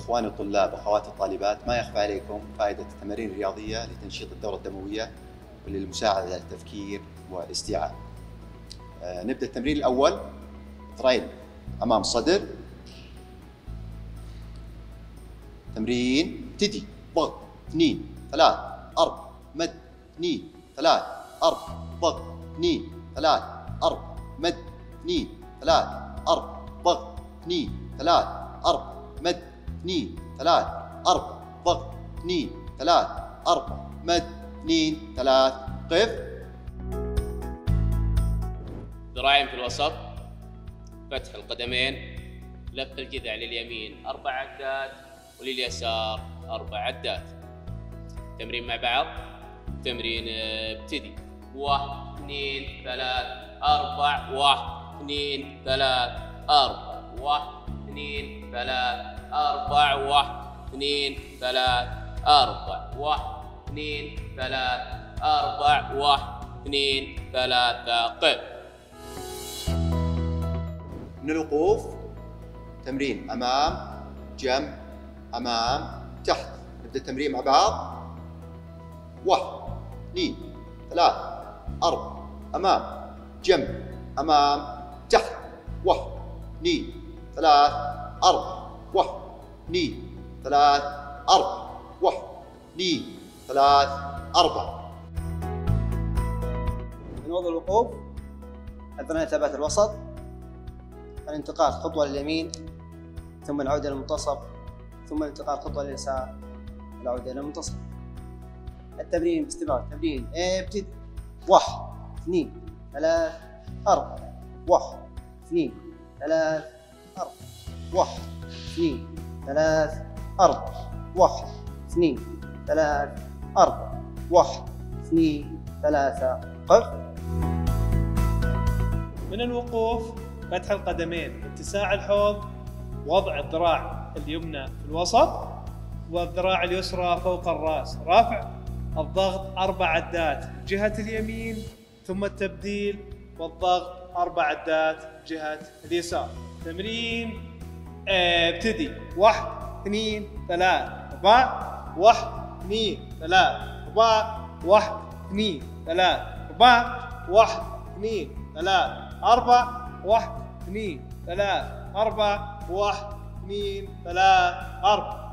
إخواني الطلاب وأخواتي الطالبات، ما يخفى عليكم فائدة التمارين الرياضية لتنشيط الدورة الدموية وللمساعدة على التفكير والاستيعاب. نبدأ التمرين الأول. ذراعين أمام الصدر. تمرين ابتدي. ضغط 2 3 4 مد 2 3 4 ضغط 2 3 4 مد 2 3 4 ضغط 2 3 4 مد 2 3 4 ضغط 2 3 4 مد 2 3. قف. ذراعين في الوسط، فتح القدمين، لف الجذع لليمين 4 عدات ولليسار 4 عدات. تمرين مع بعض. تمرين ابتدي. 1 2 3 4 1 2 3 4 1 2 3 4 1 2 3 4 1 2 3 4 1 2 3. قف. من الوقوف تمرين أمام جنب أمام تحت. نبدأ التمرين مع بعض. 1 2 3 4 أمام جنب أمام تحت. 1 2 3 4 1 2 3 4 1 2 3 4. من وضع الوقوف أثناء ثبات الوسط، الانتقال خطوة لليمين ثم العودة للمنتصف ثم الانتقال خطوة لليسار والعودة إلى المنتصف. التمرين باستمرار. تمرين ابتدي. 1 2 3 4 1 2 3 4 1 2 3 4 1 2 3 4 1 2 3. قف. من الوقوف فتح القدمين، اتساع الحوض، وضع الذراع اليمنى في الوسط والذراع اليسرى فوق الرأس، رفع الضغط 4 عدات جهة اليمين ثم التبديل والضغط 4 عدات جهة اليسار. تمرين ابتدي. 1 2 3 4 1 2 3 4 1 2 3 4 1 2 3 4 1 2 3 4 1 2 3 4.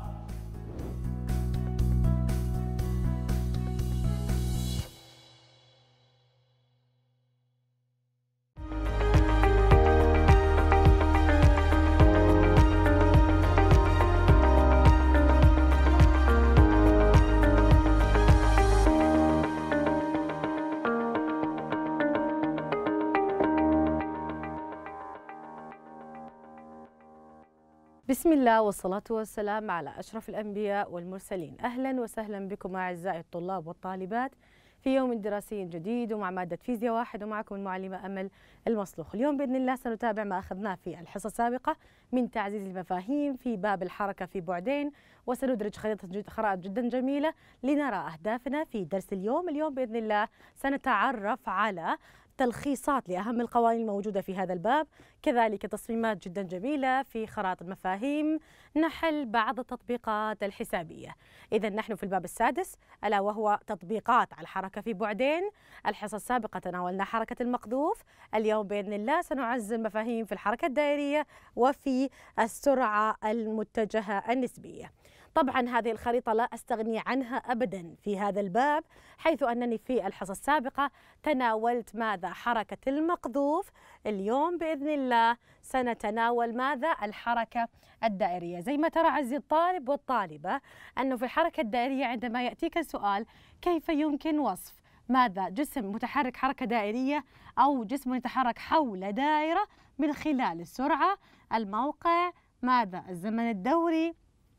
بسم الله والصلاة والسلام على أشرف الأنبياء والمرسلين. أهلا وسهلا بكم أعزائي الطلاب والطالبات في يوم دراسي جديد ومع مادة فيزياء 1 ومعكم المعلمة أمل المصلوخ. اليوم بإذن الله سنتابع ما أخذناه في الحصة السابقة من تعزيز المفاهيم في باب الحركة في بعدين، وسندرج خرائط جدا جميلة لنرى أهدافنا في درس اليوم. اليوم بإذن الله سنتعرف على تلخيصات لأهم القوانين الموجودة في هذا الباب، كذلك تصميمات جدا جميلة في خرائط المفاهيم، نحل بعض التطبيقات الحسابية. إذا نحن في الباب السادس ألا وهو تطبيقات على الحركة في بعدين. الحصة السابقة تناولنا حركة المقذوف، اليوم بإذن الله سنعزز المفاهيم في الحركة الدائرية وفي السرعة المتجهة النسبية. طبعا هذه الخريطة لا أستغني عنها أبدا في هذا الباب، حيث أنني في الحصة السابقة تناولت ماذا؟ حركة المقذوف. اليوم بإذن الله سنتناول ماذا؟ الحركة الدائرية. زي ما ترى عزيزي الطالب والطالبة أنه في الحركة الدائرية عندما يأتيك السؤال كيف يمكن وصف ماذا؟ جسم متحرك حركة دائرية أو جسم يتحرك حول دائرة من خلال السرعة، الموقع، ماذا؟ الزمن الدوري،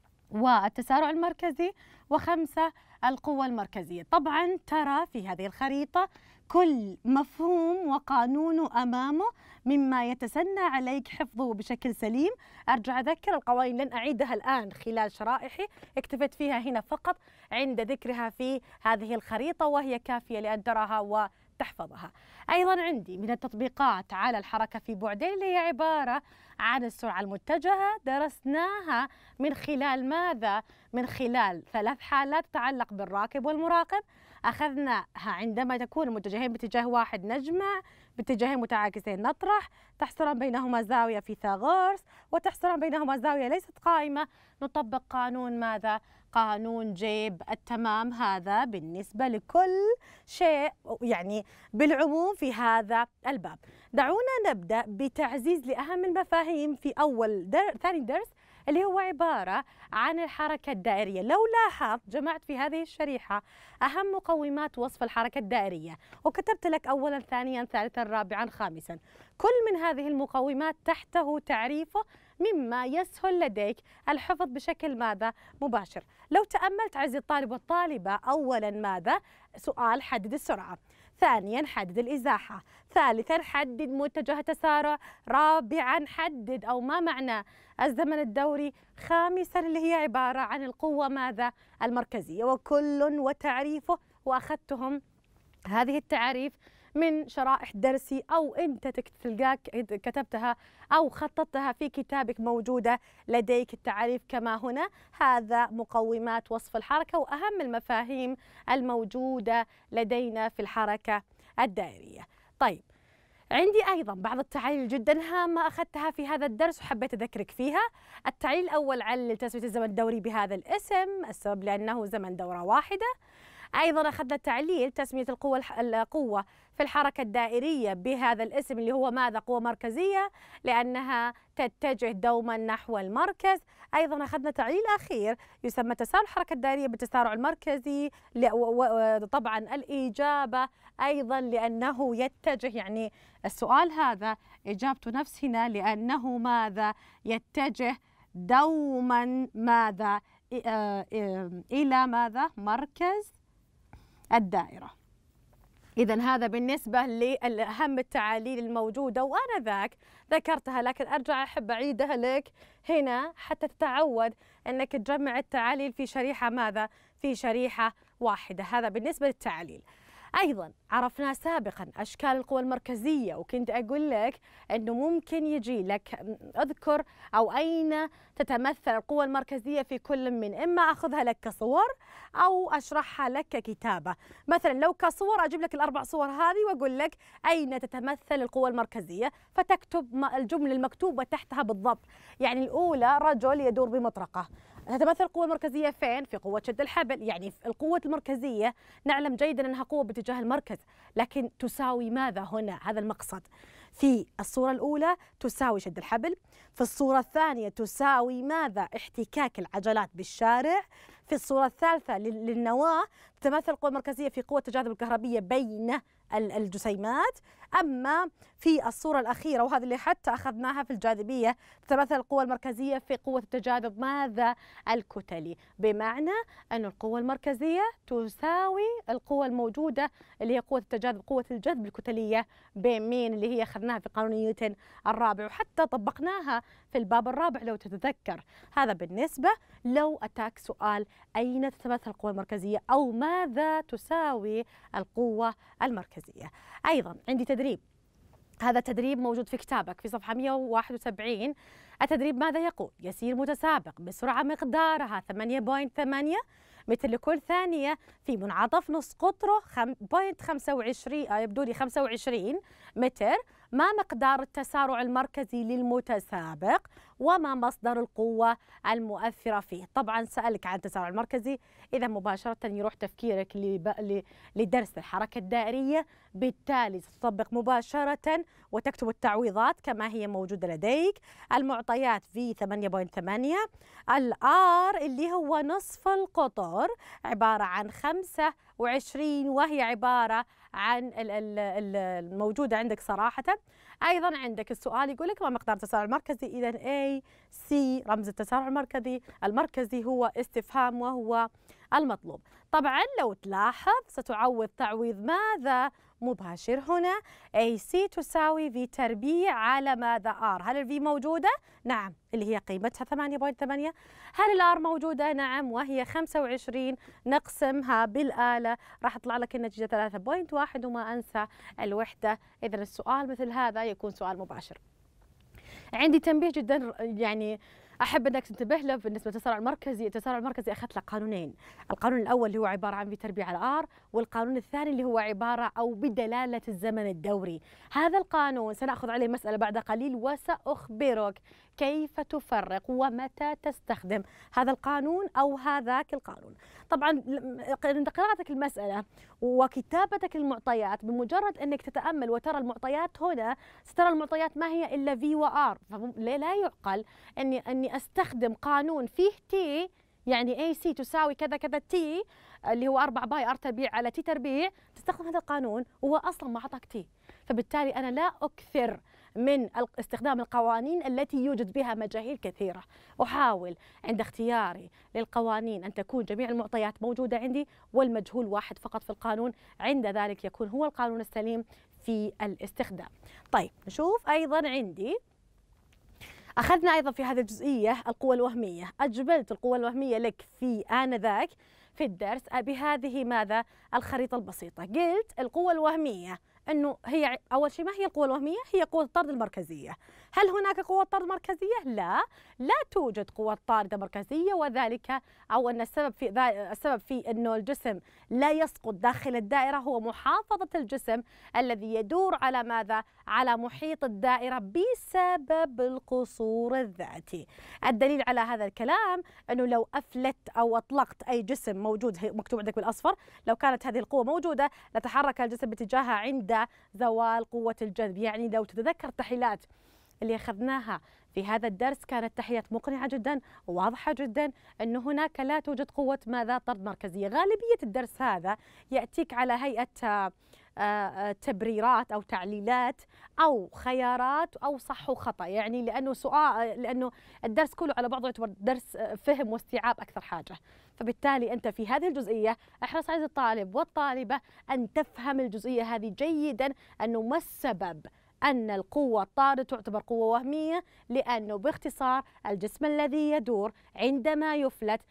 والتسارع المركزي، وخمسة القوة المركزية. طبعا ترى في هذه الخريطة كل مفهوم وقانونه أمامه مما يتسنى عليك حفظه بشكل سليم. أرجع أذكر القوانين لن أعيدها الآن خلال شرائحي، اكتفيت فيها هنا فقط عند ذكرها في هذه الخريطة وهي كافية لأن تراها تحفظها. أيضا عندي من التطبيقات على الحركة في بعدين اللي هي عبارة عن السرعة المتجهة، درسناها من خلال ماذا؟ من خلال 3 حالات تتعلق بالراكب والمراقب. أخذناها عندما تكون المتجهين باتجاه واحد نجمع، باتجاهين متعاكسين نطرح، تحصل بينهما زاوية فيثاغورس، وتحصل بينهما زاوية ليست قائمة، نطبق قانون ماذا؟ قانون جيب التمام. هذا بالنسبة لكل شيء يعني بالعموم في هذا الباب. دعونا نبدأ بتعزيز لأهم المفاهيم في ثاني درس اللي هو عبارة عن الحركة الدائرية. لو لاحظت جمعت في هذه الشريحة أهم مقومات وصف الحركة الدائرية، وكتبت لك أولا ثانيا ثالثا رابعا خامسا. كل من هذه المقومات تحته تعريفه مما يسهل لديك الحفظ بشكل ماذا؟ مباشر. لو تأملت عزيزي الطالب والطالبة، أولا ماذا؟ سؤال حدد السرعة، ثانيا حدد الإزاحة، ثالثا حدد متجه التسارع، رابعا حدد أو ما معنى الزمن الدوري، خامسا اللي هي عبارة عن القوة ماذا؟ المركزية. وكل وتعريفه، وأخذتهم هذه التعاريف من شرائح درسي أو أنت تلقاك كتبتها أو خططتها في كتابك، موجودة لديك التعاريف كما هنا. هذا مقومات وصف الحركة وأهم المفاهيم الموجودة لدينا في الحركة الدائرية. طيب، عندي أيضا بعض التعاليل جدا هامة أخذتها في هذا الدرس وحبيت أذكرك فيها. التعليل الأول علل تسمية الزمن الدوري بهذا الاسم، السبب لأنه زمن دورة واحدة. أيضا أخذنا تعليل تسمية القوة في الحركة الدائرية بهذا الاسم اللي هو ماذا؟ قوة مركزية، لأنها تتجه دوما نحو المركز. أيضا أخذنا تعليل أخير يسمى تسارع الحركة الدائرية بالتسارع المركزي، طبعا الإجابة أيضا لأنه يتجه، يعني السؤال هذا إجابته نفس هنا، لأنه ماذا؟ يتجه دوما ماذا؟ إلى ماذا؟ مركز الدائرة. إذا هذا بالنسبة لأهم التعاليل الموجودة، وأنا ذكرتها، لكن أرجع أحب أعيدها لك هنا حتى تتعود أنك تجمع التعاليل في شريحة ماذا؟ في شريحة واحدة. هذا بالنسبة للتعاليل. أيضا عرفنا سابقا أشكال القوى المركزية، وكنت أقول لك أنه ممكن يجي لك أذكر أو أين تتمثل القوى المركزية في كل من، إما أخذها لك كصور أو أشرحها لك ككتابة. مثلا لو كصور أجيب لك ال4 صور هذه وأقول لك أين تتمثل القوى المركزية، فتكتب الجملة المكتوبة تحتها بالضبط. يعني الأولى رجل يدور بمطرقة، تتمثل القوة المركزية فين؟ في قوة شد الحبل. يعني القوة المركزية نعلم جيدا أنها قوة باتجاه المركز، لكن تساوي ماذا هنا؟ هذا المقصد. في الصورة الأولى تساوي شد الحبل، في الصورة الثانية تساوي ماذا؟ احتكاك العجلات بالشارع، في الصورة الثالثة للنواة تتمثل القوة المركزية في قوة التجاذب الكهربية بين الجسيمات. أما في الصورة الأخيرة وهذه اللي حتى أخذناها في الجاذبية تتمثل القوة المركزية في قوة التجاذب ماذا؟ الكتلي. بمعنى أن القوة المركزية تساوي القوة الموجودة اللي هي قوة التجاذب، قوة الجذب الكتلية بين مين؟ اللي هي أخذناها في قانون نيوتن الرابع، وحتى طبقناها في الباب الرابع لو تتذكر. هذا بالنسبة لو أتاك سؤال أين تتمثل القوة المركزية أو ماذا تساوي القوة المركزية. أيضا عندي تدريب، هذا التدريب موجود في كتابك في صفحة 171. التدريب ماذا يقول؟ يسير متسابق بسرعة مقدارها 8.8 متر لكل ثانية في منعطف نص قطره 0.25 يبدو لي 25 متر. ما مقدار التسارع المركزي للمتسابق وما مصدر القوة المؤثرة فيه؟ طبعا سألك عن التسارع المركزي، إذا مباشرة يروح تفكيرك لدرس الحركة الدائرية، بالتالي تطبق مباشرة وتكتب التعويضات كما هي موجودة لديك. المعطيات في 8.8، الآر اللي هو نصف القطر عبارة عن 25 وهي عبارة عن الموجودة عندك صراحة. أيضا عندك السؤال يقول لك ما مقدار التسارع المركزي؟ إذا A C رمز التسارع المركزي هو استفهام وهو المطلوب. طبعا لو تلاحظ ستعوض تعويض ماذا؟ مباشر هنا. AC تساوي V تربيع على ماذا؟ R. هل الV موجودة؟ نعم، اللي هي قيمتها 8.8. هل الR موجودة؟ نعم، وهي 25. نقسمها بالآلة راح تطلع لك النتيجة 3.1 وما أنسى الوحدة. إذا السؤال مثل هذا يكون سؤال مباشر. عندي تنبيه جدا يعني احب انك تنتبه له بالنسبه للتسارع المركزي. التسارع المركزي اخذت له قانونين، القانون الاول اللي هو عباره عن في تربيع على ار، والقانون الثاني اللي هو عباره او بدلاله الزمن الدوري. هذا القانون سناخذ عليه مساله بعد قليل وساخبرك كيف تفرق ومتى تستخدم هذا القانون او هذاك القانون. طبعا عند قراءتك المساله وكتابتك المعطيات بمجرد انك تتامل وترى المعطيات هنا سترى المعطيات ما هي الا في وار، فلا يعقل اني استخدم قانون فيه تي، يعني اي سي تساوي كذا كذا تي اللي هو 4 باي ار تربيع على تي تربيع، تستخدم هذا القانون وهو اصلا ما اعطاك تي. فبالتالي انا لا اكثر من استخدام القوانين التي يوجد بها مجاهيل كثيرة. أحاول عند اختياري للقوانين أن تكون جميع المعطيات موجودة عندي والمجهول واحد فقط في القانون، عند ذلك يكون هو القانون السليم في الاستخدام. طيب نشوف أيضا عندي أخذنا أيضا في هذه الجزئية القوى الوهمية. أجبلت القوى الوهمية لك في آنذاك في الدرس بهذه ماذا؟ الخريطة البسيطة. قلت القوى الوهمية أنه هي أول شيء ما هي القوة الوهمية؟ هي قوة الطرد المركزية. هل هناك قوة طرد مركزية؟ لا توجد قوة طاردة مركزية، وذلك أو أن السبب في أنه الجسم لا يسقط داخل الدائرة هو محافظة الجسم الذي يدور على ماذا؟ على محيط الدائرة بسبب القصور الذاتي. الدليل على هذا الكلام أنه لو أفلت أو أطلقت أي جسم موجود مكتوب عندك بالأصفر، لو كانت هذه القوة موجودة لتحرك الجسم باتجاهها عند زوال قوة الجذب. يعني لو تتذكر التحليلات اللي أخذناها في هذا الدرس كانت تحليلات مقنعة جدا وواضحة جدا أنه هناك لا توجد قوة ماذا؟ طرد مركزية. غالبية الدرس هذا يأتيك على هيئة تبريرات أو تعليلات أو خيارات أو صح وخطأ، يعني لأنه الدرس كله على بعضه يعتبر درس فهم واستيعاب أكثر حاجة. فبالتالي أنت في هذه الجزئية احرص على الطالب والطالبة أن تفهم الجزئية هذه جيدا، أنه ما السبب أن القوة الطاردة تعتبر قوة وهمية؟ لأنه باختصار الجسم الذي يدور عندما يفلت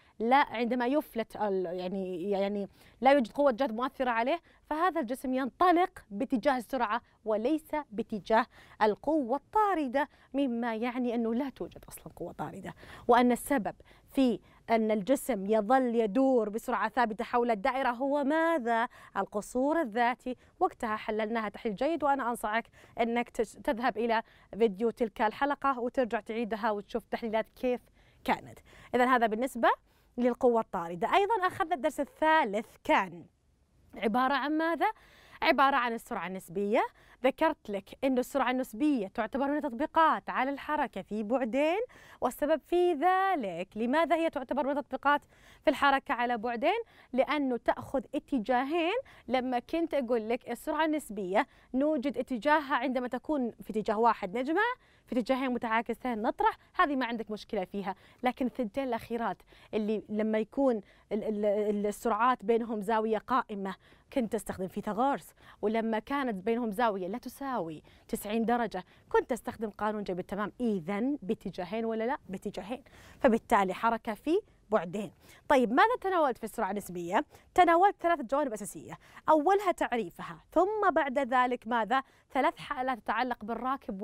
يعني لا يوجد قوة جذب مؤثرة عليه، فهذا الجسم ينطلق باتجاه السرعة وليس باتجاه القوة الطاردة، مما يعني أنه لا توجد أصلا قوة طاردة، وأن السبب في أن الجسم يظل يدور بسرعة ثابتة حول الدائرة هو ماذا؟ القصور الذاتي. وقتها حللناها تحليل جيد، وأنا أنصحك أنك تذهب إلى فيديو تلك الحلقة وترجع تعيدها وتشوف تحليلات كيف كانت. إذن هذا بالنسبة للقوة الطاردة. أيضا أخذنا الدرس الثالث كان عبارة عن ماذا؟ عبارة عن السرعة النسبية. ذكرت لك أن السرعة النسبية تعتبر من التطبيقات على الحركة في بعدين، والسبب في ذلك لماذا هي تعتبر من التطبيقات في الحركة على بعدين؟ لأنه تأخذ اتجاهين. لما كنت أقول لك السرعة النسبية نوجد اتجاهها عندما تكون في اتجاه واحد نجمع، في اتجاهين متعاكسين نطرح، هذه ما عندك مشكلة فيها. لكن الثنتين الأخيرات اللي لما يكون السرعات بينهم زاوية قائمة كنت تستخدم فيثاغورس، ولما كانت بينهم زاوية لا تساوي 90 درجة كنت تستخدم قانون جيب التمام. إذن باتجاهين ولا لا؟ باتجاهين، فبالتالي حركة في بعدين. طيب ماذا تناولت في السرعة النسبية؟ تناولت 3 جوانب أساسية، أولها تعريفها، ثم بعد ذلك ماذا؟ 3 حالات تتعلق بالراكب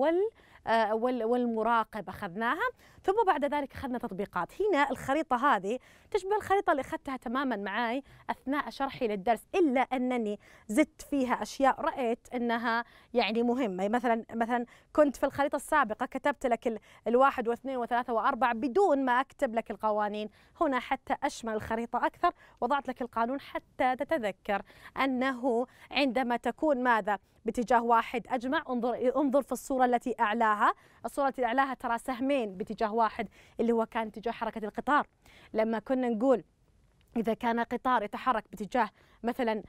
والمراقب أخذناها، ثم بعد ذلك أخذنا تطبيقات. هنا الخريطة هذه تشبه الخريطة اللي أخذتها تماما معي أثناء شرحي للدرس، إلا أنني زدت فيها أشياء رأيت أنها يعني مهمة. مثلا كنت في الخريطة السابقة كتبت لك الواحد واثنين وثلاثة وأربعة بدون ما أكتب لك القوانين. هنا حتى أشمل الخريطة أكثر وضعت لك القانون حتى تتذكر أنه عندما تكون ماذا؟ باتجاه واحد أجمع. انظر في الصورة التي أعلاها، الصورة التي أعلاها ترى سهمين باتجاه واحد اللي هو كان اتجاه حركة القطار. لما كنا نقول إذا كان قطار يتحرك باتجاه مثلا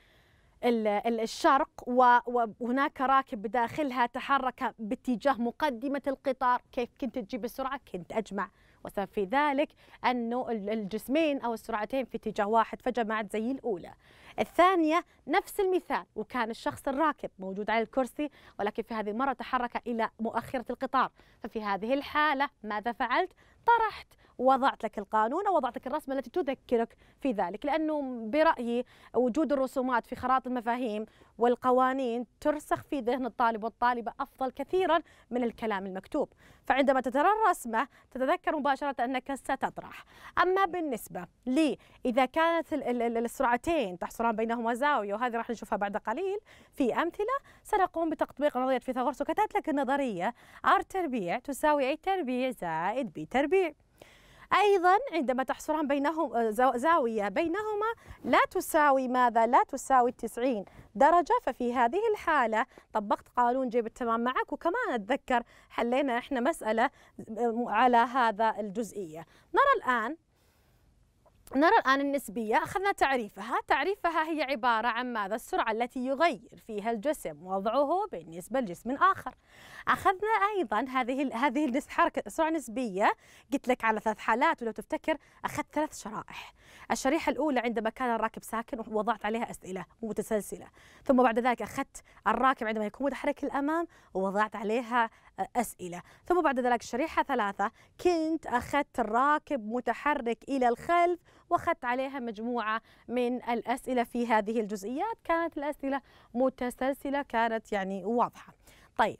الشرق وهناك راكب بداخلها تحرك باتجاه مقدمة القطار، كيف كنت تجيب السرعة؟ كنت أجمع والسبب في ذلك أنه الجسمين أو السرعتين في اتجاه واحد فجمعت زي الأولى. الثانية نفس المثال، وكان الشخص الراكب موجود على الكرسي، ولكن في هذه المرة تحرك إلى مؤخرة القطار. ففي هذه الحالة ماذا فعلت؟ طرحت، وضعت لك القانون ووضعت لك الرسمة التي تذكرك في ذلك، لأنه برأيي وجود الرسومات في خرائط المفاهيم والقوانين ترسخ في ذهن الطالب والطالبة أفضل كثيرا من الكلام المكتوب. فعندما ترى الرسمة تتذكر مباشرة أنك ستطرح. أما بالنسبة لي إذا كانت السرعتين تحصلان بينهما زاوية، وهذه راح نشوفها بعد قليل في أمثلة، سنقوم بتطبيق نظرية فيثاغورس، وكتبت لك النظرية R تربيع تساوي A تربيع زائد B تربيع. أيضا عندما تحصلان بينهم زاوية بينهما لا تساوي ماذا؟ لا تساوي 90 درجة، ففي هذه الحالة طبقت قانون جيب التمام معك. وكمان أتذكر حلينا إحنا مسألة على هذا الجزئية. نرى الآن النسبية، أخذنا تعريفها هي عبارة عن ماذا؟ السرعة التي يغير فيها الجسم وضعه بالنسبة لجسم آخر. أخذنا أيضا هذه حركة السرعة النسبية، قلت لك على 3 حالات، ولو تفتكر أخذت 3 شرائح. الشريحة الأولى عندما كان الراكب ساكن ووضعت عليها أسئلة متسلسلة، ثم بعد ذلك أخذت الراكب عندما يكون متحرك للأمام ووضعت عليها أسئلة، ثم بعد ذلك الشريحة 3 كنت أخذت الراكب متحرك إلى الخلف واخذت عليها مجموعة من الأسئلة في هذه الجزئيات. كانت الأسئلة متسلسلة، كانت يعني واضحة. طيب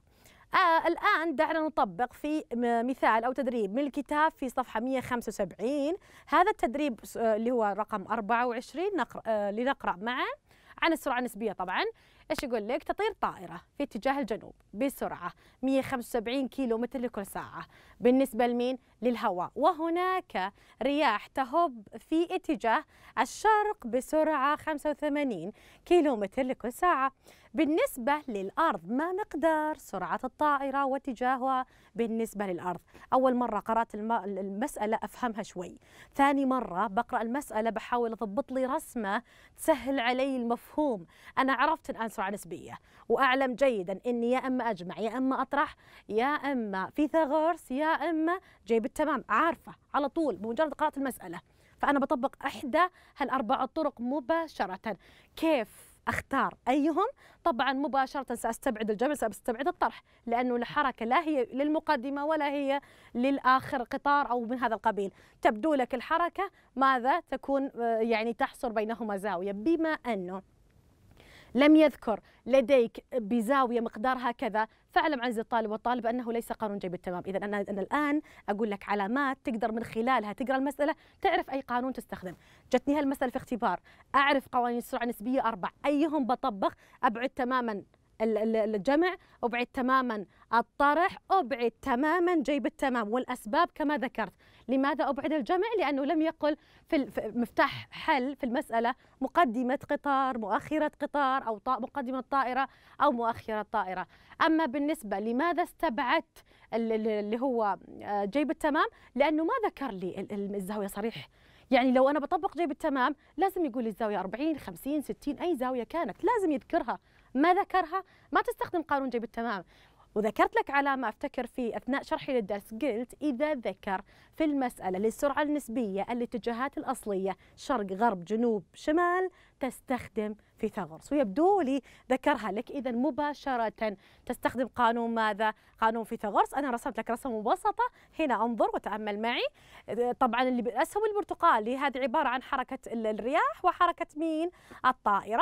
الآن دعنا نطبق في مثال أو تدريب من الكتاب في صفحة 175. هذا التدريب اللي هو رقم 24 لنقرأ معا عن السرعة النسبية. طبعا ايش يقول لك؟ تطير طائرة في اتجاه الجنوب بسرعة 175 كيلومتر لكل ساعة بالنسبة لمين؟ للهواء، وهناك رياح تهب في اتجاه الشرق بسرعة 85 كيلومتر لكل ساعة. بالنسبة للأرض ما مقدار سرعة الطائرة واتجاهها بالنسبة للأرض؟ أول مرة قرأت المسألة أفهمها شوي، ثاني مرة بقرأ المسألة بحاول أضبط لي رسمة تسهل علي المفهوم. أنا عرفت الآن سرعة نسبية، وأعلم جيدا أني يا أما أجمع يا أما أطرح يا أما فيثاغورس يا أما جيب التمام، عارفة على طول بمجرد قراءة المسألة. فأنا بطبق إحدى هالأربع الطرق مباشرة. كيف أختار أيهم؟ طبعا مباشرة سأستبعد الجمع، سأستبعد الطرح، لأنه الحركة لا هي للمقدمة ولا هي للآخر قطار أو من هذا القبيل. تبدو لك الحركة ماذا تكون يعني تحصر بينهما زاوية، بما أنه لم يذكر لديك بزاوية مقدارها كذا، فاعلم عزيزي الطالب والطالبة أنه ليس قانون جيب التمام. إذا أنا الآن أقول لك علامات تقدر من خلالها تقرأ المسألة تعرف أي قانون تستخدم. جتني هالمسألة في اختبار، أعرف قوانين السرعة النسبية 4، أيهم بطبق؟ أبعد تماما الجمع، أبعد تماما الطرح، أبعد تماما جيب التمام. والأسباب كما ذكرت. لماذا أبعد الجمع؟ لأنه لم يقل في مفتاح حل في المسألة مقدمة قطار، مؤخرة قطار، أو مقدمة طائرة أو مؤخرة طائرة. أما بالنسبة لماذا استبعدت اللي هو جيب التمام؟ لأنه ما ذكر لي الزاوية صريح. يعني لو أنا بطبق جيب التمام لازم يقول لي الزاوية 40 50 60 أي زاوية كانت لازم يذكرها، ما ذكرها ما تستخدم قانون جيب التمام. وذكرت لك علامة أفتكر في أثناء شرحي للدرس، قلت إذا ذكر في المسألة للسرعة النسبية الاتجاهات الأصلية شرق غرب جنوب شمال تستخدم فيثاغورس، ويبدو لي ذكرها لك. إذا مباشرة تستخدم قانون ماذا؟ قانون فيثاغورس. أنا رسمت لك رسمة مبسطة هنا، انظر وتأمل معي. طبعا اللي بالأسهم البرتقالي هذه عبارة عن حركة الرياح وحركة مين؟ الطائرة.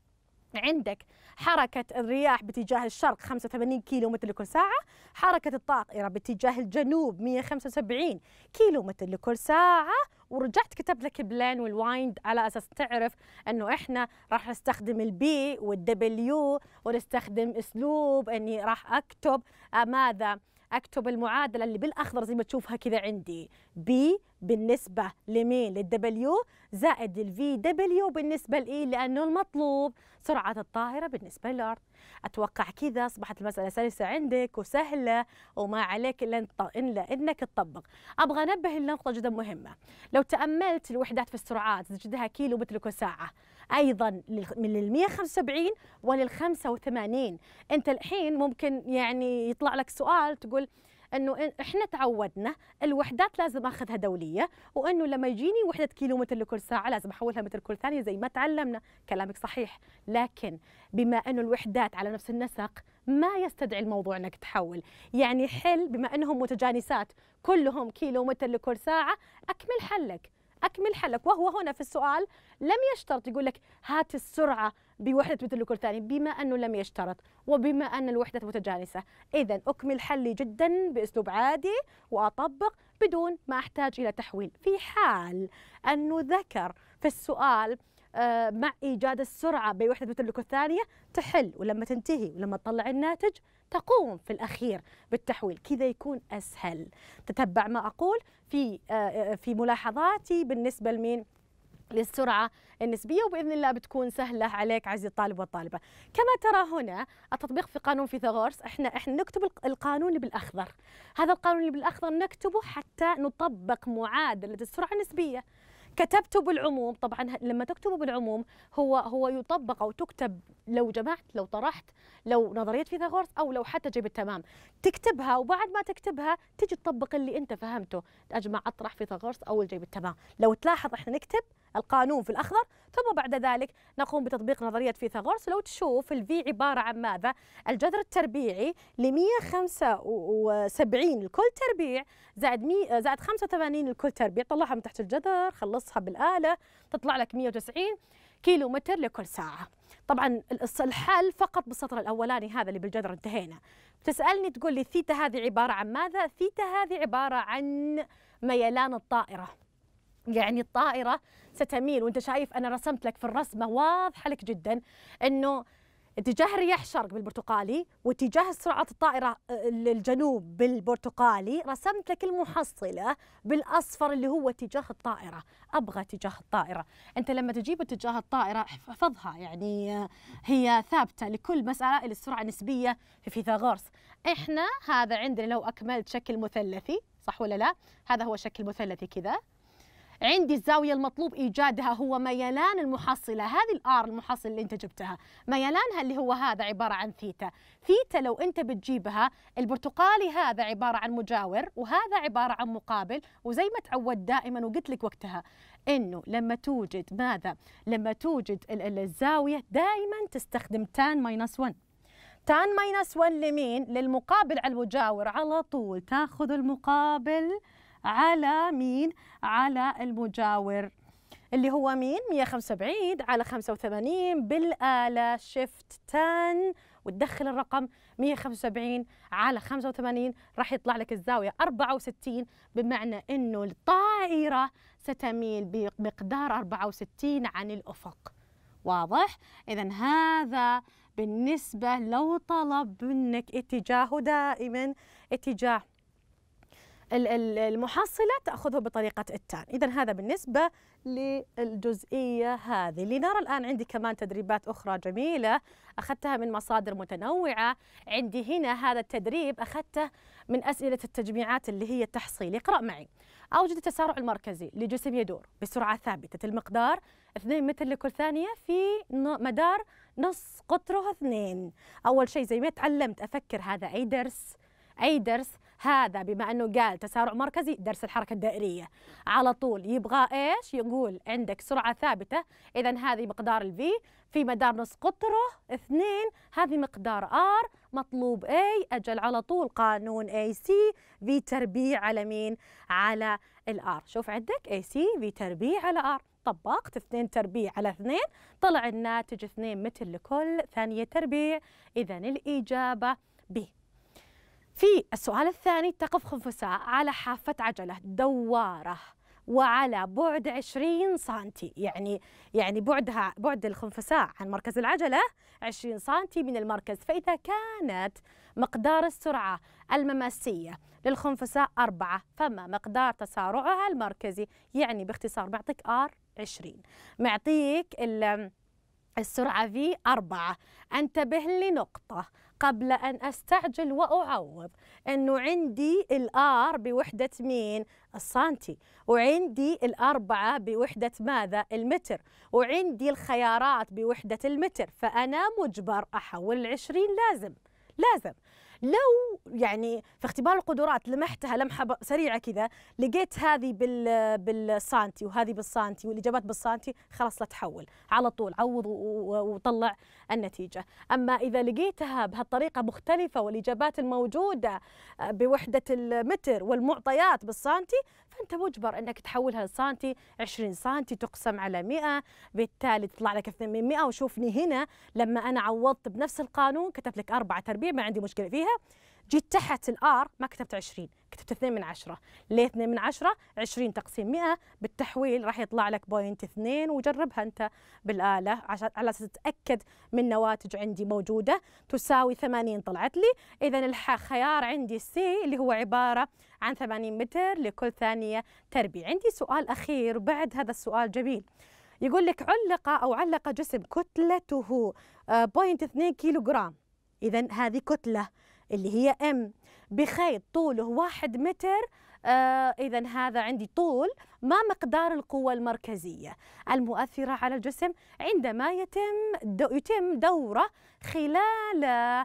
عندك حركة الرياح باتجاه الشرق 85 كيلومتر لكل ساعة، حركة الطائرة باتجاه الجنوب 175 كيلومتر لكل ساعة. ورجعت كتبت لك البلان والوايند على أساس تعرف أنه إحنا راح نستخدم البي والدبليو، ونستخدم أسلوب أني راح أكتب ماذا؟ أكتب المعادلة اللي بالأخضر زي ما تشوفها كذا عندي، بي بالنسبة لمين؟ للدبليو زائد الفي دبليو بالنسبة لإي، لأنه المطلوب سرعة الطائرة بالنسبة للأرض. أتوقع كذا أصبحت المسألة سلسة عندك وسهلة وما عليك إلا إنك تطبق. أبغى أنبه لنقطة جدا مهمة. لو تأملت الوحدات في السرعات تجدها كيلو متر لكل ساعة، أيضا من 175 ولل 85. أنت الحين ممكن يعني يطلع لك سؤال تقول انه احنا تعودنا الوحدات لازم اخذها دوليه، وانه لما يجيني وحده كيلومتر لكل ساعه لازم احولها متر كل ثانيه زي ما تعلمنا. كلامك صحيح، لكن بما انه الوحدات على نفس النسق ما يستدعي الموضوع انك تحول. يعني حل بما انهم متجانسات كلهم كيلومتر لكل ساعه، اكمل حلك، اكمل حلك. وهو هنا في السؤال لم يشترط يقول لك هات السرعه بوحده متر لكل ثانيه، بما انه لم يشترط وبما ان الوحدات متجانسه، اذا اكمل حلي جدا باسلوب عادي واطبق بدون ما احتاج الى تحويل. في حال انه ذكر في السؤال مع ايجاد السرعه بوحده متر لكل ثانيه، تحل ولما تنتهي ولما تطلع الناتج تقوم في الأخير بالتحويل، كذا يكون أسهل. تتبع ما أقول في ملاحظاتي بالنسبة للسرعة النسبية، وبإذن الله بتكون سهلة عليك عزيزي الطالب والطالبة. كما ترى هنا التطبيق في قانون فيثاغورس، احنا نكتب القانون اللي بالأخضر. هذا القانون اللي بالأخضر نكتبه حتى نطبق معادلة السرعة النسبية. كتبته بالعموم، طبعا لما تكتبه بالعموم هو يطبق او تكتب لو جمعت لو طرحت لو نظريه فيثاغورس او لو حتى جيب التمام، تكتبها وبعد ما تكتبها تجي تطبق اللي انت فهمته، اجمع اطرح فيثاغورس او الجيب التمام. لو تلاحظ احنا نكتب القانون في الاخضر ثم بعد ذلك نقوم بتطبيق نظريه فيثاغورس. لو تشوف الفي عباره عن ماذا؟ الجذر التربيعي ل 175 الكل تربيع زائد 85 الكل تربيع، طلعها من تحت الجذر خلصها بالآلة تطلع لك 190 كيلو متر لكل ساعة. طبعا الحل فقط بالسطر الأولاني هذا اللي بالجذر انتهينا. تسألني تقول لي ثيتا هذه عبارة عن ماذا؟ ثيتا هذه عبارة عن ميلان الطائرة، يعني الطائرة ستميل، وانت شايف أنا رسمت لك في الرسمة واضحة لك جدا أنه اتجاه الرياح شرق بالبرتقالي واتجاه سرعة الطائرة للجنوب بالبرتقالي، رسمت لك المحصلة بالأصفر اللي هو اتجاه الطائرة. أبغى اتجاه الطائرة، أنت لما تجيب اتجاه الطائرة احفظها، يعني هي ثابتة لكل مسألة السرعة النسبية في فيثاغورس. إحنا هذا عندنا لو أكملت شكل مثلثي، صح ولا لا؟ هذا هو شكل مثلثي كذا، عندي الزاوية المطلوب إيجادها هو ميلان المحصلة، هذه الآر المحصلة اللي أنت جبتها، ميلانها اللي هو هذا عبارة عن ثيتا. ثيتا لو أنت بتجيبها البرتقالي هذا عبارة عن مجاور وهذا عبارة عن مقابل، وزي ما تعود دائما وقلت لك وقتها إنه لما توجد ماذا؟ لما توجد الزاوية دائما تستخدم تان ماينس 1. تان ماينس 1 لمين؟ للمقابل على المجاور، على طول تاخذ المقابل على مين؟ على المجاور اللي هو مين؟ 175 على 85 بالآلة شيفت تان وتدخل الرقم 175 على 85 راح يطلع لك الزاوية 64، بمعنى انه الطائرة ستميل بمقدار 64 عن الأفق. واضح؟ إذا هذا بالنسبة لو طلب منك اتجاهه دائما اتجاه المحصلة تأخذه بطريقة التان. إذا هذا بالنسبة للجزئية هذه. لنرى الآن عندي كمان تدريبات أخرى جميلة أخذتها من مصادر متنوعة. عندي هنا هذا التدريب أخذته من أسئلة التجميعات اللي هي التحصيل. اقرأ معي. أوجد التسارع المركزي لجسم يدور بسرعة ثابتة المقدار 2 متر لكل ثانية في مدار نص قطره 2. أول شيء زي ما تعلمت أفكر هذا أي درس هذا بما أنه قال تسارع مركزي درس الحركة الدائرية، على طول يبغى إيش؟ يقول عندك سرعة ثابتة، إذا هذه مقدار الفي في مدار نص قطره 2، هذه مقدار R، مطلوب A، أجل على طول قانون AC في تربيع على مين؟ على الR. شوف عندك AC في تربيع على R، طبقت 2 تربيع على 2 طلع الناتج 2 متر لكل ثانية تربيع. إذا الإجابة B. في السؤال الثاني تقف خنفساء على حافة عجلة دوارة وعلى بعد 20 سنتي، يعني بعد الخنفساء عن مركز العجلة 20 سنتي من المركز. فإذا كانت مقدار السرعة المماسية للخنفساء 4، فما مقدار تسارعها المركزي؟ يعني باختصار معطيك R 20، معطيك السرعة في 4. انتبه لنقطة قبل أن أستعجل وأعوض، أنه عندي الآر بوحدة مين؟ السنتي، وعندي الأربعة بوحدة ماذا؟ المتر، وعندي الخيارات بوحدة المتر، فأنا مجبر أحول 20 لازم. لو يعني في اختبار القدرات لمحتها لمحة سريعة كذا، لقيت هذه بالسانتي وهذه بالسانتي والإجابات بالسانتي، خلاص لا تحول على طول، عوض وطلع النتيجة. أما إذا لقيتها بهالطريقة مختلفة والإجابات الموجودة بوحدة المتر والمعطيات بالسانتي، فأنت مجبر أنك تحولها للسانتي. 20 سانتي تقسم على 100، بالتالي تطلع لك 2 من 100. وشوفني هنا لما أنا عوضت بنفس القانون كتبت لك 4 تربيع، ما عندي مشكلة فيها. جيت تحت الآر ما كتبت 20، كتبت 2 من 10. ليه 2 من 10؟ 20 تقسيم 100 بالتحويل راح يطلع لك 0.2. وجربها أنت بالآلة عشان على أساس تتأكد من نواتج عندي موجودة. تساوي 80 طلعت لي. إذا الخيار عندي سي اللي هو عبارة عن 80 متر لكل ثانية تربيع. عندي سؤال أخير بعد هذا السؤال جميل. يقول لك علق جسم كتلته 0.2 كيلوغرام. إذا هذه كتلة اللي هي M بخيط طوله 1 متر. إذا هذا عندي طول. ما مقدار القوة المركزية المؤثرة على الجسم عندما يتم دوره خلال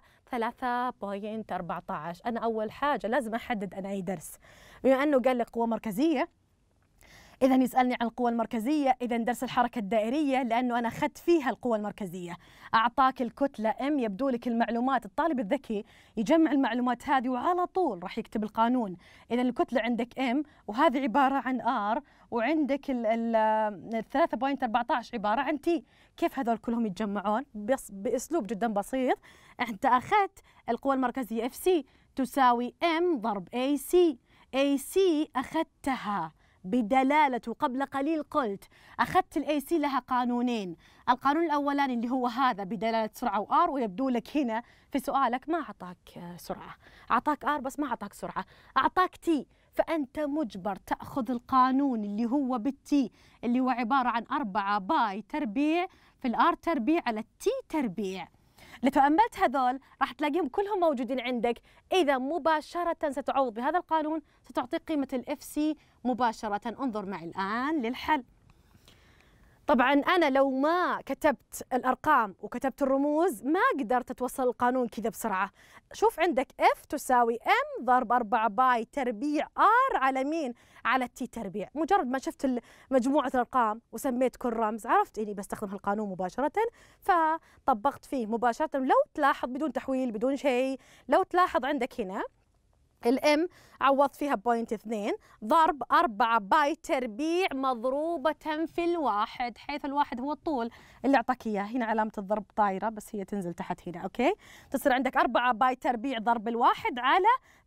3.14؟ أنا أول حاجة لازم أحدد أنا أي درس. بما أنه قال لك قوة مركزية، إذا يسألني عن القوة المركزية، إذا درس الحركة الدائرية، لأنه أنا أخذت فيها القوة المركزية. أعطاك الكتلة M، يبدو لك المعلومات. الطالب الذكي يجمع المعلومات هذه وعلى طول راح يكتب القانون. إذا الكتلة عندك M وهذه عبارة عن R، وعندك ال 3.14 عبارة عن T. كيف هذول كلهم يتجمعون؟ بأسلوب جدا بسيط. أنت أخذت القوة المركزية FC تساوي M ضرب AC. AC أخذتها بدلالته قبل قليل، قلت أخذت الأي سي لها قانونين. القانون الأولاني اللي هو هذا بدلالة سرعة وآر، ويبدو لك هنا في سؤالك ما أعطاك سرعة، أعطاك آر بس ما أعطاك سرعة، أعطاك تي. فأنت مجبر تأخذ القانون اللي هو بالتي اللي هو عبارة عن 4 باي تربيع في الآر تربيع على التي تربيع. لتأملت هذول راح تلاقيهم كلهم موجودين عندك. إذا مباشرة ستعوض بهذا القانون ستعطيك قيمة الإف سي مباشرة. انظر معي الآن للحل. طبعا أنا لو ما كتبت الأرقام وكتبت الرموز ما قدرت أتوصل القانون كذا بسرعة. شوف عندك F تساوي M ضرب 4 باي تربيع R على مين؟ على التي تربيع. مجرد ما شفت مجموعة الأرقام وسميت كل رمز عرفت إني بستخدم هالقانون مباشرة، فطبقت فيه مباشرة. لو تلاحظ بدون تحويل بدون شيء، لو تلاحظ عندك هنا الام عوضت فيها 0.2 ضرب 4 باي تربيع مضروبة في الواحد، حيث الواحد هو الطول اللي أعطاك إياه. هنا علامة الضرب طايرة بس هي تنزل تحت هنا. أوكي، تصير عندك 4 باي تربيع ضرب الواحد على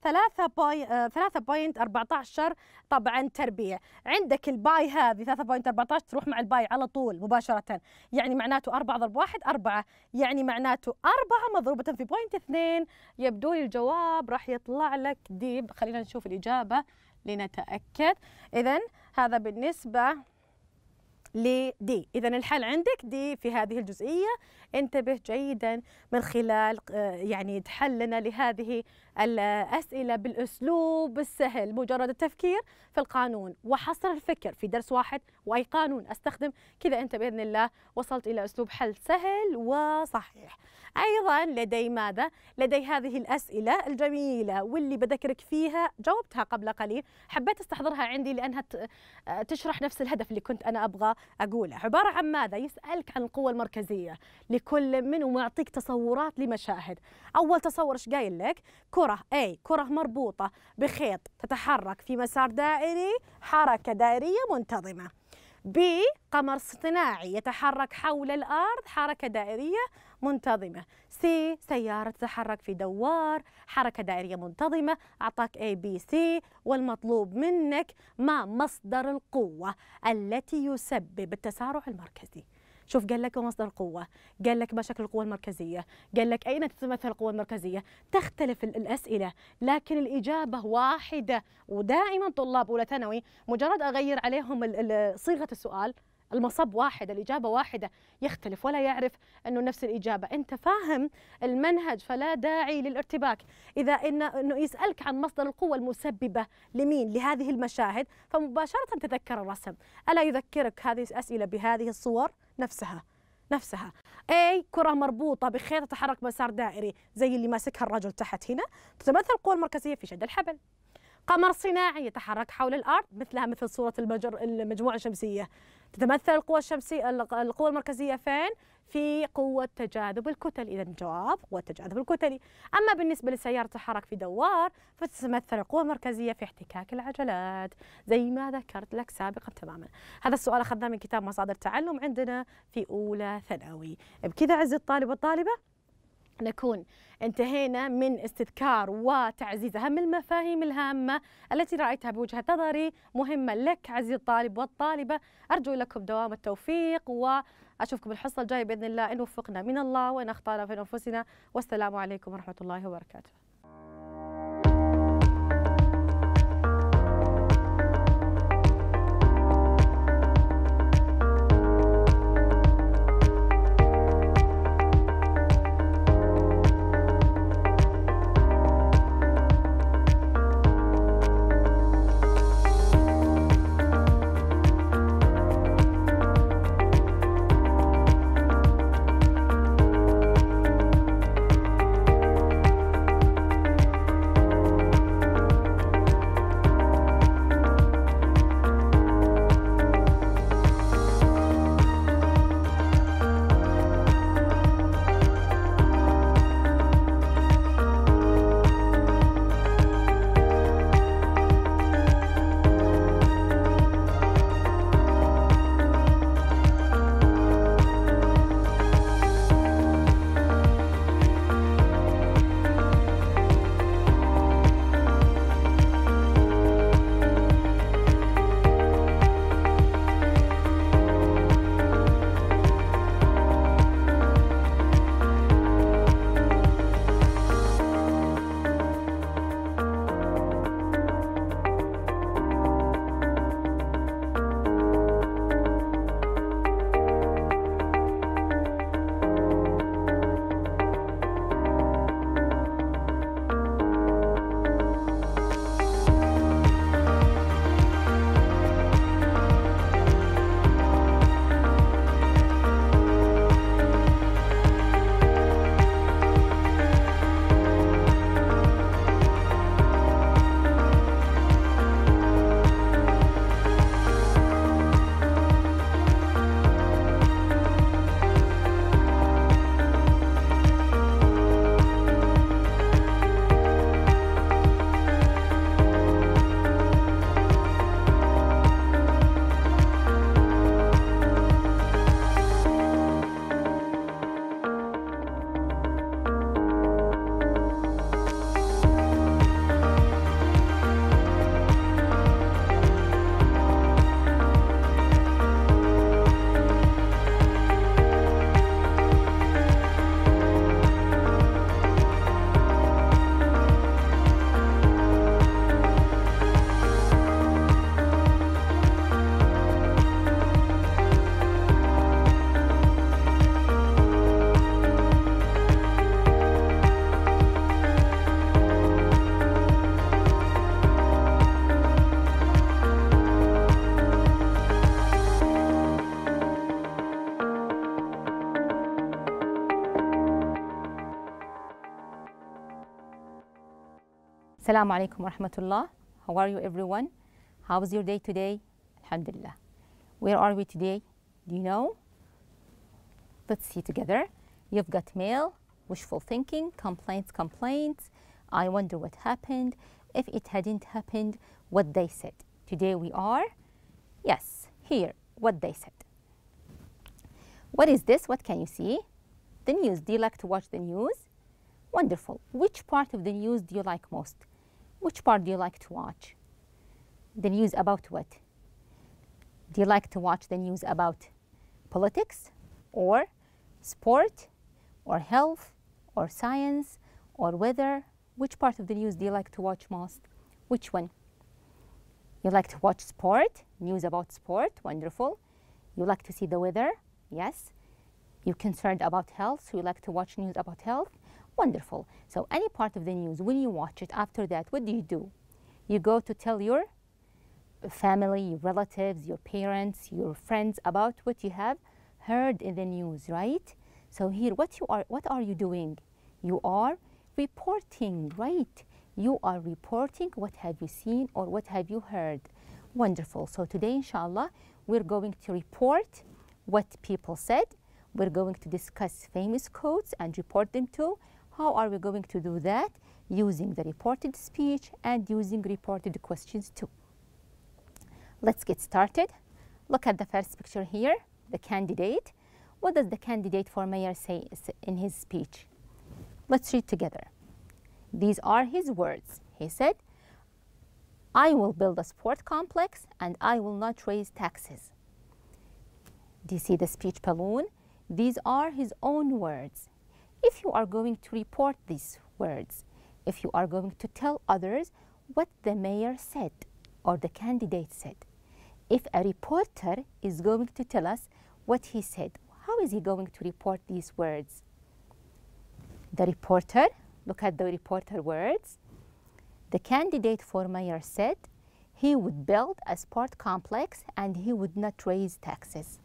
3.14 طبعا تربيع. عندك الباي هذه 3.14 تروح مع الباي على طول مباشرة، يعني معناته 4 ضرب 1 4، يعني معناته 4 مضروبة في 0.2. يبدو لي الجواب راح يطلع لك دي. خلينا نشوف الإجابة لنتأكد. إذن هذا بالنسبة لدي. إذا الحل عندك دي في هذه الجزئية. انتبه جيدا من خلال يعني تحلنا لهذه الأسئلة بالأسلوب السهل، مجرد التفكير في القانون وحصر الفكر في درس واحد وأي قانون أستخدم كذا أنت بإذن الله وصلت إلى أسلوب حل سهل وصحيح. أيضا لدي ماذا؟ لدي هذه الأسئلة الجميلة واللي بذكرك فيها جاوبتها قبل قليل، حبيت استحضرها عندي لأنها تشرح نفس الهدف اللي كنت أنا أبغى أقوله. عبارة عن ماذا؟ يسألك عن القوة المركزية لكل منهم ويعطيك تصورات لمشاهد. أول تصور إيش قايل لك؟ كرة A، كرة مربوطة بخيط تتحرك في مسار دائري حركة دائرية منتظمة. B، قمر اصطناعي يتحرك حول الأرض حركة دائرية منتظمة. C، سيارة تتحرك في دوار حركة دائرية منتظمة. أعطاك A B C، والمطلوب منك ما مصدر القوة التي يسبب التسارع المركزي. شوف قال لك مصدر القوة، قال لك ما شكل القوة المركزية، قال لك أين تتمثل القوة المركزية. تختلف الأسئلة لكن الإجابة واحدة. ودائما طلاب أولى ثانوي مجرد أغير عليهم صيغة السؤال المصب واحد، الإجابة واحدة، يختلف ولا يعرف أنه نفس الإجابة. أنت فاهم المنهج فلا داعي للارتباك. إذا إنه يسألك عن مصدر القوة المسببة لمين؟ لهذه المشاهد، فمباشرة تذكر الرسم. ألا يذكرك هذه الأسئلة بهذه الصور نفسها؟ نفسها. A كرة مربوطة بخيط تتحرك مسار دائري زي اللي ماسكها الرجل تحت هنا، تتمثل القوة المركزية في شد الحبل. قمر صناعي يتحرك حول الأرض مثلها مثل صورة المجموعة الشمسية، تتمثل القوة الشمسية القوة المركزية فين؟ في قوة تجاذب الكتل. إذا الجواب قوة التجاذب الكتلي. أما بالنسبة لسيارة تتحرك في دوار فتتمثل القوة المركزية في احتكاك العجلات زي ما ذكرت لك سابقا تماما. هذا السؤال أخذناه من كتاب مصادر تعلم عندنا في أولى ثانوي. بكذا عز الطالب والطالبة نكون انتهينا من استذكار وتعزيز أهم المفاهيم الهامة التي رأيتها بوجهة نظري مهمة لك عزيزي الطالب والطالبة. أرجو لكم دوام التوفيق وأشوفكم الحصة الجاية بإذن الله إن وفقنا من الله وإن أخطأنا في أنفسنا، والسلام عليكم ورحمة الله وبركاته. Assalamu alaikum wa rahmatullah. How are you everyone? How was your day today? Alhamdulillah. Where are we today? Do you know? Let's see together. You've got mail, wishful thinking, complaints. I wonder what happened. If it hadn't happened, what they said. Today we are, yes, here, what they said. What is this? What can you see? The news. Do you like to watch the news? Wonderful. Which part of the news do you like most? Which part do you like to watch? The news about what? Do you like to watch the news about politics or sport or health or science or weather? Which part of the news do you like to watch most? Which one? You like to watch sport, news about sport, wonderful. You like to see the weather, yes. You're concerned about health, so you like to watch news about health, wonderful. So any part of the news, when you watch it, after that, what do? You go to tell your family, your relatives, your parents, your friends about what you have heard in the news, right? So here, what are you doing? You are reporting, right? You are reporting what have you seen or what have you heard. Wonderful. So today, inshallah, we're going to report what people said. We're going to discuss famous quotes and report them too. How are we going to do that? Using the reported speech and using reported questions too. Let's get started. Look at the first picture here, the candidate. What does the candidate for mayor say in his speech? Let's read together. These are his words. He said, I will build a sport complex and I will not raise taxes. Do you see the speech balloon? These are his own words. If you are going to report these words, if you are going to tell others what the mayor said or the candidate said, if a reporter is going to tell us what he said, how is he going to report these words? The reporter, look at the reporter words. The candidate for mayor said he would build a sport complex and he would not raise taxes.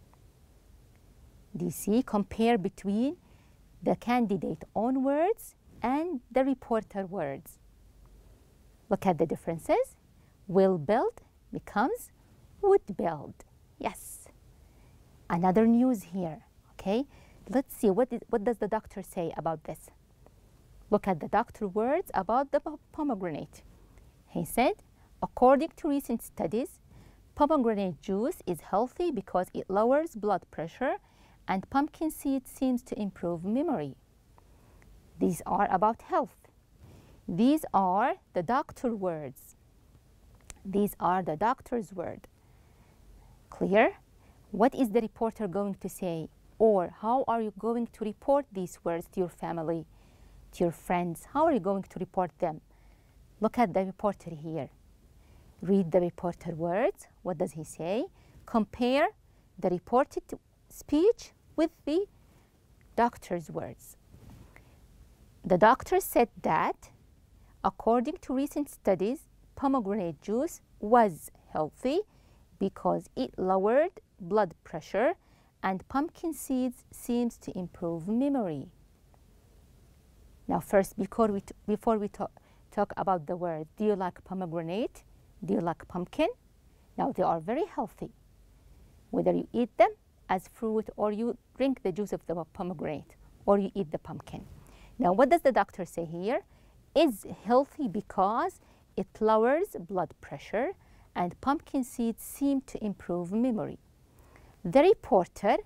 Do you see? Compare between the candidate own words and the reporter words. Look at the differences. Will build becomes would build. Yes. Another news here, okay? Let's see, what does the doctor say about this? Look at the doctor words about the pomegranate. He said, according to recent studies, pomegranate juice is healthy because it lowers blood pressure and pumpkin seed seems to improve memory. These are about health. These are the doctor words. These are the doctor's word. Clear? What is the reporter going to say? Or how are you going to report these words to your family, to your friends? How are you going to report them? Look at the reporter here. Read the reporter words. What does he say? Compare the reported speech with the doctor's words. The doctor said that, according to recent studies, pomegranate juice was healthy because it lowered blood pressure and pumpkin seeds seems to improve memory. Now first, before we talk about the word, do you like pomegranate? Do you like pumpkin? Now they are very healthy. Whether you eat them as fruit or you drink the juice of the pomegranate or you eat the pumpkin. Now what does the doctor say here? Is healthy because it lowers blood pressure and pumpkin seeds seem to improve memory. The reporter,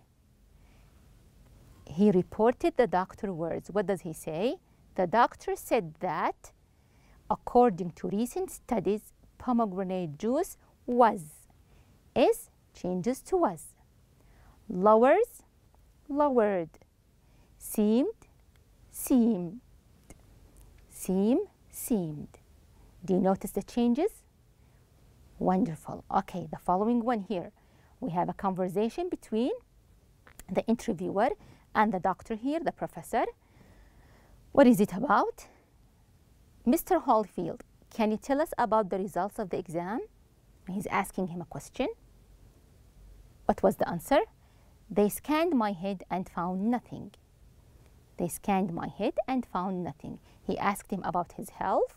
he reported the doctor words. What does he say? The doctor said that, according to recent studies, pomegranate juice is changes to was. Lowers, lowered. Seemed, seemed. Seemed. Do you notice the changes? Wonderful. Okay, the following one here. We have a conversation between the interviewer and the doctor here, the professor. What is it about? Mr. Holyfield, can you tell us about the results of the exam? He's asking him a question. What was the answer? They scanned my head and found nothing. They scanned my head and found nothing. He asked him about his health.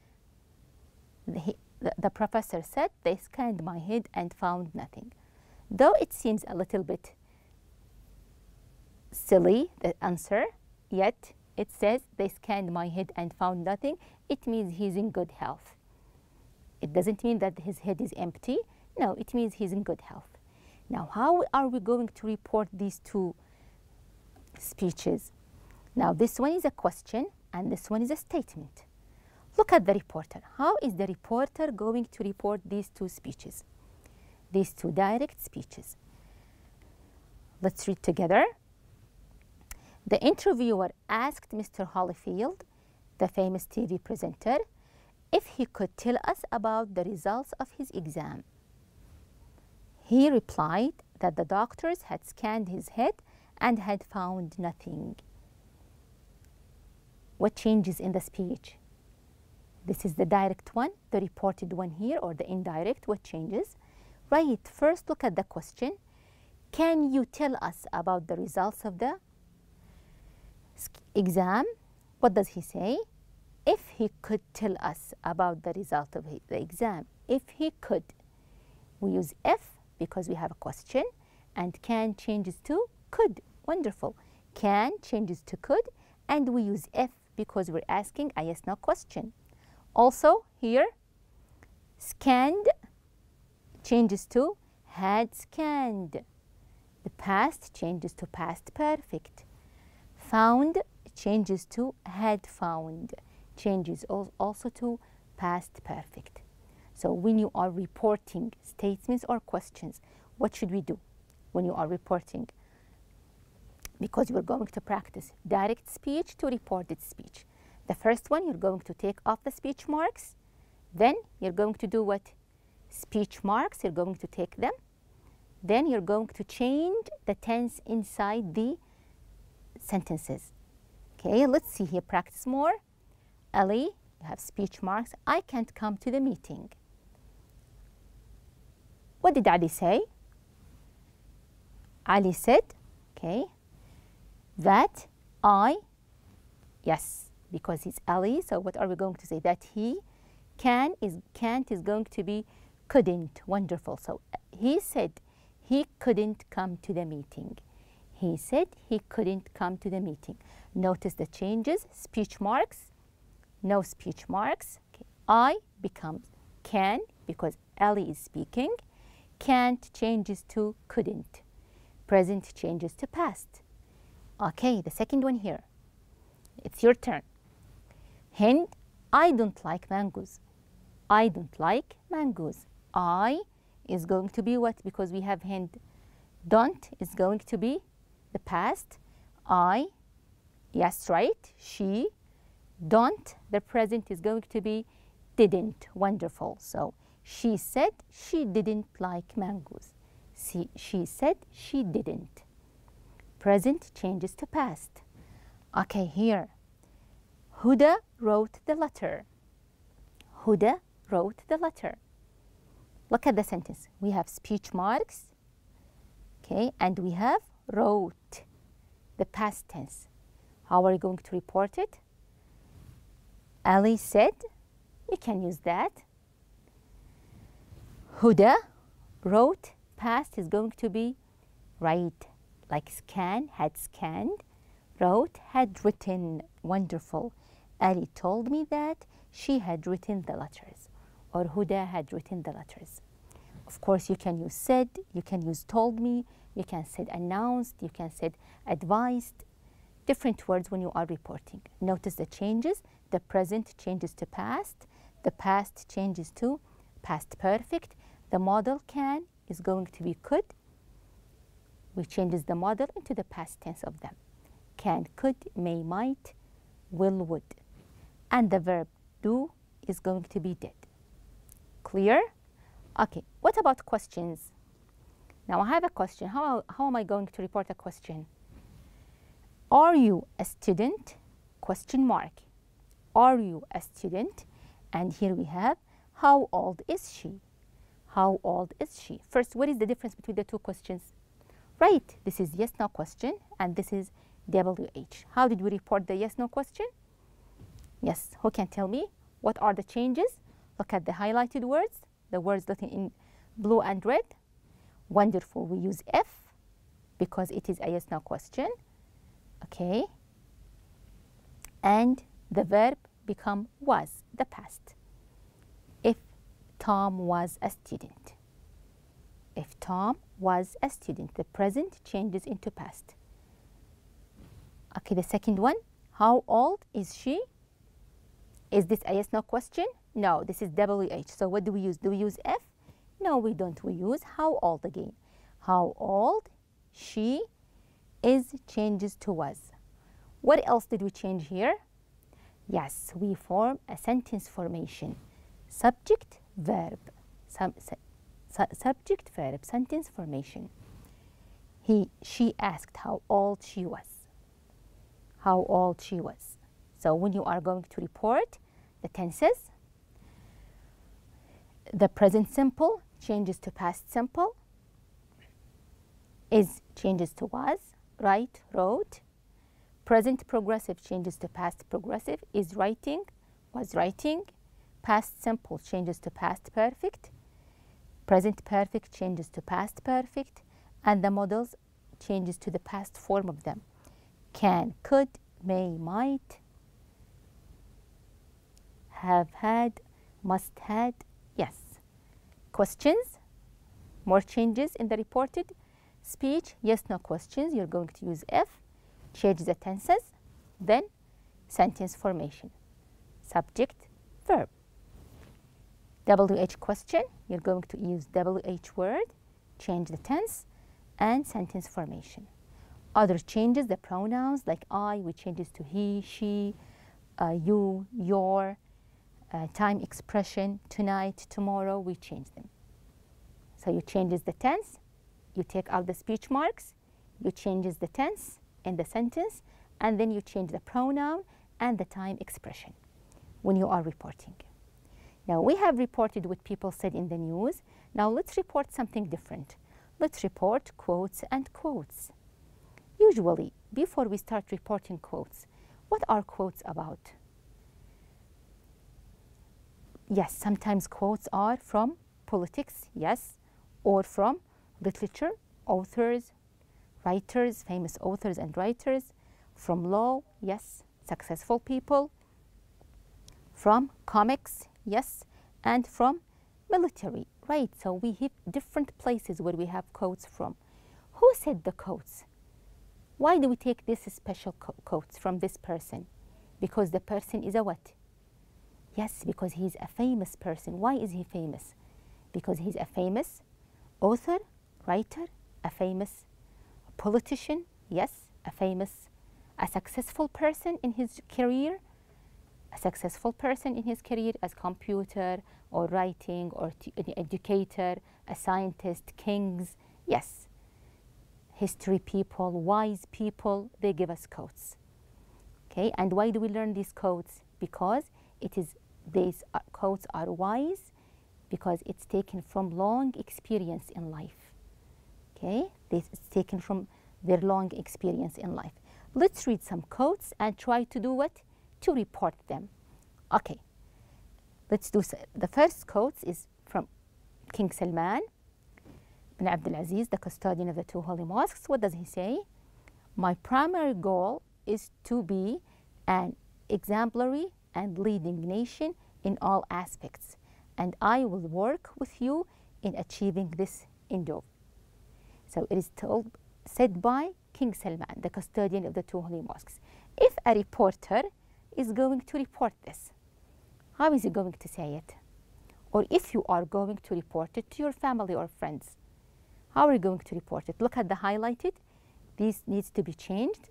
The professor said, they scanned my head and found nothing. Though it seems a little bit silly, the answer, yet it says they scanned my head and found nothing. It means he's in good health. It doesn't mean that his head is empty. No, it means he's in good health. Now, how are we going to report these two speeches? Now, this one is a question and this one is a statement. Look at the reporter. How is the reporter going to report these two speeches? These two direct speeches. Let's read together. The interviewer asked Mr. Holyfield, the famous TV presenter, if he could tell us about the results of his exam. He replied that the doctors had scanned his head and had found nothing. What changes in the speech? This is the direct one, the reported one here, or the indirect. What changes? Right, first look at the question. can you tell us about the results of the exam? What does he say? If he could tell us about the result of the exam. If he could. We use if because we have a question, and can changes to could. Wonderful. Can changes to could, and we use if because we're asking a yes no question. Also here, scanned changes to had scanned. The past changes to past perfect. Found changes to had found. Changes also to past perfect. So when you are reporting statements or questions, what should we do when you are reporting? Because we're going to practice direct speech to reported speech. The first one, you're going to take off the speech marks. Then you're going to do what? Speech marks, you're going to take them. Then you're going to change the tense inside the sentences. Okay, let's see here, practice more. Ali, you have speech marks. I can't come to the meeting. What did Ali say? Ali said, okay, that yes, because he's Ali, so what are we going to say? That he can't is going to be couldn't. Wonderful. So he said he couldn't come to the meeting. He said he couldn't come to the meeting. Notice the changes. Speech marks, no speech marks. Okay. I becomes can because Ali is speaking. Can't changes to couldn't. Present changes to past. Okay, the second one here. It's your turn. Hind, I don't like mangoes. I don't like mangoes. I is going to be what? Because we have Hind. Don't is going to be the past. I, yes, right. She, don't, the present is going to be didn't. Wonderful. So she said she didn't like mangoes. She said she didn't. Present changes to past. Okay, here. Huda wrote the letter. Huda wrote the letter. Look at the sentence. We have speech marks, okay, and we have wrote, the past tense. How are you going to report it? Ali said, you can use that. Huda wrote, past is going to be right, like scan, had scanned, wrote, had written. Wonderful. Ali told me that she had written the letters, or Huda had written the letters. Of course, you can use said, you can use told me, you can say announced, you can say advised. Different words when you are reporting. Notice the changes. The present changes to past. The past changes to past perfect. The model can is going to be could. We changes the model into the past tense of them. Can, could, may, might, will, would. And the verb do is going to be did. Clear? Okay, what about questions? Now I have a question. How am I going to report a question? Are you a student? Question mark. Are you a student? And here we have, how old is she? How old is she? First, what is the difference between the two questions? Right, this is yes, no question, and this is WH. How did we report the yes, no question? Yes, who can tell me? What are the changes? Look at the highlighted words, the words written in blue and red. Wonderful, we use F because it is a yes, no question. Okay, and the verb become was, the past. If Tom was a student. If Tom was a student, the present changes into past. Okay, the second one, how old is she? Is this a yes, no question? No, this is WH. So what do we use? Do we use F? No, we don't. We use how old again. How old she is changes to was. What else did we change here? Yes, we form a sentence formation. Subject, verb. Subject, verb, sentence formation. She asked how old she was. How old she was. So when you are going to report the tenses, the present simple changes to past simple. Is changes to was, write, wrote. Present progressive changes to past progressive, is writing, was writing. Past simple changes to past perfect. Present perfect changes to past perfect. And the models changes to the past form of them. Can, could, may, might, have had, must had, yes. Questions, more changes in the reported speech, yes, no questions, you're going to use if, change the tenses, then sentence formation, subject, verb. WH question, you're going to use WH word, change the tense, and sentence formation. Other changes, the pronouns like I, we changes to he, she, you, your, time expression, tonight, tomorrow, we change them. So you changes the tense, you take out the speech marks, you changes the tense in the sentence, and then you change the pronoun and the time expression when you are reporting. Now we have reported what people said in the news. Now let's report something different. Let's report quotes and quotes. Usually, before we start reporting quotes, what are quotes about? Yes, sometimes quotes are from politics, yes, or from literature, authors, writers, famous authors and writers, from law, yes, successful people, from comics, yes, and from military, right? So we have different places where we have quotes from. Who said the quotes? Why do we take this special quotes from this person? Because the person is a what? Yes, because he's a famous person. Why is he famous? Because he's a famous author, writer, a famous politician, yes, a successful person in his career, a successful person in his career as computer or writing or an educator, a scientist, kings, yes. History people, wise people, they give us quotes. Okay, and why do we learn these quotes? Because these quotes are wise, because it's taken from long experience in life. Okay, this is taken from their long experience in life. Let's read some quotes and try to do what? To report them. Okay, let's do the first quotes is from King Salman bin Abdulaziz, the custodian of the two holy mosques. What does he say? My primary goal is to be an exemplary and leading nation in all aspects, and I will work with you in achieving this endeavor. So it is said by King Salman, the custodian of the two holy mosques. If a reporter is going to report this, how is he going to say it? Or if you are going to report it to your family or friends, how are you going to report it? Look at the highlighted. This needs to be changed.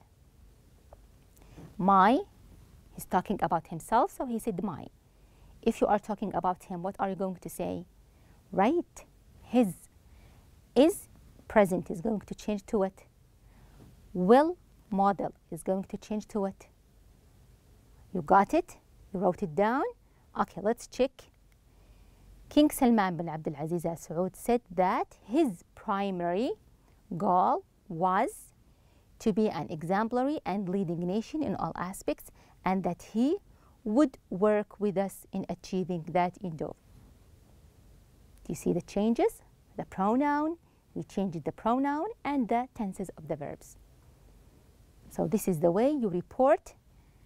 My, he's talking about himself, so he said my. If you are talking about him, what are you going to say? Right, his. Is present is going to change to what? Will model is going to change to what? You got it? You wrote it down? Okay, let's check. King Salman bin Abdulaziz Al Saud said that his primary goal was to be an exemplary and leading nation in all aspects, and that he would work with us in achieving that endeavor. Do you see the changes? The pronoun, we changed the pronoun and the tenses of the verbs. So this is the way you report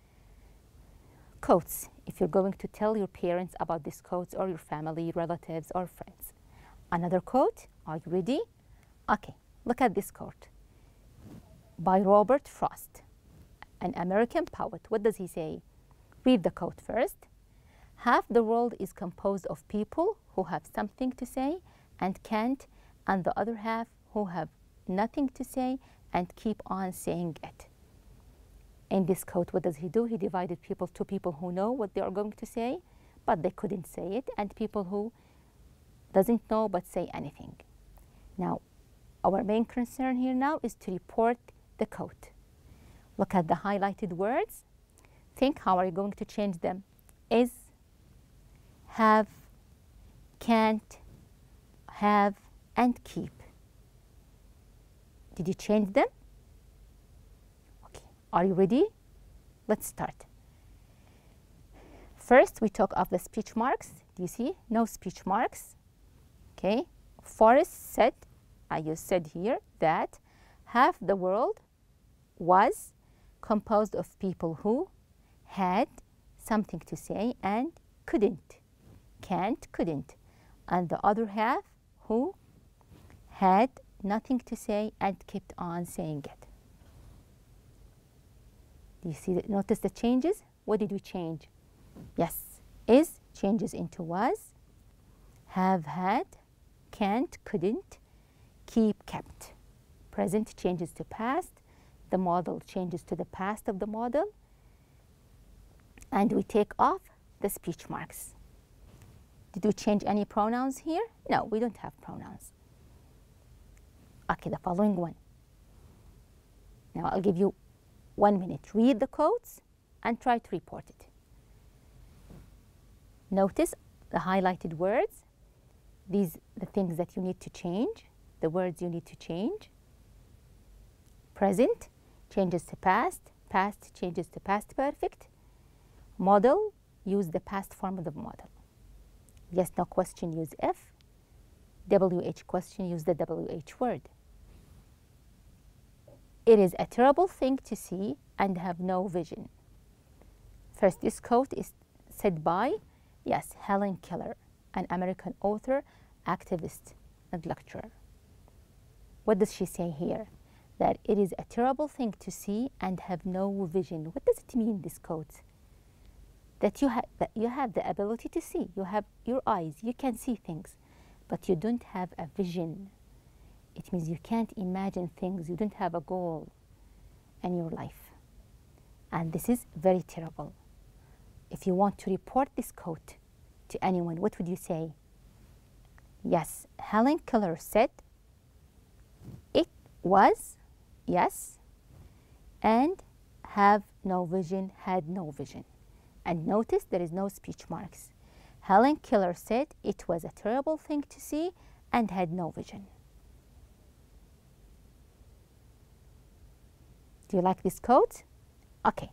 quotes if you're going to tell your parents about these quotes, or your family, relatives, or friends. Another quote, are you ready? Okay, look at this quote by Robert Frost, an American poet. What does he say? Read the quote first. Half the world is composed of people who have something to say and can't, and the other half who have nothing to say and keep on saying it. In this quote, what does he do? He divided people to people who know what they are going to say, but they couldn't say it, and people who doesn't know but say anything. Now, our main concern here now is to report the quote. Look at the highlighted words. Think, how are you going to change them? Is, have, can't, have, and keep. Did you change them? Okay, are you ready? Let's start. First, we talk of the speech marks. Do you see? No speech marks. Okay. Forrest said, I said here, that half the world was composed of people who had something to say and couldn't, can't, couldn't. And the other half who had nothing to say and kept on saying it. Do you see? Notice the changes? What did we change? Yes, is changes into was, have had, can't, couldn't, keep, kept. Present changes to past, the model changes to the past of the model, and we take off the speech marks. Did we change any pronouns here? No, we don't have pronouns. Okay, the following one. Now I'll give you 1 minute. Read the codes and try to report it. Notice the highlighted words. These are the things that you need to change, the words you need to change. Present changes to past, past changes to past perfect. Model, use the past form of the model. Yes, no question, use if. WH question, use the WH word. It is a terrible thing to see and have no vision. First, this quote is said by, yes, Helen Keller, an American author, activist, and lecturer. What does she say here? That it is a terrible thing to see and have no vision. What does it mean, this quote? That you have the ability to see. You have your eyes. You can see things, but you don't have a vision. It means you can't imagine things. You don't have a goal in your life. And this is very terrible. If you want to report this quote to anyone, what would you say? Yes, Helen Keller said it was, yes, and have no vision, had no vision. And notice there is no speech marks. Helen Keller said it was a terrible thing to see and had no vision. Do you like this quote? Okay.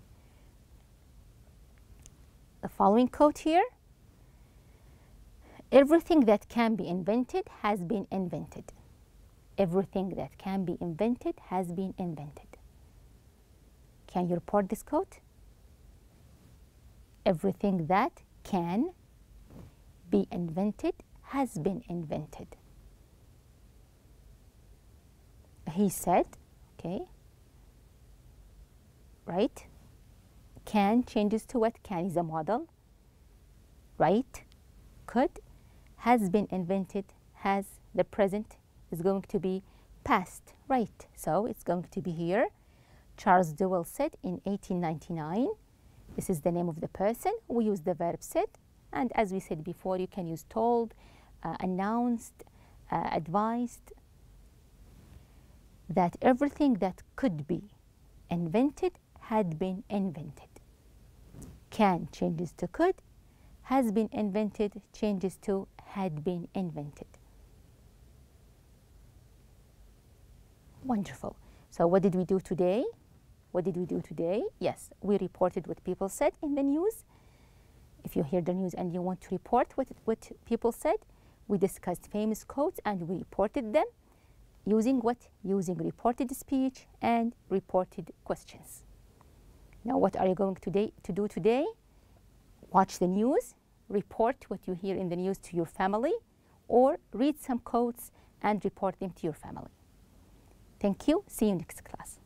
The following quote here. Everything that can be invented has been invented. Everything that can be invented has been invented. Can you report this quote? Everything that can be invented has been invented. He said, okay, right? Can changes to what? Can is a model, right? Could, has been invented, has, the present is going to be past, right? So it's going to be here. Charles Dewey said in 1899, this is the name of the person. We use the verb said, and as we said before, you can use told, announced, advised, that everything that could be invented had been invented. Can changes to could, has been invented changes to had been invented. Wonderful. So what did we do today? What did we do today? Yes, we reported what people said in the news. If you hear the news and you want to report what people said, we discussed famous quotes and we reported them using what? Using reported speech and reported questions. Now, what are you going to do today? Watch the news, report what you hear in the news to your family, or read some quotes and report them to your family. Thank you. See you next class.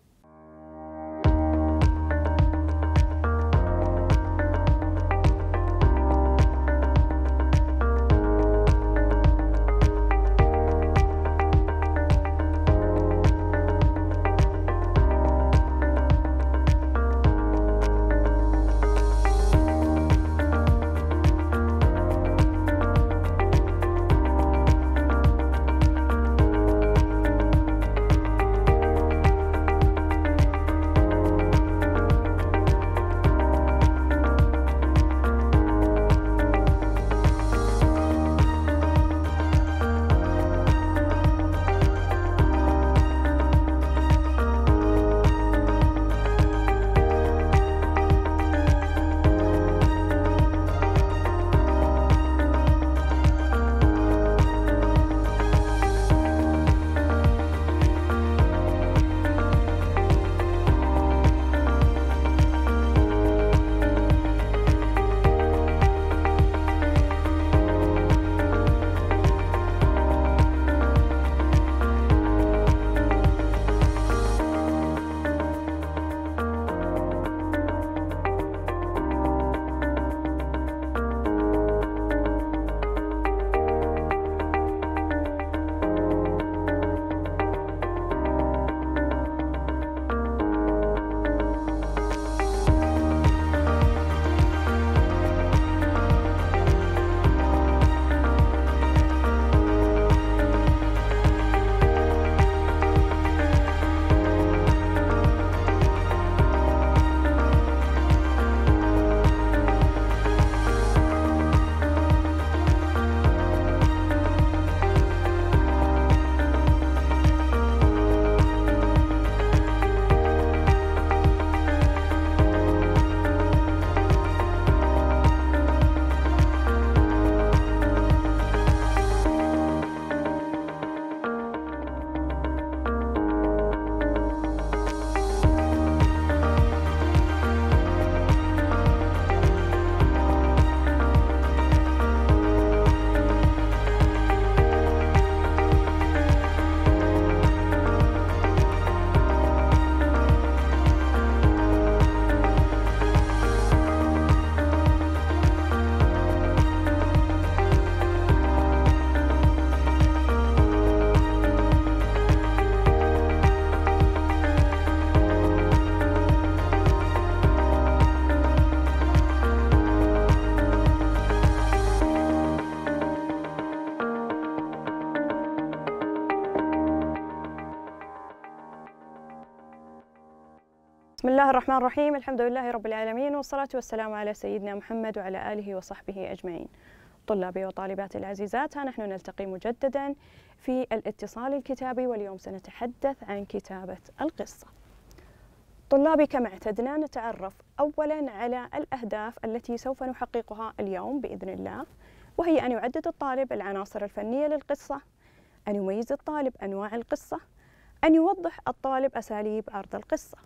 بسم الله الرحمن الرحيم، الحمد لله رب العالمين، والصلاة والسلام على سيدنا محمد وعلى آله وصحبه أجمعين. طلابي وطالباتي العزيزات، ها نحن نلتقي مجددا في الاتصال الكتابي، واليوم سنتحدث عن كتابة القصة. طلابي، كما اعتدنا نتعرف أولا على الأهداف التي سوف نحققها اليوم بإذن الله، وهي أن يعدد الطالب العناصر الفنية للقصة، أن يميز الطالب أنواع القصة، أن يوضح الطالب أساليب عرض القصة.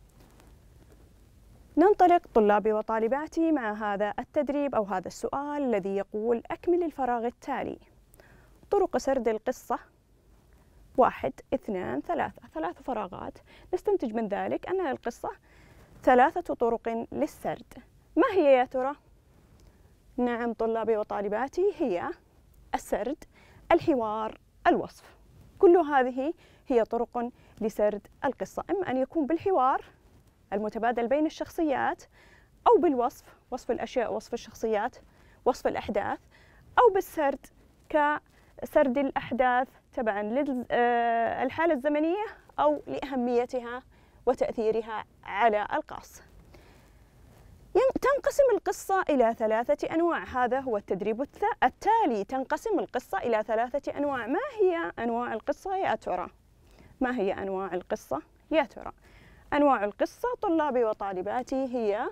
ننطلق طلابي وطالباتي مع هذا التدريب أو هذا السؤال الذي يقول: أكمل الفراغ التالي. طرق سرد القصة 1 2 3، 3 فراغات. نستنتج من ذلك أن للقصة 3 طرق للسرد. ما هي يا ترى؟ نعم طلابي وطالباتي، هي السرد، الحوار، الوصف. كل هذه هي طرق لسرد القصة، إما أن يكون بالحوار المتبادل بين الشخصيات، أو بالوصف، وصف الأشياء، وصف الشخصيات، وصف الأحداث، أو بالسرد كسرد الأحداث تبعا للحالة الزمنية أو لأهميتها وتأثيرها على القاص. تنقسم القصة إلى 3 أنواع، هذا هو التدريب التالي. تنقسم القصة إلى 3 أنواع. ما هي أنواع القصة يا ترى؟ ما هي أنواع القصة يا ترى؟ أنواع القصة طلابي وطالباتي هي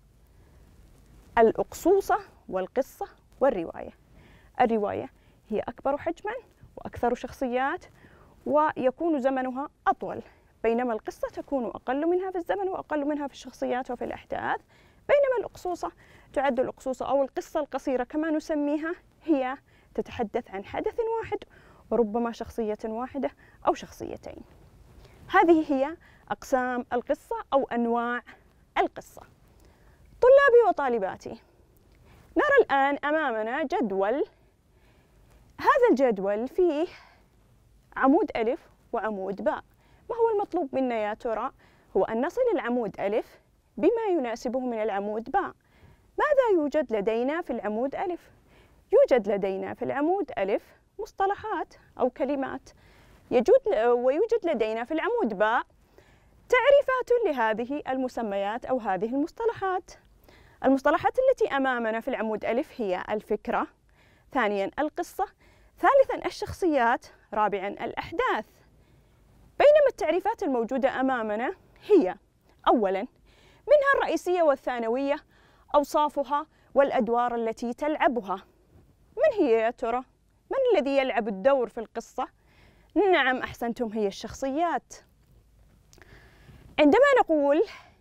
الأقصوصة والقصة والرواية. الرواية هي أكبر حجماً وأكثر شخصيات ويكون زمنها أطول، بينما القصة تكون أقل منها في الزمن وأقل منها في الشخصيات وفي الأحداث. بينما الأقصوصة تعد الأقصوصة أو القصة القصيرة كما نسميها، هي تتحدث عن حدث واحد وربما شخصية واحدة أو شخصيتين. هذه هي أقسام القصة أو أنواع القصة. طلابي وطالباتي، نرى الآن أمامنا جدول. هذا الجدول فيه عمود ألف وعمود باء. ما هو المطلوب منا يا ترى؟ هو أن نصل العمود ألف بما يناسبه من العمود باء. ماذا يوجد لدينا في العمود ألف؟ يوجد لدينا في العمود ألف مصطلحات أو كلمات، ويوجد لدينا في العمود باء تعريفات لهذه المسميات أو هذه المصطلحات. المصطلحات التي أمامنا في العمود ألف هي الفكرة، ثانياً القصة، ثالثاً الشخصيات، رابعاً الأحداث. بينما التعريفات الموجودة أمامنا هي: أولاً منها الرئيسية والثانوية، أوصافها والأدوار التي تلعبها. من هي يا ترى؟ من الذي يلعب الدور في القصة؟ نعم أحسنتم، هي الشخصيات. عندما نقول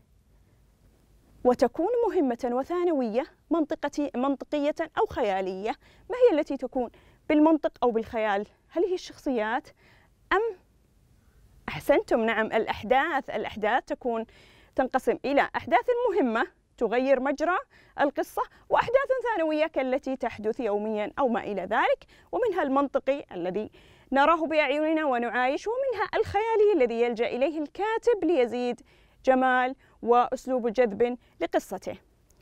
وتكون مهمة وثانوية منطقية أو خيالية، ما هي التي تكون بالمنطق أو بالخيال؟ هل هي الشخصيات أم أحسنتم؟ نعم الأحداث. الأحداث تنقسم إلى أحداث مهمة تغير مجرى القصة، وأحداث ثانوية كالتي تحدث يوميا أو ما إلى ذلك، ومنها المنطقي الذي نراه بأعيننا ونعايش، ومنها الخيالي الذي يلجأ إليه الكاتب ليزيد جمال وأسلوب جذب لقصته.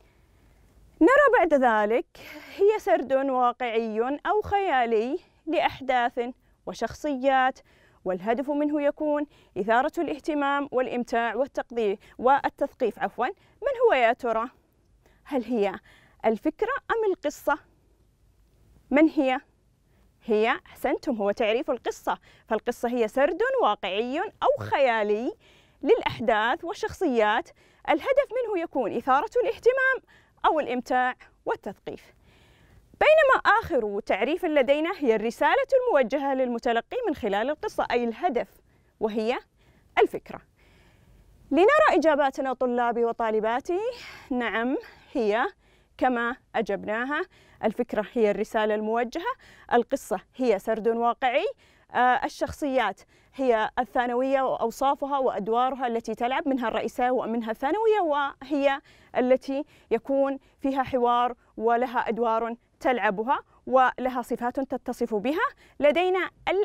نرى بعد ذلك هي سرد واقعي أو خيالي لأحداث وشخصيات، والهدف منه يكون إثارة الاهتمام والإمتاع والتثقيف. من هو يا ترى؟ هل هي الفكرة أم القصة؟ من هي؟ هي أحسنتم، هو تعريف القصة. فالقصة هي سرد واقعي أو خيالي للأحداث والشخصيات، الهدف منه يكون إثارة الاهتمام أو الإمتاع والتثقيف. بينما آخر تعريف لدينا هي الرسالة الموجهة للمتلقي من خلال القصة، أي الهدف، وهي الفكرة. لنرى إجاباتنا طلابي وطالباتي. نعم هي كما أجبناها، الفكرة هي الرسالة الموجهة، القصة هي سرد واقعي، الشخصيات هي الثانوية وأوصافها وأدوارها التي تلعب، منها الرئيسية ومنها الثانوية، وهي التي يكون فيها حوار ولها أدوار تلعبها ولها صفات تتصف بها. لدينا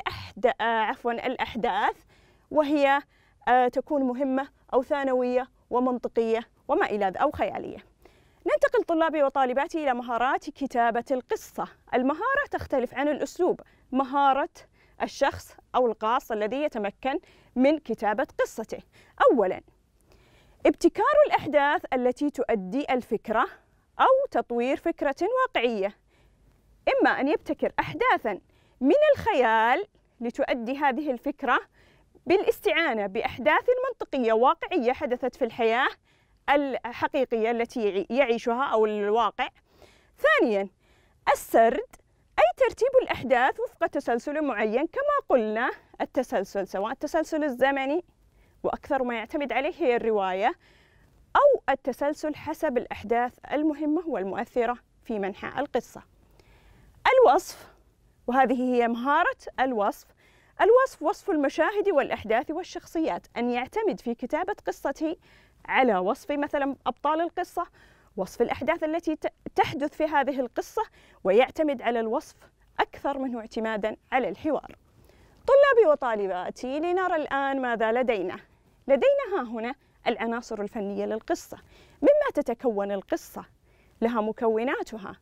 الأحداث، وهي تكون مهمة أو ثانوية ومنطقية وما إلى ذلك أو خيالية. ننتقل طلابي وطالباتي إلى مهارات كتابة القصة. المهارة تختلف عن الأسلوب. مهارة الشخص أو القاص الذي يتمكن من كتابة قصته. أولاً ابتكار الأحداث التي تؤدي الفكرة أو تطوير فكرة واقعية. إما أن يبتكر أحداثاً من الخيال لتؤدي هذه الفكرة بالاستعانة بأحداث منطقية واقعية حدثت في الحياة الحقيقية التي يعيشها أو الواقع. ثانياً السرد، أي ترتيب الأحداث وفق تسلسل معين، كما قلنا التسلسل سواء التسلسل الزمني وأكثر ما يعتمد عليه هي الرواية، أو التسلسل حسب الأحداث المهمة والمؤثرة في منحى القصة. الوصف، وهذه هي مهارة الوصف. الوصف وصف المشاهد والأحداث والشخصيات، أن يعتمد في كتابة قصته على وصف مثلا أبطال القصة، وصف الأحداث التي تحدث في هذه القصة، ويعتمد على الوصف أكثر منه اعتمادا على الحوار. طلابي وطالباتي، لنرى الآن ماذا لدينا. لدينا ها هنا العناصر الفنية للقصة، مما تتكون القصة، لها مكوناتها.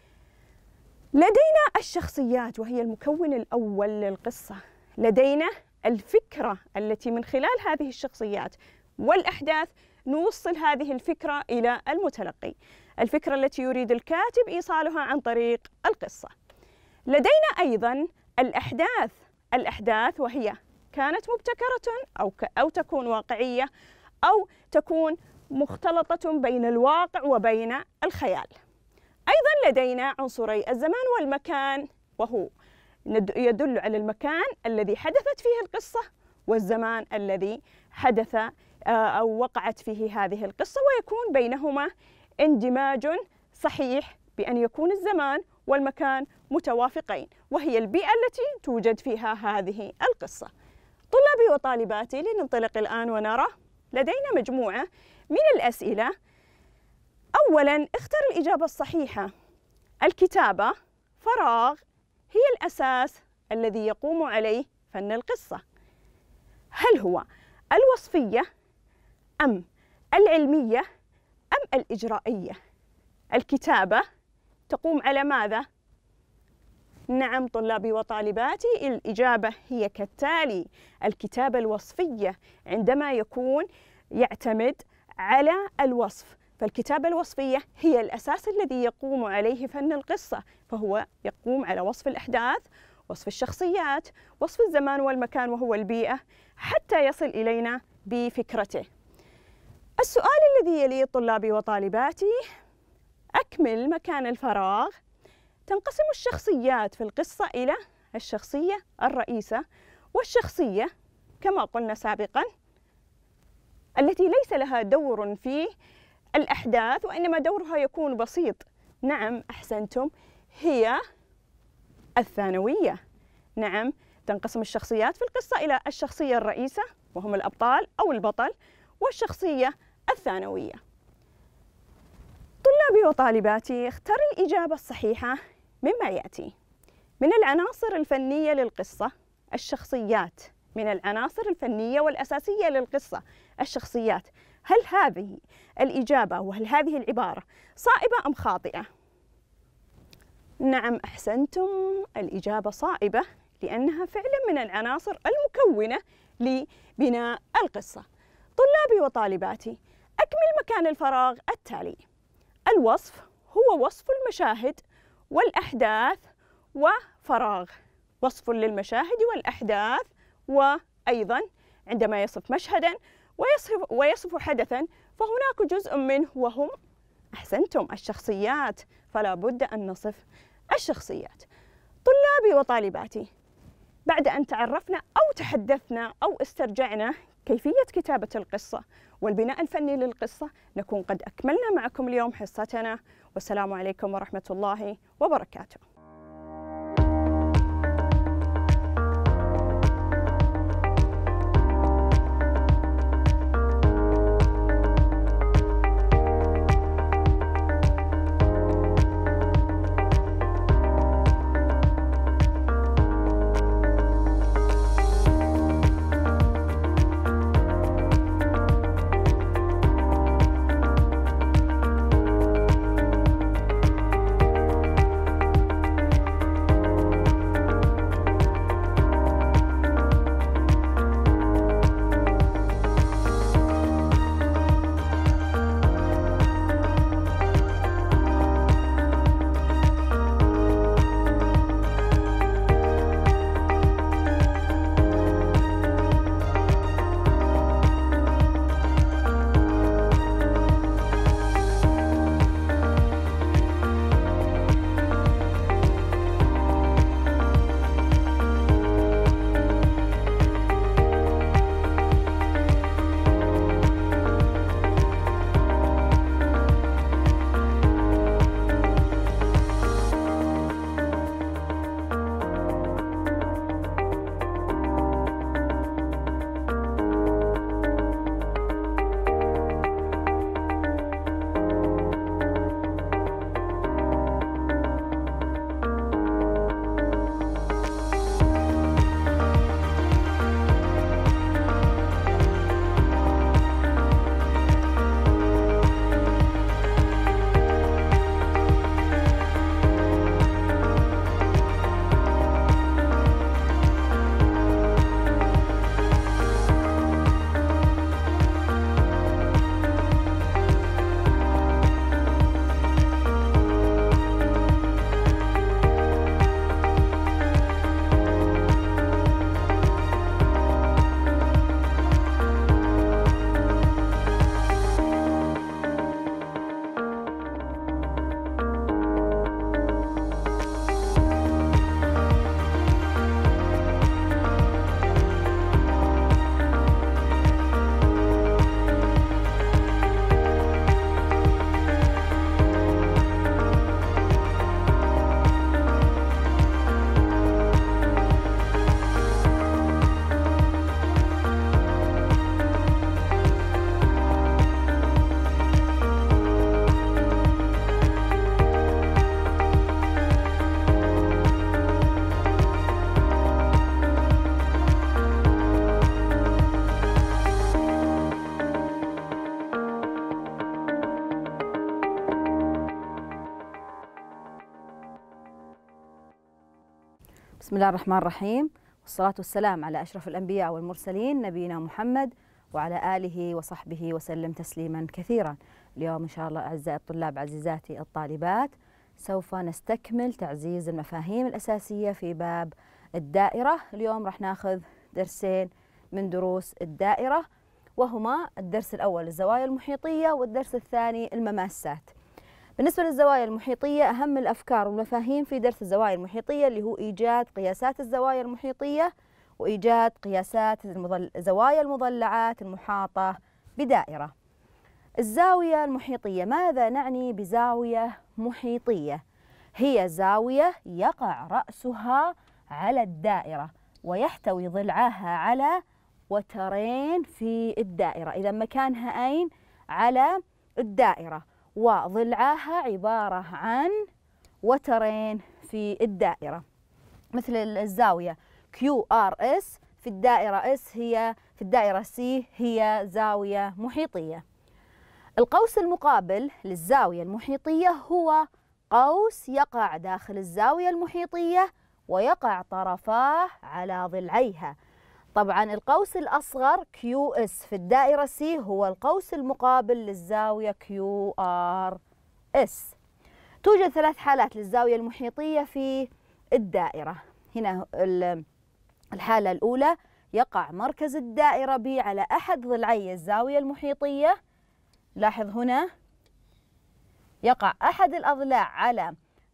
لدينا الشخصيات وهي المكون الأول للقصة. لدينا الفكرة التي من خلال هذه الشخصيات والأحداث نوصل هذه الفكرة إلى المتلقي، الفكرة التي يريد الكاتب إيصالها عن طريق القصة. لدينا أيضاً الأحداث وهي كانت مبتكرة أو تكون واقعية أو تكون مختلطة بين الواقع وبين الخيال. أيضاً لدينا عنصري الزمان والمكان، وهو يدل على المكان الذي حدثت فيه القصة والزمان الذي حدث أو وقعت فيه هذه القصة، ويكون بينهما اندماج صحيح بأن يكون الزمان والمكان متوافقين، وهي البيئة التي توجد فيها هذه القصة. طلابي وطالباتي، لننطلق الآن ونرى. لدينا مجموعة من الأسئلة. أولاً اختر الإجابة الصحيحة. الكتابة فراغ هي الأساس الذي يقوم عليه فن القصة. هل هو الوصفية أم العلمية أم الإجرائية؟ الكتابة تقوم على ماذا؟ نعم طلابي وطالباتي، الإجابة هي كالتالي: الكتابة الوصفية عندما يكون يعتمد على الوصف، فالكتابة الوصفية هي الأساس الذي يقوم عليه فن القصة، فهو يقوم على وصف الأحداث، وصف الشخصيات، وصف الزمان والمكان وهو البيئة، حتى يصل إلينا بفكرته. السؤال الذي يلي طلابي وطالباتي: أكمل مكان الفراغ. تنقسم الشخصيات في القصة إلى الشخصية الرئيسة والشخصية كما قلنا سابقاً التي ليس لها دور في الأحداث وإنما دورها يكون بسيط. نعم أحسنتم، هي الثانوية. نعم، تنقسم الشخصيات في القصة إلى الشخصية الرئيسة وهم الأبطال أو البطل، والشخصية الثانوية. طلابي وطالباتي، اختر الإجابة الصحيحة مما يأتي: من العناصر الفنية للقصة الشخصيات. من العناصر الفنية والأساسية للقصة الشخصيات. هل هذه الإجابة وهل هذه العبارة صائبة أم خاطئة؟ نعم أحسنتم، الإجابة صائبة لأنها فعلا من العناصر المكونة لبناء القصة. طلابي وطالباتي، أكمل مكان الفراغ التالي. الوصف هو وصف المشاهد والأحداث وفراغ، وصف للمشاهد والأحداث، وأيضا عندما يصف مشهدا ويصف حدثا فهناك جزء منه وهم أحسنتم الشخصيات، فلا بد أن نصف الشخصيات. طلابي وطالباتي، بعد أن تعرفنا أو تحدثنا أو استرجعنا كيفية كتابة القصة والبناء الفني للقصة، نكون قد أكملنا معكم اليوم حصتنا، والسلام عليكم ورحمة الله وبركاته. بسم الله الرحمن الرحيم، والصلاة والسلام على أشرف الأنبياء والمرسلين نبينا محمد وعلى آله وصحبه وسلم تسليما كثيرا. اليوم إن شاء الله أعزائي الطلاب عزيزاتي الطالبات سوف نستكمل تعزيز المفاهيم الأساسية في باب الدائرة. اليوم راح ناخذ درسين من دروس الدائرة، وهما الدرس الأول الزوايا المحيطية والدرس الثاني المماسات. بالنسبة للزوايا المحيطية، أهم الأفكار والمفاهيم في درس الزوايا المحيطية اللي هو إيجاد قياسات الزوايا المحيطية وإيجاد قياسات زوايا المضلعات المحاطة بدائرة. الزاوية المحيطية، ماذا نعني بزاوية محيطية؟ هي زاوية يقع رأسها على الدائرة ويحتوي ضلعها على وترين في الدائرة. إذا مكانها أين؟ على الدائرة، وضلعها عبارة عن وترين في الدائرة، مثل الزاوية QRS في الدائرة S هي في الدائرة C هي زاوية محيطية. القوس المقابل للزاوية المحيطية هو قوس يقع داخل الزاوية المحيطية ويقع طرفاه على ضلعيها. طبعا القوس الأصغر QS في الدائرة C هو القوس المقابل للزاوية QRS. توجد 3 حالات للزاوية المحيطية في الدائرة. هنا الحالة الأولى، يقع مركز الدائرة B على أحد ضلعي الزاوية المحيطية. لاحظ هنا يقع أحد الأضلاع على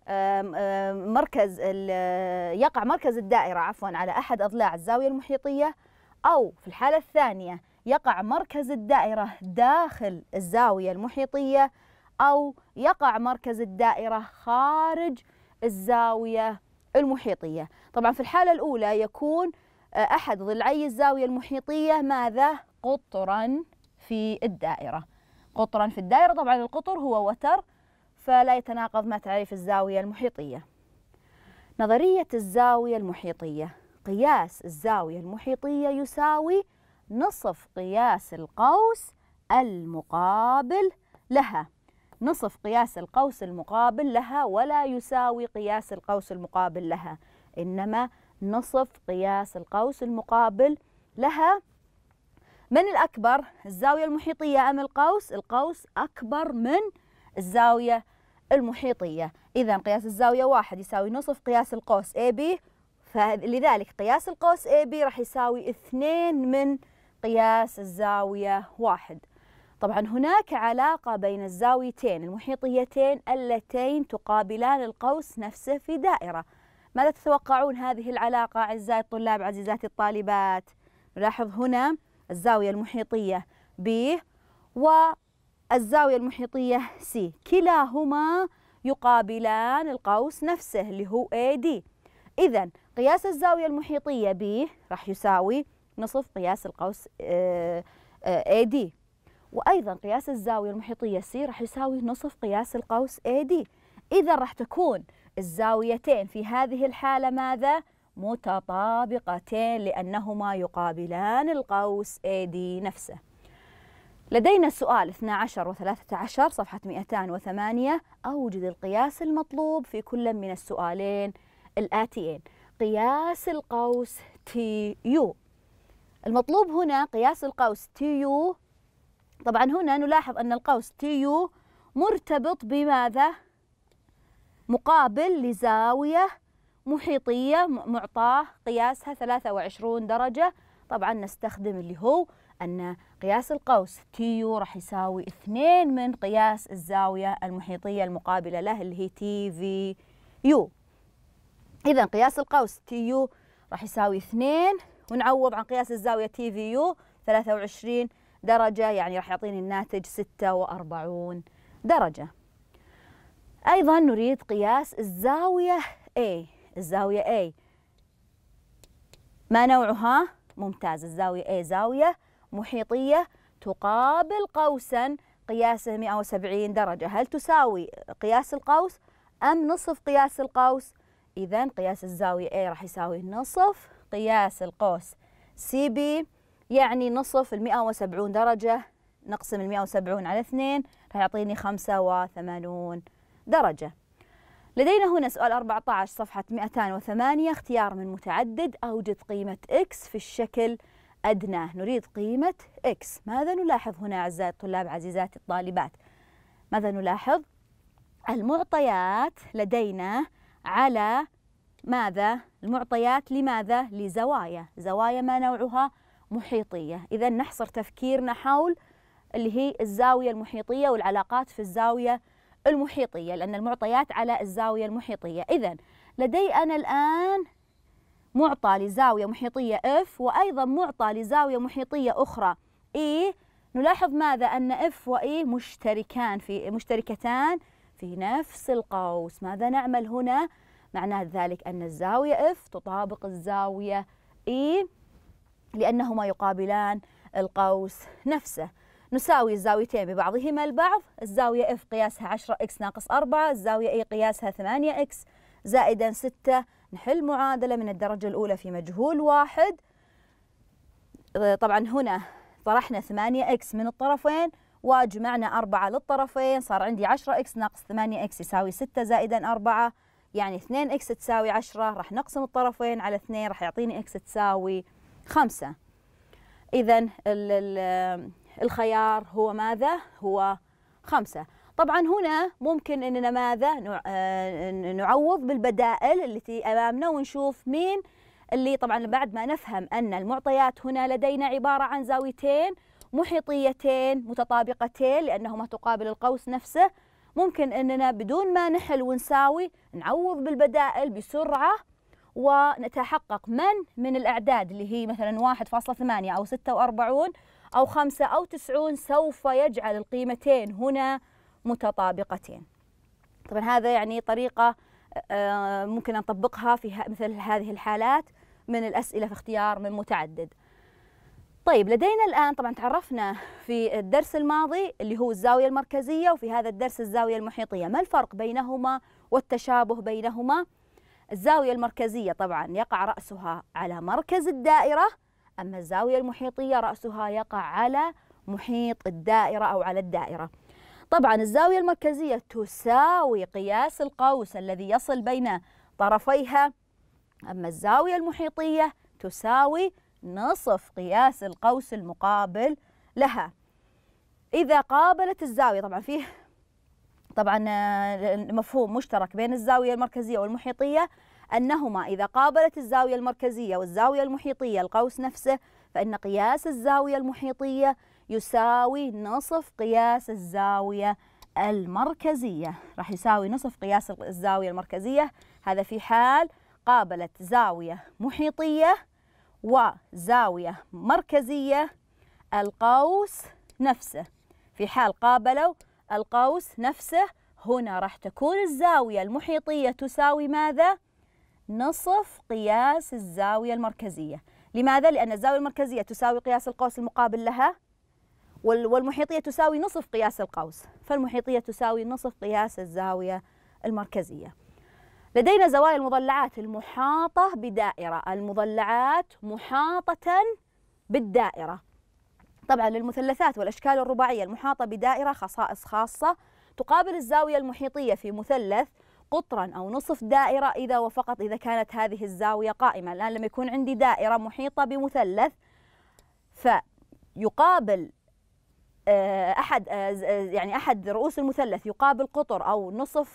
يقع مركز الدائرة على أحد أضلاع الزاوية المحيطية، أو في الحالة الثانية يقع مركز الدائرة داخل الزاوية المحيطية، أو يقع مركز الدائرة خارج الزاوية المحيطية. طبعا في الحالة الأولى يكون أحد ضلعي الزاوية المحيطية ماذا؟ قطرا في الدائرة. قطرا في الدائرة، طبعا القطر هو وتر فلا يتناقض مع تعريف الزاوية المحيطية. نظرية الزاوية المحيطية، قياس الزاوية المحيطية يساوي نصف قياس القوس المقابل لها. نصف قياس القوس المقابل لها، ولا يساوي قياس القوس المقابل لها، إنما نصف قياس القوس المقابل لها. من الأكبر، الزاوية المحيطية أم القوس؟ القوس أكبر من الزاوية المحيطية. إذا قياس الزاوية 1 يساوي نصف قياس القوس AB، فلذلك قياس القوس AB راح يساوي 2 من قياس الزاوية 1. طبعا هناك علاقة بين الزاويتين المحيطيتين اللتين تقابلان القوس نفسه في دائرة. ماذا تتوقعون هذه العلاقة أعزائي الطلاب عزيزاتي الطالبات؟ نلاحظ هنا الزاوية المحيطية B والزاوية المحيطية C، كلاهما يقابلان القوس نفسه اللي هو AD. إذا قياس الزاوية المحيطية B راح يساوي نصف قياس القوس AD، وأيضا قياس الزاوية المحيطية C راح يساوي نصف قياس القوس AD. إذا راح تكون الزاويتين في هذه الحالة ماذا؟ متطابقتين، لأنهما يقابلان القوس AD نفسه. لدينا سؤال 12 و13 صفحة 208. أوجد القياس المطلوب في كل من السؤالين الآتيين. قياس القوس TU. المطلوب هنا قياس القوس TU. طبعا هنا نلاحظ أن القوس TU مرتبط بماذا؟ مقابل لزاوية محيطية معطاه قياسها 23 درجة. طبعا نستخدم اللي هو أن قياس القوس TU راح يساوي 2 من قياس الزاوية المحيطية المقابلة له اللي هي TVU. إذا قياس القوس TU راح يساوي 2، ونعوض عن قياس الزاوية TVU 23 درجة، يعني راح يعطيني الناتج 46 درجة. أيضا نريد قياس الزاوية A. الزاوية A ما نوعها؟ ممتاز، الزاوية A زاوية محيطية تقابل قوسا قياسه 170 درجة. هل تساوي قياس القوس أم نصف قياس القوس؟ إذن قياس الزاوية A راح يساوي نصف قياس القوس CB، يعني نصف 170 درجة نقسم 170 على 2 راح يعطيني 85 درجة. لدينا هنا سؤال 14 صفحة 208. اختيار من متعدد، أوجد قيمة x في الشكل أدناه. نريد قيمة x. ماذا نلاحظ هنا أعزائي الطلاب عزيزاتي الطالبات؟ ماذا نلاحظ؟ المعطيات لدينا على ماذا؟ المعطيات لماذا؟ لزوايا. زوايا ما نوعها؟ محيطية. إذا نحصر تفكيرنا حول اللي هي الزاوية المحيطية والعلاقات في الزاوية المحيطية، لأن المعطيات على الزاوية المحيطية. إذا لدي أنا الآن معطى لزاوية محيطية F، وأيضا معطى لزاوية محيطية أخرى E. نلاحظ ماذا؟ أن F و E مشتركتان في نفس القوس. ماذا نعمل هنا؟ معنى ذلك أن الزاوية F تطابق الزاوية E لأنهما يقابلان القوس نفسه. نساوي الزاويتين ببعضهما البعض. الزاوية F قياسها 10x ناقص 4، الزاوية E قياسها 8x زائدا 6. نحل معادلة من الدرجة الأولى في مجهول واحد. طبعا هنا طرحنا 8x من الطرفين وجمعنا 4 للطرفين، صار عندي 10x ناقص 8x يساوي 6 زائدا 4، يعني 2x تساوي 10. راح نقسم الطرفين على 2 راح يعطيني x تساوي 5. إذا الخيار هو ماذا؟ هو 5. طبعا هنا ممكن أننا ماذا؟ نعوض بالبدائل التي أمامنا ونشوف مين اللي طبعا بعد ما نفهم أن المعطيات هنا لدينا عبارة عن زاويتين محيطيتين متطابقتين لأنهما تقابل القوس نفسه، ممكن أننا بدون ما نحل ونساوي نعوض بالبدائل بسرعة ونتحقق من الأعداد اللي هي مثلا 1.8 أو 46 أو 5 أو 90 سوف يجعل القيمتين هنا متطابقتين. طبعا هذا يعني طريقة ممكن نطبقها في مثل هذه الحالات من الأسئلة في اختيار من متعدد. طيب لدينا الآن طبعا تعرفنا في الدرس الماضي اللي هو الزاوية المركزية، وفي هذا الدرس الزاوية المحيطية. ما الفرق بينهما والتشابه بينهما؟ الزاوية المركزية طبعا يقع رأسها على مركز الدائرة، أما الزاوية المحيطية رأسها يقع على محيط الدائرة أو على الدائرة. طبعا الزاوية المركزية تساوي قياس القوس الذي يصل بين طرفيها، أما الزاوية المحيطية تساوي نصف قياس القوس المقابل لها. إذا قابلت الزاوية طبعا مفهوم مشترك بين الزاوية المركزية والمحيطية أنهما إذا قابلت الزاوية المركزية والزاوية المحيطية القوس نفسه فإن قياس الزاوية المحيطية يساوي نصف قياس الزاوية المركزية. راح يساوي نصف قياس الزاوية المركزية. هذا في حال قابلت زاوية محيطية وزاوية مركزية القوس نفسه. في حال قابلوا القوس نفسه هنا راح تكون الزاوية المحيطية تساوي ماذا؟ نصف قياس الزاوية المركزية. لماذا؟ لأن الزاوية المركزية تساوي قياس القوس المقابل لها، والمحيطية تساوي نصف قياس القوس، فالمحيطية تساوي نصف قياس الزاوية المركزية. لدينا زوايا المضلعات المحاطة بدائرة. المضلعات محاطة بالدائرة. طبعا للمثلثات والأشكال الرباعية المحاطة بدائرة خصائص خاصة. تقابل الزاوية المحيطية في مثلث قطرا أو نصف دائرة إذا وفقط إذا كانت هذه الزاوية قائمة. الآن لما يكون عندي دائرة محيطة بمثلث فيقابل أحد رؤوس المثلث يقابل قطر أو نصف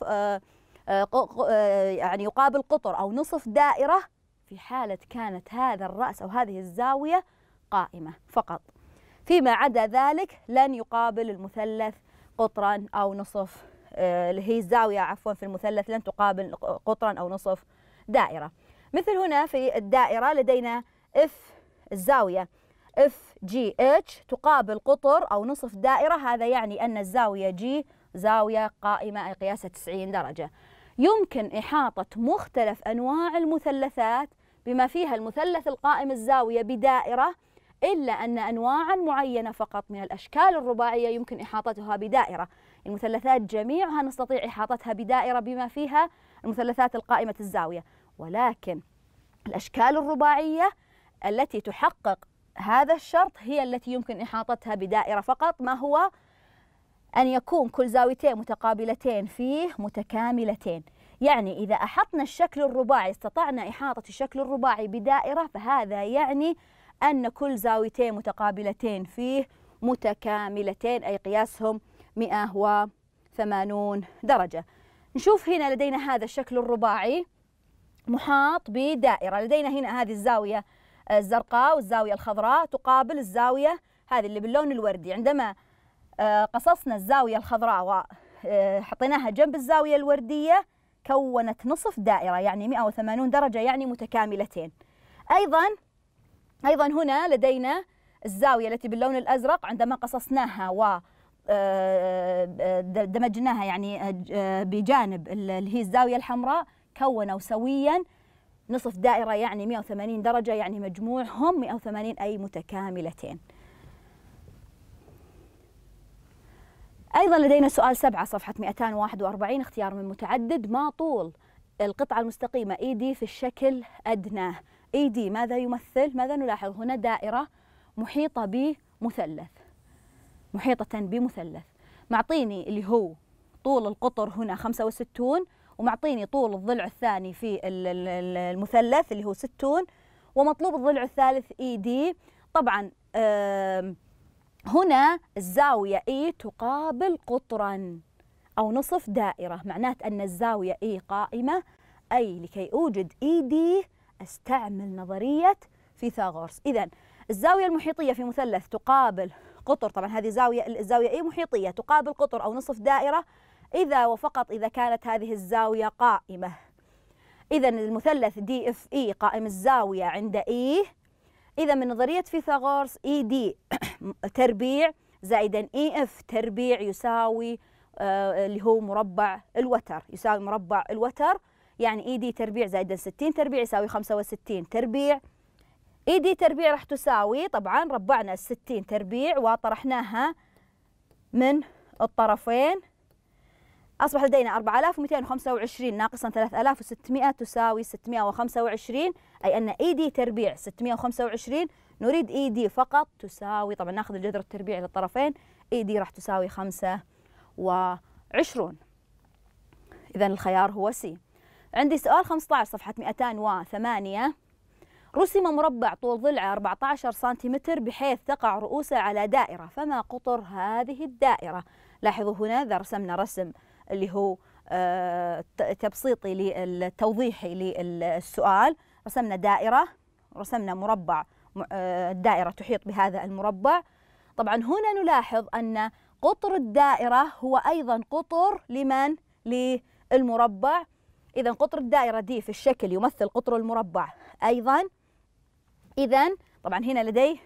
يقابل قطر أو نصف دائرة في حالة كانت هذا الرأس أو هذه الزاوية قائمة فقط. فيما عدا ذلك لن يقابل المثلث قطرا أو نصف اللي هي الزاوية في المثلث لن تقابل قطرا أو نصف دائرة. مثل هنا في الدائرة لدينا الزاوية FGH تقابل قطر أو نصف دائرة. هذا يعني أن الزاوية G زاوية قائمة أي قياسها 90 درجة. يمكن إحاطة مختلف أنواع المثلثات بما فيها المثلث القائم الزاوية بدائرة، إلا أن أنواعا معينة فقط من الأشكال الرباعية يمكن إحاطتها بدائرة. المثلثات جميعها نستطيع إحاطتها بدائرة بما فيها المثلثات القائمة الزاوية، ولكن الأشكال الرباعية التي تحقق هذا الشرط هي التي يمكن إحاطتها بدائرة فقط. ما هو؟ أن يكون كل زاويتين متقابلتين فيه متكاملتين. يعني إذا أحطنا الشكل الرباعي، استطعنا إحاطة الشكل الرباعي بدائرة، فهذا يعني أن كل زاويتين متقابلتين فيه متكاملتين، أي قياسهم 180 درجة. نشوف هنا لدينا هذا الشكل الرباعي محاط بدائرة، لدينا هنا هذه الزاوية الزرقاء والزاوية الخضراء تقابل الزاوية هذه اللي باللون الوردي. عندما قصصنا الزاوية الخضراء وحطيناها جنب الزاوية الوردية كونت نصف دائرة، يعني 180 درجة، يعني متكاملتين. أيضا هنا لدينا الزاوية التي باللون الأزرق، عندما قصصناها ودمجناها يعني بجانب اللي هي الزاوية الحمراء كونوا سويا نصف دائرة، يعني 180 درجة، يعني مجموعهم 180 أي متكاملتين. أيضا لدينا سؤال 7 صفحة 241 اختيار من متعدد. ما طول القطعة المستقيمة ED في الشكل أدناه؟ ED ماذا يمثل؟ ماذا نلاحظ هنا؟ دائرة محيطة بمثلث، محيطة بمثلث، معطيني اللي هو طول القطر هنا 65، ومعطيني طول الضلع الثاني في المثلث اللي هو 60، ومطلوب الضلع الثالث ED. طبعا هنا الزاوية E تقابل قطرا أو نصف دائرة، معنات أن الزاوية E قائمة، أي لكي أوجد ED أستعمل نظرية فيثاغورس. إذن الزاوية المحيطية في مثلث تقابل قطر، طبعا هذه الزاوية E محيطية تقابل قطر أو نصف دائرة إذا وفقط إذا كانت هذه الزاوية قائمة. إذن المثلث DFE قائم الزاوية عند E. إذا من نظرية فيثاغورس ED تربيع زائدا EF تربيع يساوي اللي هو مربع الوتر، يساوي مربع الوتر، يعني ED تربيع زائدا 60 تربيع يساوي 65 تربيع. ED تربيع راح تساوي، طبعا ربعنا 60 تربيع وطرحناها من الطرفين، أصبح لدينا 4225 ناقصا 3600 تساوي 625، أي أن ED تربيع 625 نريد ED فقط تساوي، طبعا ناخذ الجذر التربيعي للطرفين، ED راح تساوي 25. إذن الخيار هو C. عندي سؤال 15 صفحة 208. رسم مربع طول ضلعه 14 سنتيمتر بحيث تقع رؤوسه على دائرة، فما قطر هذه الدائرة؟ لاحظوا هنا إذا رسمنا رسم اللي هو تبسيطي للتوضيحي للسؤال، رسمنا دائرة، رسمنا مربع، الدائرة تحيط بهذا المربع. طبعا هنا نلاحظ أن قطر الدائرة هو أيضا قطر لمن؟ للمربع. إذا قطر الدائرة دي في الشكل يمثل قطر المربع أيضا. إذن طبعا هنا لدي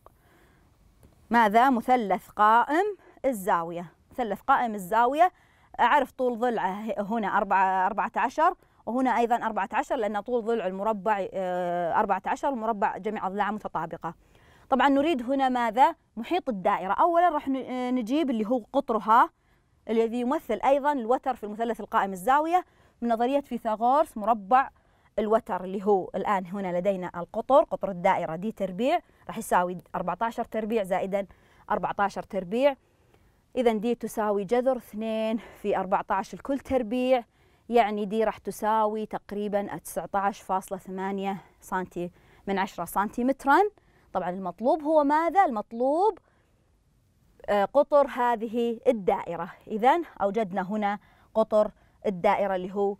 ماذا؟ مثلث قائم الزاوية، مثلث قائم الزاوية. أعرف طول ضلعه هنا 14 وهنا أيضا 14 لأن طول ضلع المربع 14، المربع جميع أضلاعه متطابقة. طبعا نريد هنا ماذا؟ محيط الدائرة. أولا راح نجيب اللي هو قطرها الذي يمثل أيضا الوتر في المثلث القائم الزاوية من نظرية فيثاغورس، مربع الوتر اللي هو الآن هنا لدينا القطر، قطر الدائرة دي تربيع راح يساوي 14 تربيع زائدا 14 تربيع. إذا دي تساوي جذر 2 في 14 الكل تربيع، يعني دي راح تساوي تقريبا 19.8 سنتيمترا. طبعا المطلوب هو ماذا؟ المطلوب قطر هذه الدائرة. إذن أوجدنا هنا قطر الدائرة اللي هو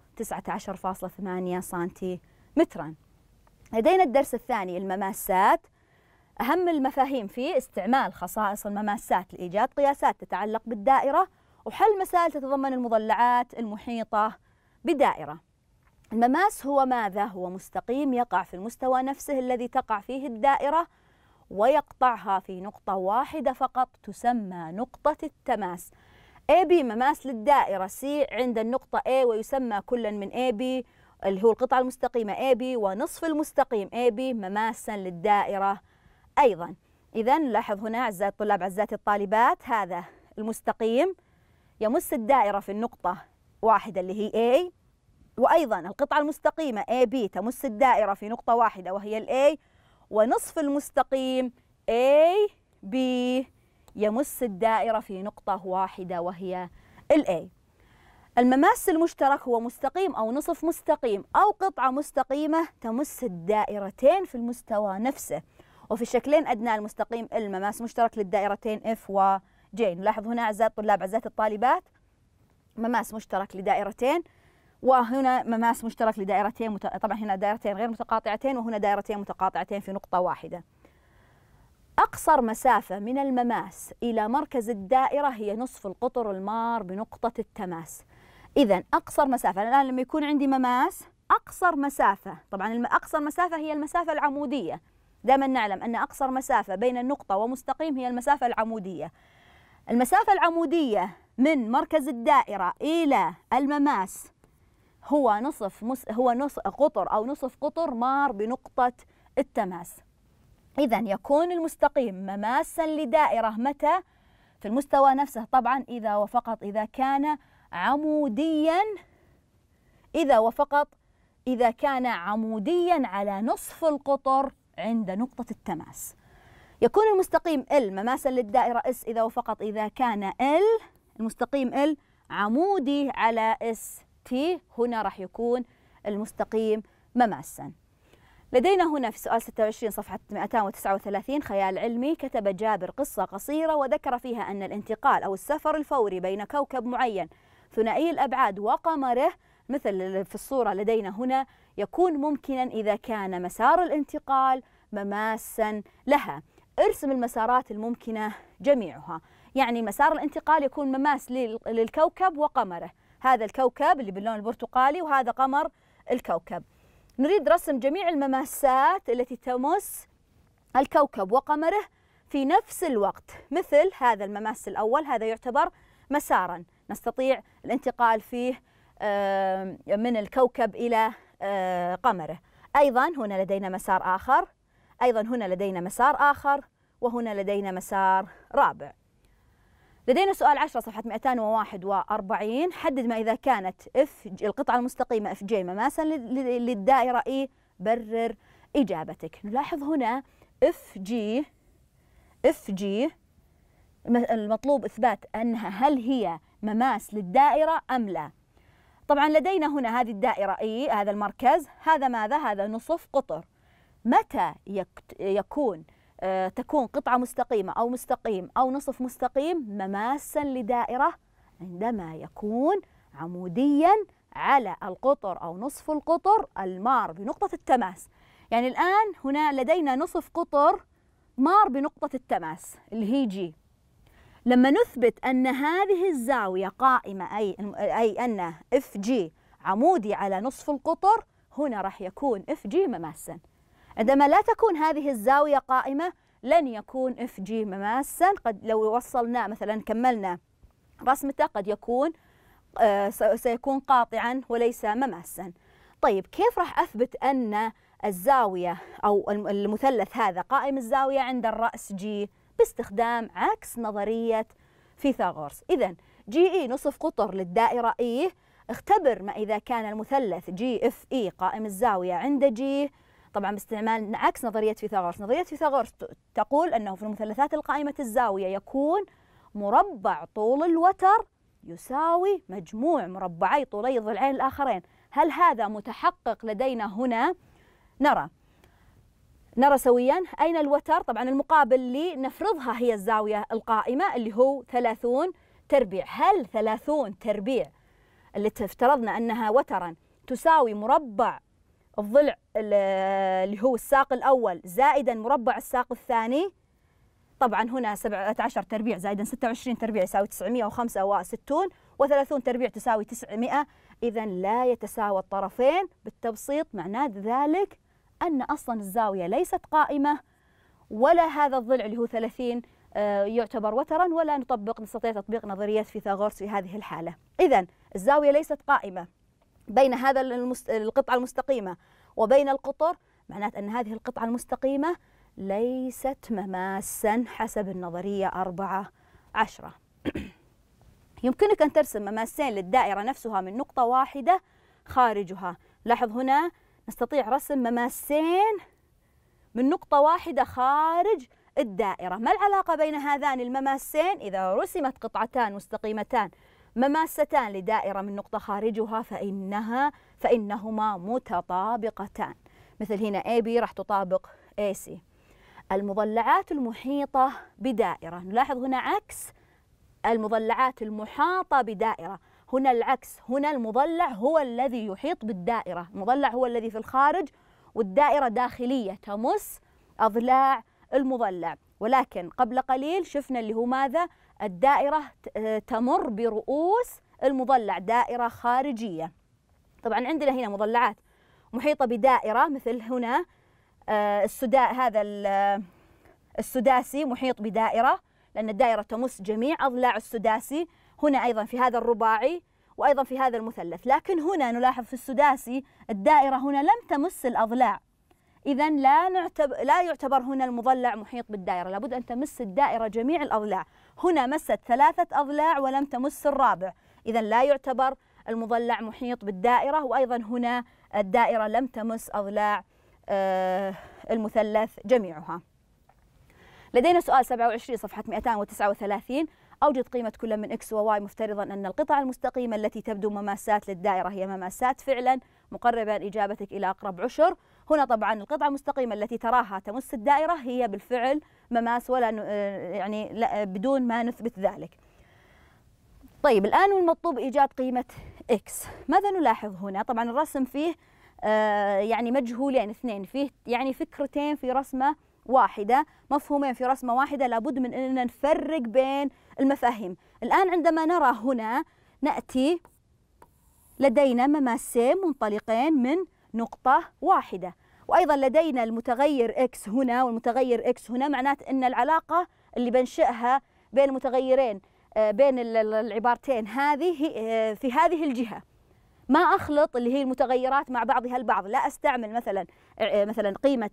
19.8 سنتيمترا. لدينا الدرس الثاني المماسات. أهم المفاهيم فيه استعمال خصائص المماسات لإيجاد قياسات تتعلق بالدائرة، وحل مسائل تتضمن المضلعات المحيطة بدائرة. المماس هو ماذا؟ هو مستقيم يقع في المستوى نفسه الذي تقع فيه الدائرة ويقطعها في نقطة واحدة فقط تسمى نقطة التماس. AB مماس للدائرة C عند النقطة A ويسمى كلا من AB اللي هو القطعة المستقيمة AB ونصف المستقيم AB مماسا للدائرة أيضا. إذا لاحظ هنا أعزائي الطلاب أعزائي الطالبات، هذا المستقيم يمس الدائرة في النقطة واحدة اللي هي A، وأيضا القطعة المستقيمة AB تمس الدائرة في نقطة واحدة وهي ال A، ونصف المستقيم AB يمس الدائرة في نقطة واحدة وهي ال A. المماس المشترك هو مستقيم أو نصف مستقيم أو قطعة مستقيمة تمس الدائرتين في المستوى نفسه. وفي الشكلين أدنى المستقيم المماس مشترك للدائرتين F و J. نلاحظ هنا أعزائي الطلاب أعزائي الطالبات مماس مشترك لدائرتين، وهنا مماس مشترك لدائرتين طبعا هنا دائرتين غير متقاطعتين وهنا دائرتين متقاطعتين في نقطة واحدة. أقصر مسافة من المماس إلى مركز الدائرة هي نصف القطر المار بنقطة التماس. إذا أقصر مسافة الآن لما يكون عندي مماس أقصر مسافة، طبعا أقصر مسافة هي المسافة العمودية. دائما نعلم أن أقصر مسافة بين النقطة ومستقيم هي المسافة العمودية. المسافة العمودية من مركز الدائرة إلى المماس هو نصف قطر أو نصف قطر مار بنقطة التماس. إذا يكون المستقيم مماسا لدائرة متى؟ في المستوى نفسه طبعا إذا وفقط إذا كان عموديا، إذا كان عموديا على نصف القطر عند نقطة التماس. يكون المستقيم L مماسا للدائرة S إذا وفقط إذا كان المستقيم L عمودي على ST، هنا راح يكون المستقيم مماسا. لدينا هنا في سؤال 26 صفحة 239 خيال علمي. كتب جابر قصة قصيرة وذكر فيها أن الانتقال أو السفر الفوري بين كوكب معين ثنائي الأبعاد وقمره مثل في الصورة لدينا هنا يكون ممكنا إذا كان مسار الانتقال مماسا لها. ارسم المسارات الممكنة جميعها، يعني مسار الانتقال يكون مماس للكوكب وقمره، هذا الكوكب اللي باللون البرتقالي وهذا قمر الكوكب. نريد رسم جميع المماسات التي تمس الكوكب وقمره في نفس الوقت. مثل هذا المماس الأول، هذا يعتبر مسارا نستطيع الانتقال فيه من الكوكب إلى قمره. أيضا هنا لدينا مسار آخر، أيضا هنا لدينا مسار آخر، وهنا لدينا مسار رابع. لدينا سؤال 10 صفحة 241. حدد ما إذا كانت القطعة المستقيمة FJ مماسا للدائرة E، برر إجابتك. نلاحظ هنا FG المطلوب إثبات أنها هل هي مماس للدائرة أم لا. طبعا لدينا هنا هذه الدائرة E، هذا المركز، هذا ماذا؟ هذا نصف قطر. متى تكون قطعة مستقيمة أو مستقيم أو نصف مستقيم مماسا لدائرة؟ عندما يكون عموديا على القطر أو نصف القطر المار بنقطة التماس. يعني الآن هنا لدينا نصف قطر مار بنقطة التماس اللي هي G. لما نثبت أن هذه الزاوية قائمة أي أن FG عمودي على نصف القطر، هنا راح يكون FG مماسا. عندما لا تكون هذه الزاوية قائمة لن يكون FG مماسا. قد لو وصلنا مثلا كملنا رسمته قد يكون سيكون قاطعا وليس مماسا. طيب كيف راح أثبت أن الزاوية أو المثلث هذا قائم الزاوية عند الرأس G؟ باستخدام عكس نظرية فيثاغورس. إذن GE نصف قطر للدائرة E، اختبر ما إذا كان المثلث GFE قائم الزاوية عند G، طبعا باستعمال عكس نظرية فيثاغورس. نظرية فيثاغورس تقول أنه في المثلثات القائمة الزاوية يكون مربع طول الوتر يساوي مجموع مربعي طولي الضلعين الآخرين. هل هذا متحقق لدينا هنا؟ نرى سويا أين الوتر. طبعا المقابل لي نفرضها هي الزاوية القائمة اللي هو 30 تربيع. هل 30 تربيع اللي افترضنا أنها وترا تساوي مربع الضلع اللي هو الساق الأول زائدا مربع الساق الثاني؟ طبعا هنا 17 تربيع زائدا 26 تربيع يساوي 965، و30 تربيع تساوي 900. إذا لا يتساوى الطرفين. بالتبسيط معناه ذلك أن أصلا الزاوية ليست قائمة، ولا هذا الضلع اللي هو 30 يعتبر وترا، ولا نستطيع تطبيق نظرية فيثاغورس في هذه الحالة. إذا الزاوية ليست قائمة بين هذا القطعة المستقيمة وبين القطر، معناته أن هذه القطعة المستقيمة ليست مماسا حسب النظرية 14. يمكنك أن ترسم مماسين للدائرة نفسها من نقطة واحدة خارجها. لاحظ هنا نستطيع رسم مماسين من نقطة واحدة خارج الدائرة. ما العلاقة بين هذان المماسين؟ إذا رسمت قطعتان مستقيمتان مماستان لدائرة من نقطة خارجها فإنهما متطابقتان. مثل هنا AB راح تطابق AC. المضلعات المحيطة بدائرة، نلاحظ هنا عكس المضلعات المحاطة بدائرة، هنا العكس، هنا المضلع هو الذي يحيط بالدائرة، المضلع هو الذي في الخارج والدائرة داخلية تمس أضلاع المضلع. ولكن قبل قليل شفنا اللي هو ماذا؟ الدائرة تمر برؤوس المضلع، دائرة خارجية. طبعا عندنا هنا مضلعات محيطة بدائرة، مثل هنا هذا السداسي محيط بدائرة، لأن الدائرة تمس جميع أضلاع السداسي. هنا أيضا في هذا الرباعي وأيضا في هذا المثلث، لكن هنا نلاحظ في السداسي الدائرة هنا لم تمس الأضلاع، إذا لا يعتبر هنا المضلع محيط بالدائرة، لابد أن تمس الدائرة جميع الأضلاع. هنا مست 3 أضلاع ولم تمس الرابع، إذا لا يعتبر المضلع محيط بالدائرة. وأيضا هنا الدائرة لم تمس أضلاع المثلث جميعها. لدينا سؤال 27 صفحة 239. أوجد قيمة كل من X و Y مفترضا أن القطع المستقيمة التي تبدو مماسات للدائرة هي مماسات فعلا، مقربا إجابتك إلى أقرب عشر. هنا طبعا القطعة المستقيمة التي تراها تمس الدائرة هي بالفعل مماس، ولا يعني لا بدون ما نثبت ذلك. طيب الآن المطلوب إيجاد قيمة X. ماذا نلاحظ هنا؟ طبعا الرسم فيه يعني مجهولين اثنين، فيه يعني فكرتين في رسمة واحدة، مفهومين في رسمة واحدة، لابد من أننا نفرق بين المفاهيم. الآن عندما نرى هنا نأتي لدينا مماسين منطلقين من نقطة واحدة، وأيضا لدينا المتغير X هنا والمتغير X هنا، معنات أن العلاقة اللي بنشئها بين المتغيرين بين العبارتين هذه في هذه الجهة. ما أخلط اللي هي المتغيرات مع بعضها البعض، لا أستعمل مثلا قيمة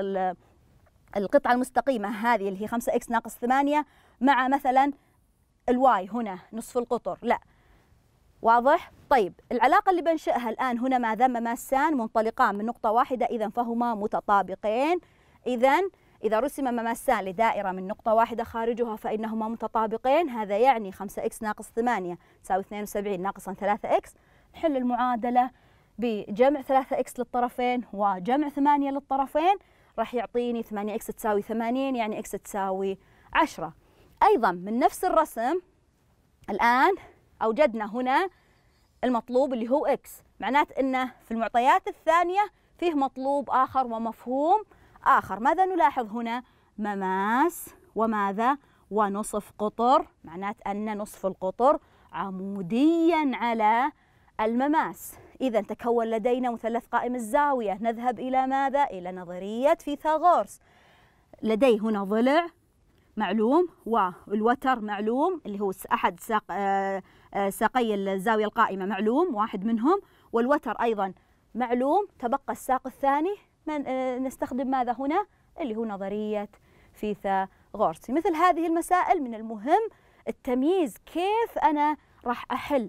القطعة المستقيمة هذه اللي هي 5x ناقص 8 مع مثلا الواي هنا نصف القطر، لا. واضح؟ طيب العلاقة اللي بنشئها الآن هنا ماذا؟ مماسان منطلقان من نقطة واحدة، إذا فهما متطابقين. إذا رسم مماسان لدائرة من نقطة واحدة خارجها فإنهما متطابقين، هذا يعني 5x ناقص 8 تساوي 72 ناقصا 3x. نحل المعادلة بجمع 3x للطرفين وجمع 8 للطرفين، راح يعطيني 8x تساوي 80، يعني x تساوي 10. أيضا من نفس الرسم الآن أوجدنا هنا المطلوب اللي هو x، معنات أنه في المعطيات الثانية فيه مطلوب آخر ومفهوم آخر. ماذا نلاحظ هنا؟ مماس وماذا؟ ونصف قطر، معنات أن نصف القطر عموديا على المماس. إذا تكون لدينا مثلث قائم الزاوية. نذهب إلى ماذا؟ إلى نظرية فيثاغورس. لدي هنا ضلع معلوم والوتر معلوم، اللي هو أحد ساقي الزاوية القائمة معلوم، واحد منهم، والوتر أيضا معلوم. تبقى الساق الثاني نستخدم ماذا هنا؟ اللي هو نظرية فيثاغورس. في مثل هذه المسائل من المهم التمييز، كيف أنا راح أحل،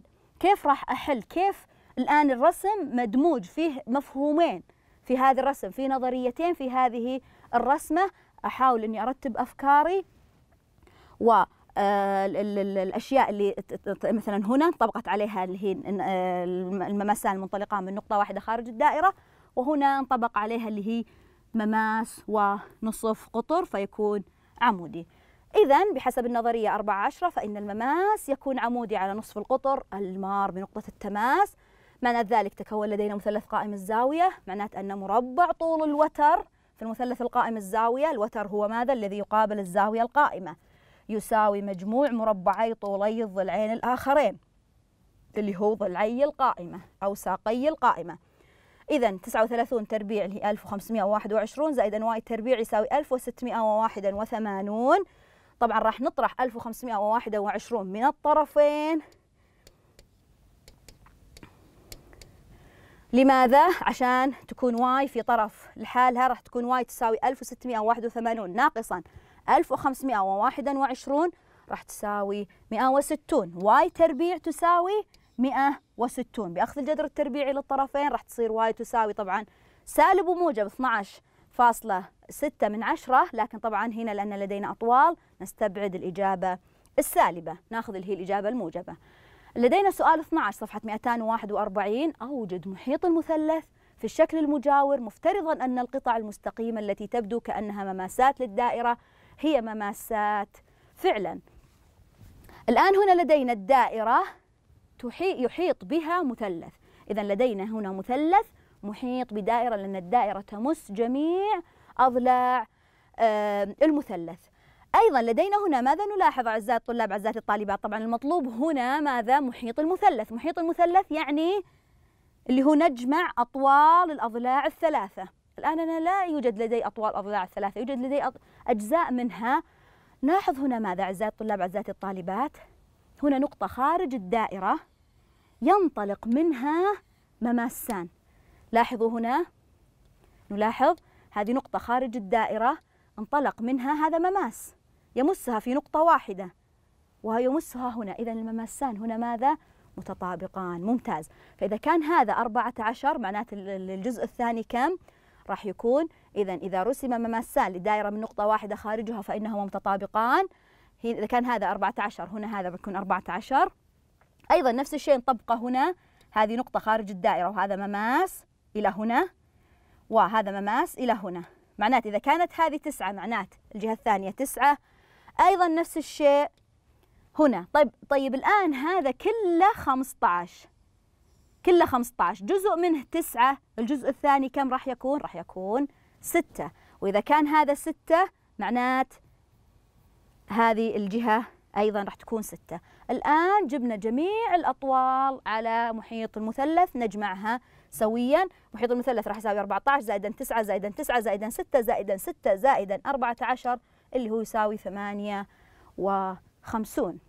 كيف الآن الرسم مدموج فيه مفهومين في هذا الرسم، في نظريتين في هذه الرسمة. أحاول أني أرتب أفكاري والأشياء اللي مثلا هنا انطبقت عليها اللي هي المماسان المنطلقان من نقطة واحدة خارج الدائرة، وهنا انطبق عليها اللي هي مماس ونصف قطر فيكون عمودي. إذا بحسب النظرية 14 فإن المماس يكون عمودي على نصف القطر المار بنقطة التماس. معنى ذلك تكون لدينا مثلث قائم الزاوية، معنات أن مربع طول الوتر في المثلث القائم الزاوية، الوتر هو ماذا؟ الذي يقابل الزاوية القائمة، يساوي مجموع مربعي طولي الضلعين الآخرين اللي هو ضلعي القائمة أو ساقي القائمة. إذا 39 تربيع اللي هي 1521 زائدا واي تربيع يساوي 1681. طبعا راح نطرح 1521 من الطرفين. لماذا؟ عشان تكون واي في طرف لحالها، راح تكون واي تساوي 1681 ناقصا 1521 راح تساوي 160. واي تربيع تساوي 160. بأخذ الجذر التربيعي للطرفين راح تصير واي تساوي طبعا سالب وموجب 12.6 من 10، لكن طبعا هنا لأن لدينا أطوال نستبعد الإجابة السالبة، ناخذ اللي هي الإجابة الموجبة. لدينا سؤال 12 صفحة 241. أوجد محيط المثلث في الشكل المجاور مفترضا أن القطع المستقيمة التي تبدو كأنها مماسات للدائرة هي مماسات فعلا. الآن هنا لدينا الدائرة يحيط بها مثلث، إذا لدينا هنا مثلث محيط بدائرة، لأن الدائرة تمس جميع أضلاع المثلث. أيضا لدينا هنا ماذا نلاحظ أعزائي الطلاب أعزائي الطالبات؟ طبعا المطلوب هنا ماذا؟ محيط المثلث. محيط المثلث يعني اللي هو نجمع أطوال الأضلاع الثلاثة. الآن أنا لا يوجد لدي أطوال الأضلاع الثلاثة، يوجد لدي أجزاء منها. لاحظ هنا ماذا أعزائي الطلاب أعزائي الطالبات؟ هنا نقطة خارج الدائرة ينطلق منها مماسان. لاحظوا هنا، نلاحظ هذه نقطة خارج الدائرة انطلق منها هذا مماس يمسها في نقطة واحدة ويمسها هنا، إذا المماسان هنا ماذا؟ متطابقان. ممتاز. فإذا كان هذا 14 معناته الجزء الثاني كم؟ راح يكون إذا رسم مماسان لدائرة من نقطة واحدة خارجها فإنهما متطابقان. إذا كان هذا 14 هنا هذا بيكون 14. أيضا نفس الشيء نطبقه هنا، هذه نقطة خارج الدائرة وهذا مماس إلى هنا وهذا مماس إلى هنا، معناته إذا كانت هذه 9 معناته الجهة الثانية 9. أيضا نفس الشيء هنا. طيب الآن هذا كله 15، كله 15 جزء منه 9، الجزء الثاني كم راح يكون؟ راح يكون 6. وإذا كان هذا 6 معنات هذه الجهة أيضا راح تكون 6. الآن جبنا جميع الأطوال على محيط المثلث نجمعها سويا. محيط المثلث راح يساوي 14 زائدا 9 زائدا 9 زائدا 6 زائدا 6 زائدا 14 اللي هو يساوي 58.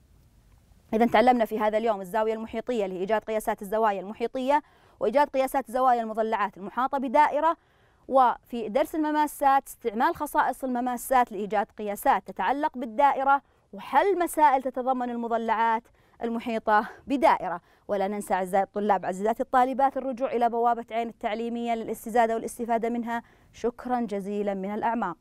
إذا تعلمنا في هذا اليوم الزاوية المحيطية اللي هي إيجاد قياسات الزوايا المحيطية وإيجاد قياسات زوايا المضلعات المحاطة بدائرة، وفي درس المماسات استعمال خصائص المماسات لإيجاد قياسات تتعلق بالدائرة وحل مسائل تتضمن المضلعات المحيطة بدائرة. ولا ننسى أعزائي الطلاب عزيزاتي الطالبات الرجوع إلى بوابة عين التعليمية للاستزادة والاستفادة منها. شكرا جزيلا من الأعماق.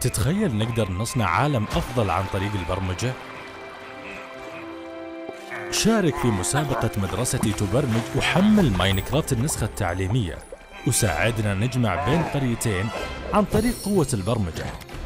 تتخيل نقدر نصنع عالم أفضل عن طريق البرمجة؟ شارك في مسابقة مدرستي تبرمج وحمل ماينكرافت النسخة التعليمية، وساعدنا نجمع بين قريتين عن طريق قوة البرمجة.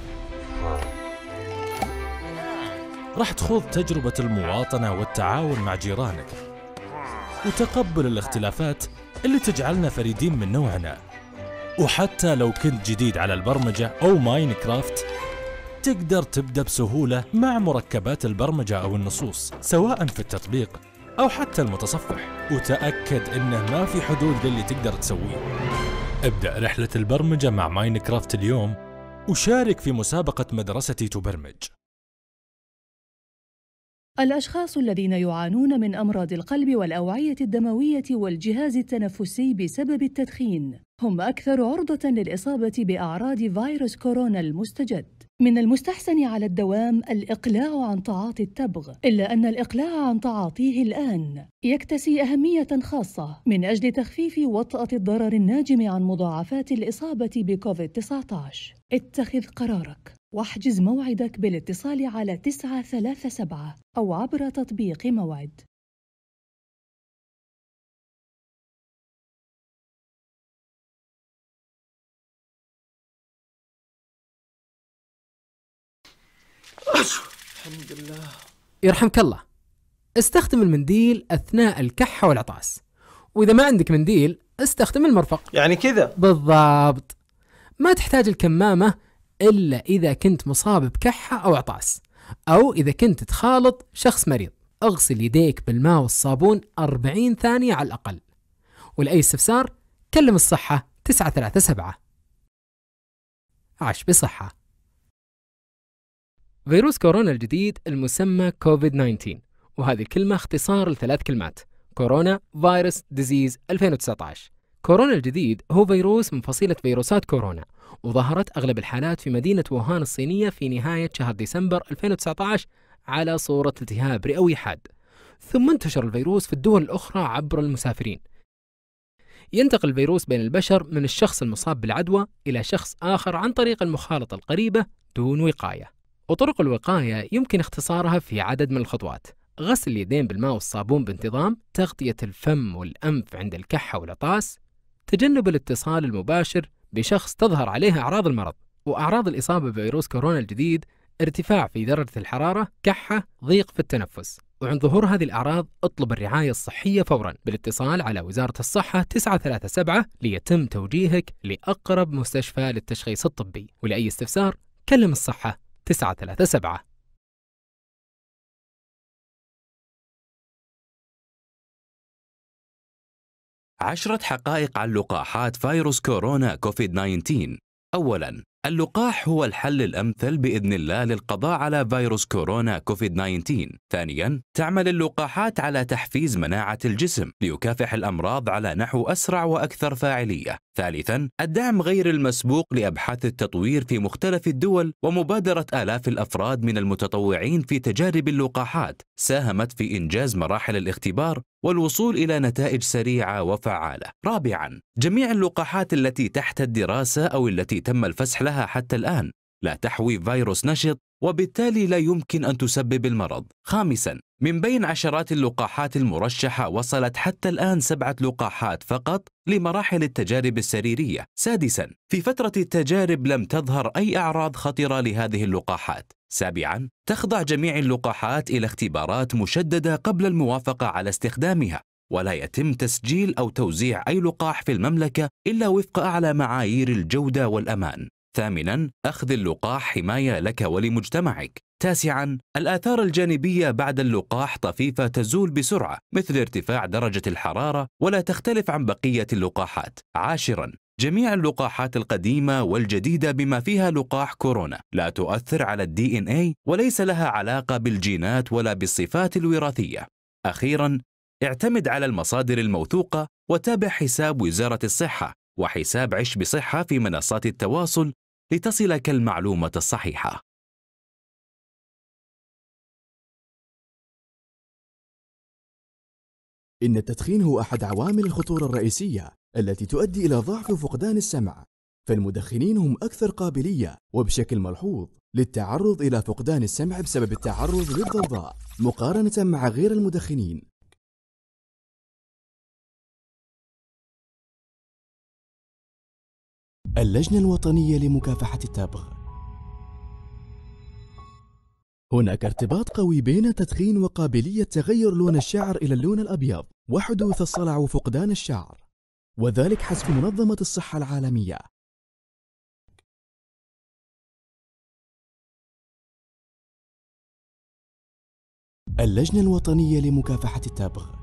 راح تخوض تجربة المواطنة والتعاون مع جيرانك، وتقبل الاختلافات اللي تجعلنا فريدين من نوعنا. وحتى لو كنت جديد على البرمجة أو ماينكرافت، تقدر تبدأ بسهولة مع مركبات البرمجة أو النصوص، سواء في التطبيق أو حتى المتصفح، وتأكد إنه ما في حدود للي تقدر تسويه. ابدأ رحلة البرمجة مع ماينكرافت اليوم، وشارك في مسابقة مدرستي تبرمج. الأشخاص الذين يعانون من أمراض القلب والأوعية الدموية والجهاز التنفسي بسبب التدخين هم أكثر عرضة للإصابة بأعراض فيروس كورونا المستجد. من المستحسن على الدوام الإقلاع عن تعاطي التبغ، إلا أن الإقلاع عن تعاطيه الآن يكتسي أهمية خاصة من أجل تخفيف وطأة الضرر الناجم عن مضاعفات الإصابة بكوفيد-19. اتخذ قرارك واحجز موعدك بالاتصال على 937 أو عبر تطبيق موعد. الحمد لله. يرحمك الله، استخدم المنديل أثناء الكحة والعطاس، وإذا ما عندك منديل استخدم المرفق. يعني كذا بالضبط. ما تحتاج الكمامة إلا إذا كنت مصاب بكحة أو عطاس، أو إذا كنت تخالط شخص مريض. اغسل يديك بالماء والصابون 40 ثانية على الأقل. ولأي استفسار كلم الصحة 937. عاش بصحة. فيروس كورونا الجديد المسمى كوفيد-19، وهذه الكلمة اختصار ل3 كلمات: كورونا فيروس ديزيز 2019. كورونا الجديد هو فيروس من فصيلة فيروسات كورونا، وظهرت أغلب الحالات في مدينة ووهان الصينية في نهاية شهر ديسمبر 2019 على صورة التهاب رئوي حاد، ثم انتشر الفيروس في الدول الأخرى عبر المسافرين. ينتقل الفيروس بين البشر من الشخص المصاب بالعدوى إلى شخص آخر عن طريق المخالطة القريبة دون وقاية. وطرق الوقاية يمكن اختصارها في عدد من الخطوات: غسل اليدين بالماء والصابون بانتظام، تغطية الفم والأنف عند الكحة والعطاس، تجنب الاتصال المباشر بشخص تظهر عليه أعراض المرض. وأعراض الإصابة بفيروس كورونا الجديد: ارتفاع في درجة الحرارة، كحة، ضيق في التنفس. وعند ظهور هذه الأعراض اطلب الرعاية الصحية فوراً بالاتصال على وزارة الصحة 937 ليتم توجيهك لأقرب مستشفى للتشخيص الطبي. ولأي استفسار كلم الصحة 937. عشرة حقائق عن لقاحات فيروس كورونا كوفيد-19. أولاً، اللقاح هو الحل الأمثل بإذن الله للقضاء على فيروس كورونا كوفيد-19. ثانياً، تعمل اللقاحات على تحفيز مناعة الجسم ليكافح الأمراض على نحو أسرع وأكثر فاعلية. ثالثاً، الدعم غير المسبوق لأبحاث التطوير في مختلف الدول ومبادرة آلاف الأفراد من المتطوعين في تجارب اللقاحات ساهمت في إنجاز مراحل الاختبار والوصول إلى نتائج سريعة وفعالة. رابعاً، جميع اللقاحات التي تحت الدراسة أو التي تم الفسح لها حتى الآن لا تحوي فيروس نشط، وبالتالي لا يمكن أن تسبب المرض. خامساً، من بين عشرات اللقاحات المرشحة وصلت حتى الآن 7 لقاحات فقط لمراحل التجارب السريرية. سادساً، في فترة التجارب لم تظهر أي أعراض خطرة لهذه اللقاحات. سابعاً، تخضع جميع اللقاحات إلى اختبارات مشددة قبل الموافقة على استخدامها، ولا يتم تسجيل أو توزيع أي لقاح في المملكة إلا وفق أعلى معايير الجودة والأمان. ثامناً، أخذ اللقاح حماية لك ولمجتمعك. تاسعاً، الآثار الجانبية بعد اللقاح طفيفة تزول بسرعة مثل ارتفاع درجة الحرارة ولا تختلف عن بقية اللقاحات. عاشراً، جميع اللقاحات القديمة والجديدة بما فيها لقاح كورونا لا تؤثر على الDNA وليس لها علاقة بالجينات ولا بالصفات الوراثية. أخيراً، اعتمد على المصادر الموثوقة وتابع حساب وزارة الصحة وحساب عش بصحة في منصات التواصل لتصلك المعلومة الصحيحة. إن التدخين هو أحد عوامل الخطورة الرئيسية التي تؤدي إلى ضعف وفقدان السمع، فالمدخنين هم أكثر قابلية وبشكل ملحوظ للتعرض إلى فقدان السمع بسبب التعرض للضوضاء مقارنة مع غير المدخنين. اللجنة الوطنية لمكافحة التبغ. هناك ارتباط قوي بين التدخين وقابلية تغير لون الشعر إلى اللون الأبيض وحدوث الصلع وفقدان الشعر، وذلك حسب منظمة الصحة العالمية. اللجنة الوطنية لمكافحة التبغ.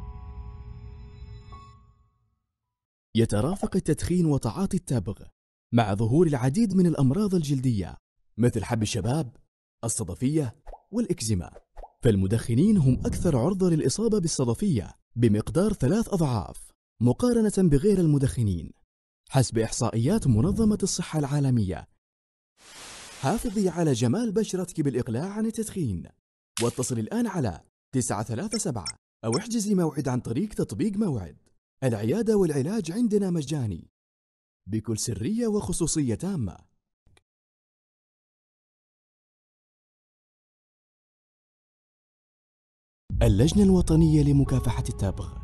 يترافق التدخين وتعاطي التبغ مع ظهور العديد من الأمراض الجلدية مثل حب الشباب، الصدفية والإكزيما، فالمدخنين هم أكثر عرضة للإصابة بالصدفية بمقدار 3 أضعاف مقارنة بغير المدخنين حسب إحصائيات منظمة الصحة العالمية. حافظي على جمال بشرتك بالإقلاع عن التدخين، واتصل الآن على 937 أو احجزي موعد عن طريق تطبيق موعد. العيادة والعلاج عندنا مجاني بكل سرية وخصوصية تامة. اللجنة الوطنية لمكافحة التبغ.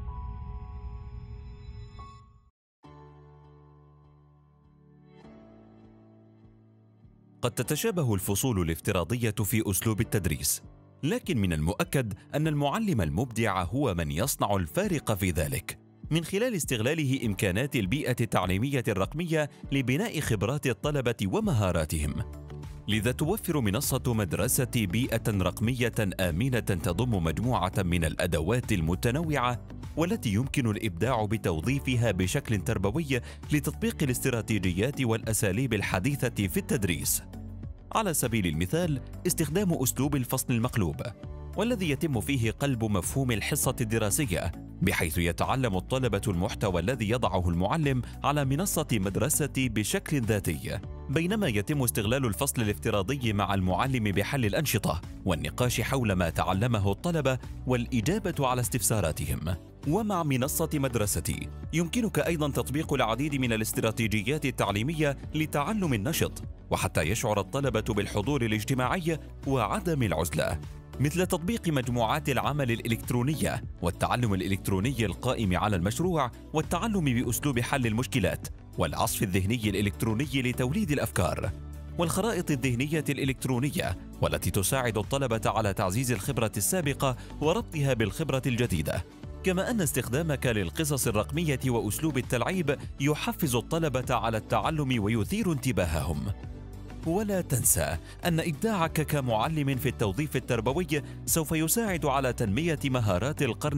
قد تتشابه الفصول الافتراضية في أسلوب التدريس، لكن من المؤكد أن المعلم المبدع هو من يصنع الفارق في ذلك من خلال استغلاله إمكانات البيئة التعليمية الرقمية لبناء خبرات الطلبة ومهاراتهم. لذا توفر منصة مدرسة بيئة رقمية آمنة تضم مجموعة من الأدوات المتنوعة والتي يمكن الإبداع بتوظيفها بشكل تربوي لتطبيق الاستراتيجيات والأساليب الحديثة في التدريس. على سبيل المثال، استخدام أسلوب الفصل المقلوب، والذي يتم فيه قلب مفهوم الحصة الدراسية، بحيث يتعلم الطلبة المحتوى الذي يضعه المعلم على منصة مدرسة بشكل ذاتي، بينما يتم استغلال الفصل الافتراضي مع المعلم بحل الأنشطة والنقاش حول ما تعلمه الطلبة والإجابة على استفساراتهم. ومع منصة مدرستي يمكنك أيضاً تطبيق العديد من الاستراتيجيات التعليمية لتعلم النشط، وحتى يشعر الطلبة بالحضور الاجتماعي وعدم العزلة، مثل تطبيق مجموعات العمل الإلكترونية والتعلم الإلكتروني القائم على المشروع والتعلم بأسلوب حل المشكلات والعصف الذهني الإلكتروني لتوليد الأفكار، والخرائط الذهنية الإلكترونية والتي تساعد الطلبة على تعزيز الخبرة السابقة وربطها بالخبرة الجديدة. كما أن استخدامك للقصص الرقمية وأسلوب التلعيب يحفز الطلبة على التعلم ويثير انتباههم. ولا تنسى أن إبداعك كمعلم في التوظيف التربوي سوف يساعد على تنمية مهارات القرن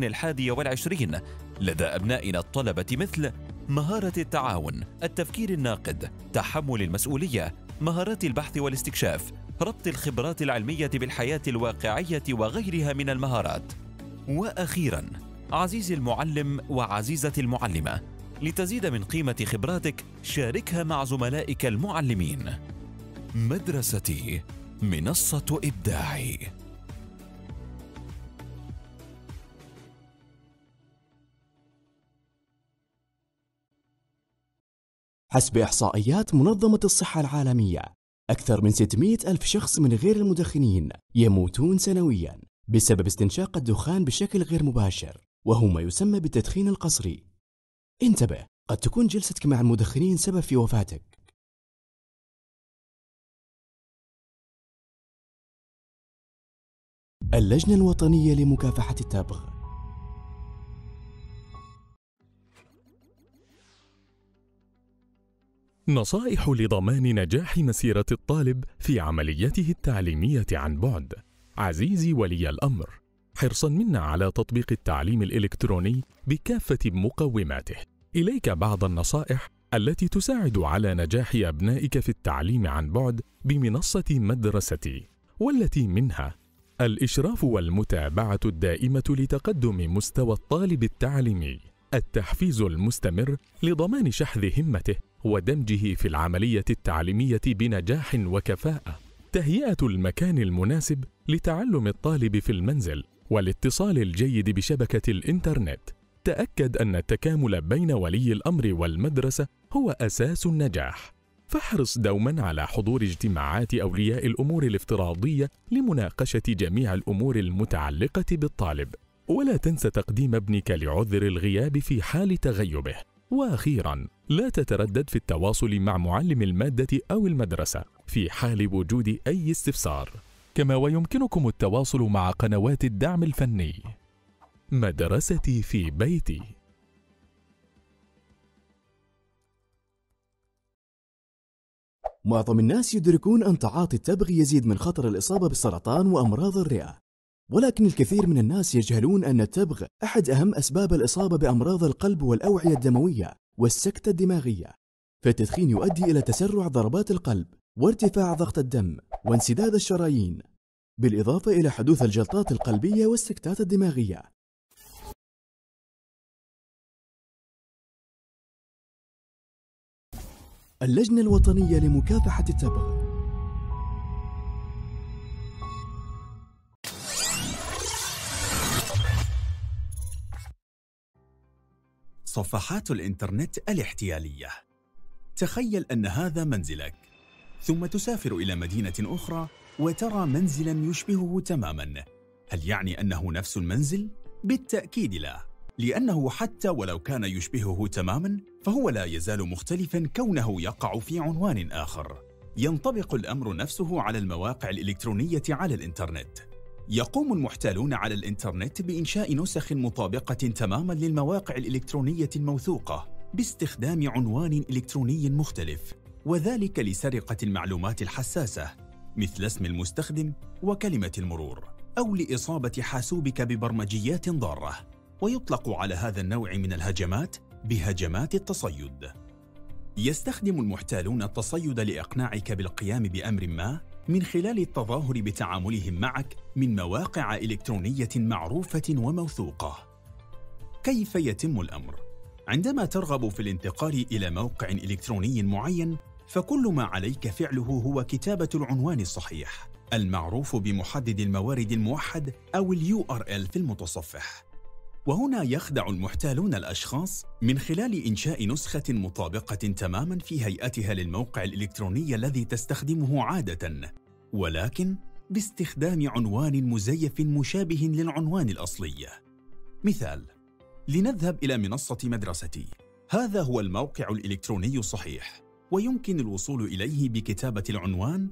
21 لدى أبنائنا الطلبة، مثل مهارة التعاون، التفكير الناقد، تحمل المسؤولية، مهارات البحث والاستكشاف، ربط الخبرات العلمية بالحياة الواقعية وغيرها من المهارات. وأخيراً، عزيزي المعلم وعزيزتي المعلمة، لتزيد من قيمة خبراتك شاركها مع زملائك المعلمين. مدرستي، منصة إبداعي. حسب إحصائيات منظمة الصحة العالمية، أكثر من 600 ألف شخص من غير المدخنين يموتون سنوياً بسبب استنشاق الدخان بشكل غير مباشر، وهو ما يسمى بالتدخين القصري. انتبه، قد تكون جلستك مع المدخنين سبب في وفاتك. اللجنة الوطنية لمكافحة التبغ. نصائح لضمان نجاح مسيرة الطالب في عمليته التعليمية عن بعد. عزيزي ولي الأمر، حرصاً منا على تطبيق التعليم الإلكتروني بكافة مقوماته، إليك بعض النصائح التي تساعد على نجاح أبنائك في التعليم عن بعد بمنصة مدرستي، والتي منها الإشراف والمتابعة الدائمة لتقدم مستوى الطالب التعليمي، التحفيز المستمر لضمان شحذ همته ودمجه في العملية التعليمية بنجاح وكفاءة، تهيئة المكان المناسب لتعلم الطالب في المنزل، والاتصال الجيد بشبكة الإنترنت. تأكد أن التكامل بين ولي الأمر والمدرسة هو أساس النجاح، فاحرص دوما على حضور اجتماعات أولياء الأمور الافتراضية لمناقشة جميع الأمور المتعلقة بالطالب، ولا تنس تقديم ابنك لعذر الغياب في حال تغيبه. وأخيرا، لا تتردد في التواصل مع معلم المادة أو المدرسة في حال وجود أي استفسار، كما ويمكنكم التواصل مع قنوات الدعم الفني. مدرستي في بيتي. معظم الناس يدركون أن تعاطي التبغ يزيد من خطر الإصابة بالسرطان وأمراض الرئة، ولكن الكثير من الناس يجهلون أن التبغ أحد أهم أسباب الإصابة بأمراض القلب والأوعية الدموية والسكتة الدماغية، فالتدخين يؤدي إلى تسرع ضربات القلب وارتفاع ضغط الدم وانسداد الشرايين، بالإضافة إلى حدوث الجلطات القلبية والسكتات الدماغية. اللجنة الوطنية لمكافحة التبغ. صفحات الإنترنت الاحتيالية. تخيل أن هذا منزلك، ثم تسافر إلى مدينة أخرى وترى منزلاً يشبهه تماماً. هل يعني أنه نفس المنزل؟ بالتأكيد لا، لأنه حتى ولو كان يشبهه تماماً فهو لا يزال مختلفاً كونه يقع في عنوان آخر. ينطبق الأمر نفسه على المواقع الإلكترونية على الإنترنت. يقوم المحتالون على الإنترنت بإنشاء نسخ مطابقة تماماً للمواقع الإلكترونية الموثوقة باستخدام عنوان إلكتروني مختلف، وذلك لسرقة المعلومات الحساسة مثل اسم المستخدم وكلمة المرور، أو لإصابة حاسوبك ببرمجيات ضارة. ويطلق على هذا النوع من الهجمات بهجمات التصيد. يستخدم المحتالون التصيد لإقناعك بالقيام بأمر ما من خلال التظاهر بتعاملهم معك من مواقع إلكترونية معروفة وموثوقة. كيف يتم الأمر؟ عندما ترغب في الانتقال إلى موقع إلكتروني معين، فكل ما عليك فعله هو كتابة العنوان الصحيح المعروف بمحدد الموارد الموحد أو URL في المتصفح. وهنا يخدع المحتالون الأشخاص من خلال إنشاء نسخة مطابقة تماماً في هيئتها للموقع الإلكتروني الذي تستخدمه عادة، ولكن باستخدام عنوان مزيف مشابه للعنوان الأصلي. مثال: لنذهب إلى منصة مدرستي. هذا هو الموقع الإلكتروني الصحيح، ويمكن الوصول إليه بكتابة العنوان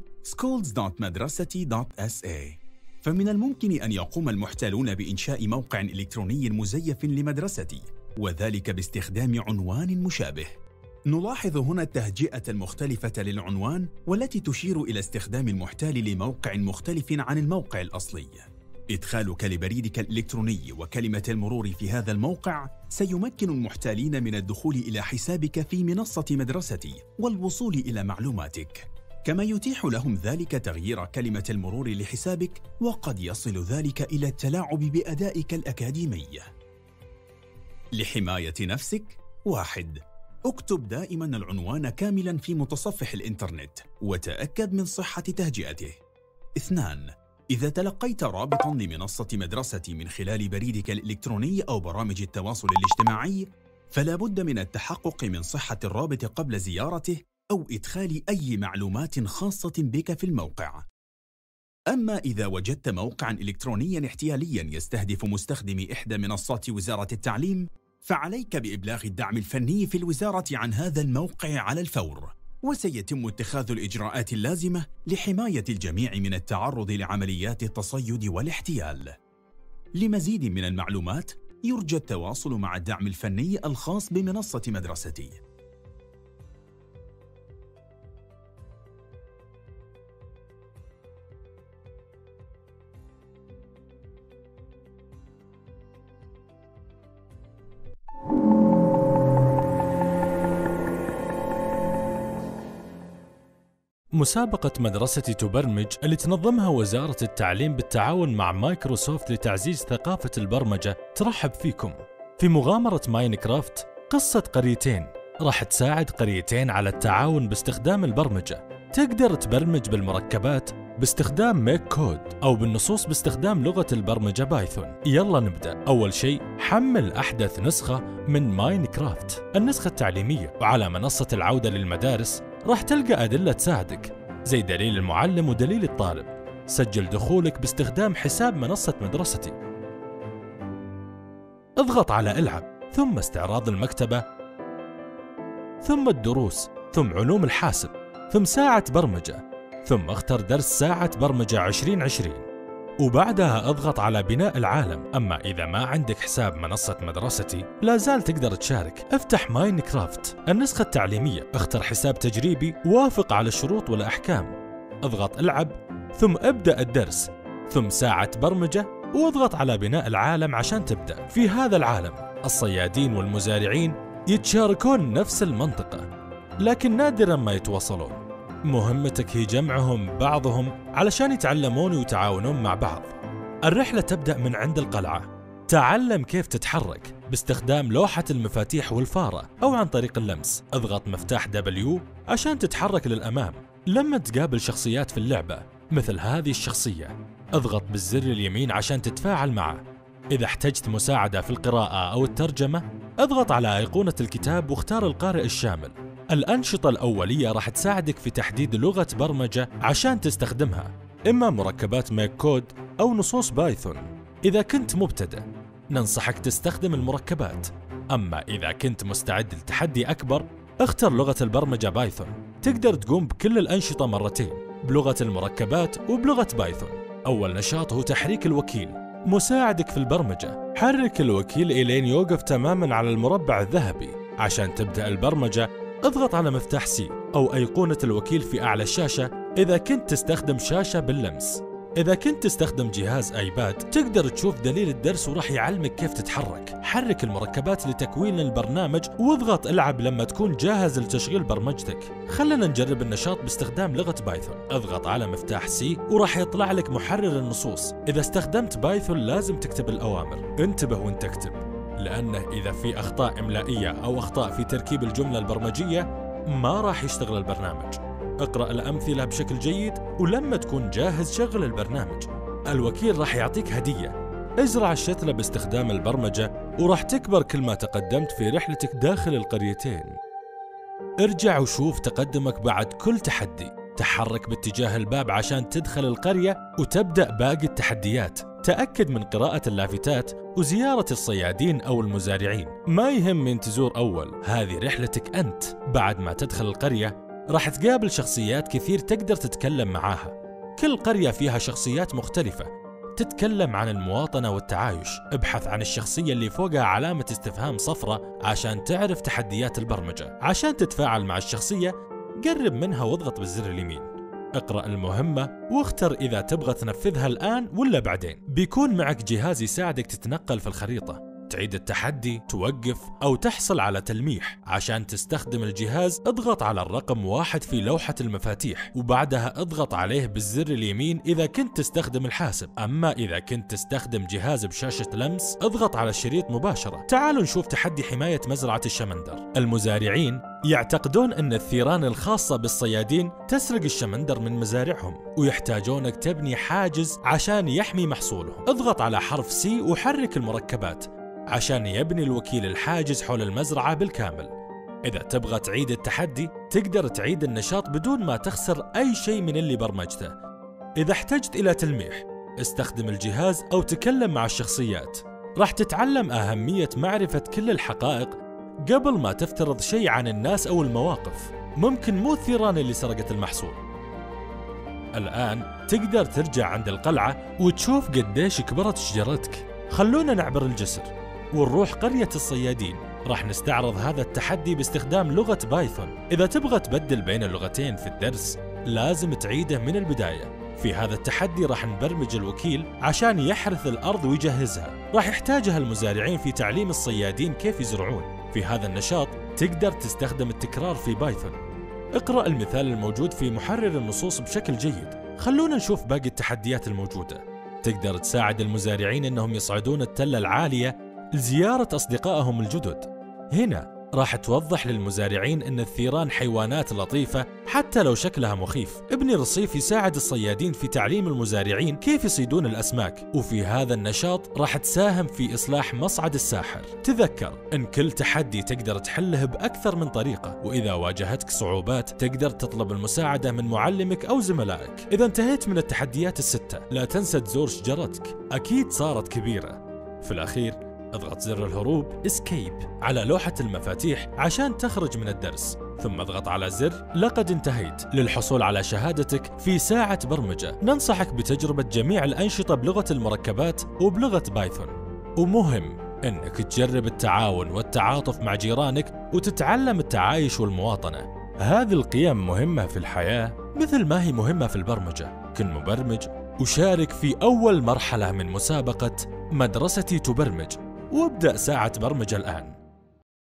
schools.madrasati.sa. فمن الممكن أن يقوم المحتالون بإنشاء موقع إلكتروني مزيف لمدرستي، وذلك باستخدام عنوان مشابه. نلاحظ هنا التهجئة المختلفة للعنوان والتي تشير إلى استخدام المحتال لموقع مختلف عن الموقع الأصلي. إدخالك لبريدك الإلكتروني وكلمة المرور في هذا الموقع سيمكن المحتالين من الدخول إلى حسابك في منصة مدرستي والوصول إلى معلوماتك، كما يتيح لهم ذلك تغيير كلمة المرور لحسابك، وقد يصل ذلك إلى التلاعب بأدائك الأكاديمي. لحماية نفسك: 1. اكتب دائما العنوان كاملا في متصفح الإنترنت وتأكد من صحة تهجئته. 2. إذا تلقيت رابطا لمنصة مدرستي من خلال بريدك الإلكتروني أو برامج التواصل الاجتماعي، فلا بد من التحقق من صحة الرابط قبل زيارته أو إدخال أي معلومات خاصة بك في الموقع. أما إذا وجدت موقعاً إلكترونياً احتيالياً يستهدف مستخدمي إحدى منصات وزارة التعليم، فعليك بإبلاغ الدعم الفني في الوزارة عن هذا الموقع على الفور، وسيتم اتخاذ الإجراءات اللازمة لحماية الجميع من التعرض لعمليات التصيد والاحتيال. لمزيد من المعلومات يرجى التواصل مع الدعم الفني الخاص بمنصة مدرستي. مسابقة مدرستي تبرمج اللي تنظمها وزارة التعليم بالتعاون مع مايكروسوفت لتعزيز ثقافة البرمجة ترحب فيكم في مغامرة ماينكرافت. قصة قريتين راح تساعد قريتين على التعاون باستخدام البرمجة. تقدر تبرمج بالمركبات باستخدام ميك كود أو بالنصوص باستخدام لغة البرمجة بايثون. يلا نبدأ. أول شيء حمل أحدث نسخة من ماينكرافت، النسخة التعليمية، وعلى منصة العودة للمدارس راح تلقى أدلة تساعدك زي دليل المعلم ودليل الطالب. سجل دخولك باستخدام حساب منصة مدرستي. اضغط على العب، ثم استعراض المكتبة، ثم الدروس، ثم علوم الحاسب، ثم ساعة برمجة، ثم اختر درس ساعة برمجة 2020، وبعدها اضغط على بناء العالم. أما إذا ما عندك حساب منصة مدرستي لا زال تقدر تشارك. افتح ماينكرافت النسخة التعليمية، اختر حساب تجريبي، وافق على الشروط والأحكام، اضغط العب، ثم ابدأ الدرس، ثم ساعة برمجة، واضغط على بناء العالم عشان تبدأ. في هذا العالم الصيادين والمزارعين يتشاركون نفس المنطقة لكن نادرا ما يتواصلون. مهمتك هي جمعهم بعضهم علشان يتعلمون ويتعاونون مع بعض. الرحلة تبدأ من عند القلعة. تعلم كيف تتحرك باستخدام لوحة المفاتيح والفارة أو عن طريق اللمس. اضغط مفتاح W عشان تتحرك للأمام. لما تقابل شخصيات في اللعبة مثل هذه الشخصية اضغط بالزر اليمين عشان تتفاعل معه. إذا احتجت مساعدة في القراءة أو الترجمة اضغط على أيقونة الكتاب واختار القارئ الشامل. الأنشطة الأولية راح تساعدك في تحديد لغة برمجة عشان تستخدمها، إما مركبات ميك كود أو نصوص بايثون. إذا كنت مبتدئ ننصحك تستخدم المركبات، أما إذا كنت مستعد لتحدي أكبر اختر لغة البرمجة بايثون. تقدر تقوم بكل الأنشطة مرتين بلغة المركبات وبلغة بايثون. أول نشاط هو تحريك الوكيل، مساعدك في البرمجة. حرك الوكيل إلين يوقف تماماً على المربع الذهبي. عشان تبدأ البرمجة اضغط على مفتاح C أو أيقونة الوكيل في أعلى الشاشة إذا كنت تستخدم شاشة باللمس. إذا كنت تستخدم جهاز آيباد تقدر تشوف دليل الدرس وراح يعلمك كيف تتحرك. حرك المركبات لتكوين البرنامج واضغط العب لما تكون جاهز لتشغيل برمجتك. خلنا نجرب النشاط باستخدام لغة بايثون. اضغط على مفتاح C وراح يطلع لك محرر النصوص. إذا استخدمت بايثون لازم تكتب الأوامر. انتبه وانت تكتب، لأنه إذا في أخطاء إملائية أو أخطاء في تركيب الجملة البرمجية ما راح يشتغل البرنامج. اقرأ الأمثلة بشكل جيد ولما تكون جاهز شغل البرنامج. الوكيل راح يعطيك هدية. ازرع الشتلة باستخدام البرمجة وراح تكبر كل ما تقدمت في رحلتك داخل القريتين. ارجع وشوف تقدمك بعد كل تحدي. تحرك باتجاه الباب عشان تدخل القرية وتبدأ باقي التحديات. تأكد من قراءة اللافتات وزيارة الصيادين أو المزارعين. ما يهم من تزور أول، هذه رحلتك أنت. بعد ما تدخل القرية راح تقابل شخصيات كثير تقدر تتكلم معاها. كل قرية فيها شخصيات مختلفة تتكلم عن المواطنة والتعايش. ابحث عن الشخصية اللي فوقها علامة استفهام صفراء عشان تعرف تحديات البرمجة. عشان تتفاعل مع الشخصية قرب منها واضغط بالزر اليمين. اقرأ المهمة واختر إذا تبغى تنفذها الآن ولا بعدين. بيكون معك جهاز يساعدك تتنقل في الخريطة، تعيد التحدي، توقف أو تحصل على تلميح. عشان تستخدم الجهاز اضغط على الرقم 1 في لوحة المفاتيح وبعدها اضغط عليه بالزر اليمين إذا كنت تستخدم الحاسب. أما إذا كنت تستخدم جهاز بشاشة لمس اضغط على الشريط مباشرة. تعالوا نشوف تحدي حماية مزرعة الشمندر. المزارعين يعتقدون أن الثيران الخاصة بالصيادين تسرق الشمندر من مزارعهم ويحتاجونك تبني حاجز عشان يحمي محصولهم. اضغط على حرف C وحرك المركبات عشان يبني الوكيل الحاجز حول المزرعة بالكامل. إذا تبغى تعيد التحدي تقدر تعيد النشاط بدون ما تخسر أي شيء من اللي برمجته. إذا احتجت إلى تلميح استخدم الجهاز أو تكلم مع الشخصيات. راح تتعلم أهمية معرفة كل الحقائق قبل ما تفترض شيء عن الناس أو المواقف. ممكن مو الثيران اللي سرقت المحصول. الآن تقدر ترجع عند القلعة وتشوف قديش كبرت شجرتك. خلونا نعبر الجسر ونروح قرية الصيادين. راح نستعرض هذا التحدي باستخدام لغة بايثون. إذا تبغى تبدل بين اللغتين في الدرس لازم تعيده من البداية. في هذا التحدي راح نبرمج الوكيل عشان يحرث الأرض ويجهزها. راح يحتاجها المزارعين في تعليم الصيادين كيف يزرعون. في هذا النشاط تقدر تستخدم التكرار في بايثون. اقرأ المثال الموجود في محرر النصوص بشكل جيد. خلونا نشوف باقي التحديات الموجودة. تقدر تساعد المزارعين انهم يصعدون التلة العالية لزيارة اصدقائهم الجدد. هنا راح توضح للمزارعين أن الثيران حيوانات لطيفة حتى لو شكلها مخيف. ابني رصيف يساعد الصيادين في تعليم المزارعين كيف يصيدون الأسماك، وفي هذا النشاط راح تساهم في إصلاح مصعد الساحر. تذكر أن كل تحدي تقدر تحله بأكثر من طريقة، وإذا واجهتك صعوبات تقدر تطلب المساعدة من معلمك أو زملائك. إذا انتهيت من التحديات الستة لا تنسى تزور شجرتك، أكيد صارت كبيرة. في الأخير اضغط زر الهروب Escape على لوحة المفاتيح عشان تخرج من الدرس، ثم اضغط على زر لقد انتهيت للحصول على شهادتك في ساعة برمجة. ننصحك بتجربة جميع الأنشطة بلغة المركبات وبلغة بايثون، ومهم انك تجرب التعاون والتعاطف مع جيرانك وتتعلم التعايش والمواطنة. هذه القيم مهمة في الحياة مثل ما هي مهمة في البرمجة. كن مبرمج وشارك في أول مرحلة من مسابقة مدرستي تبرمج، وابدأ ساعة برمجة الآن.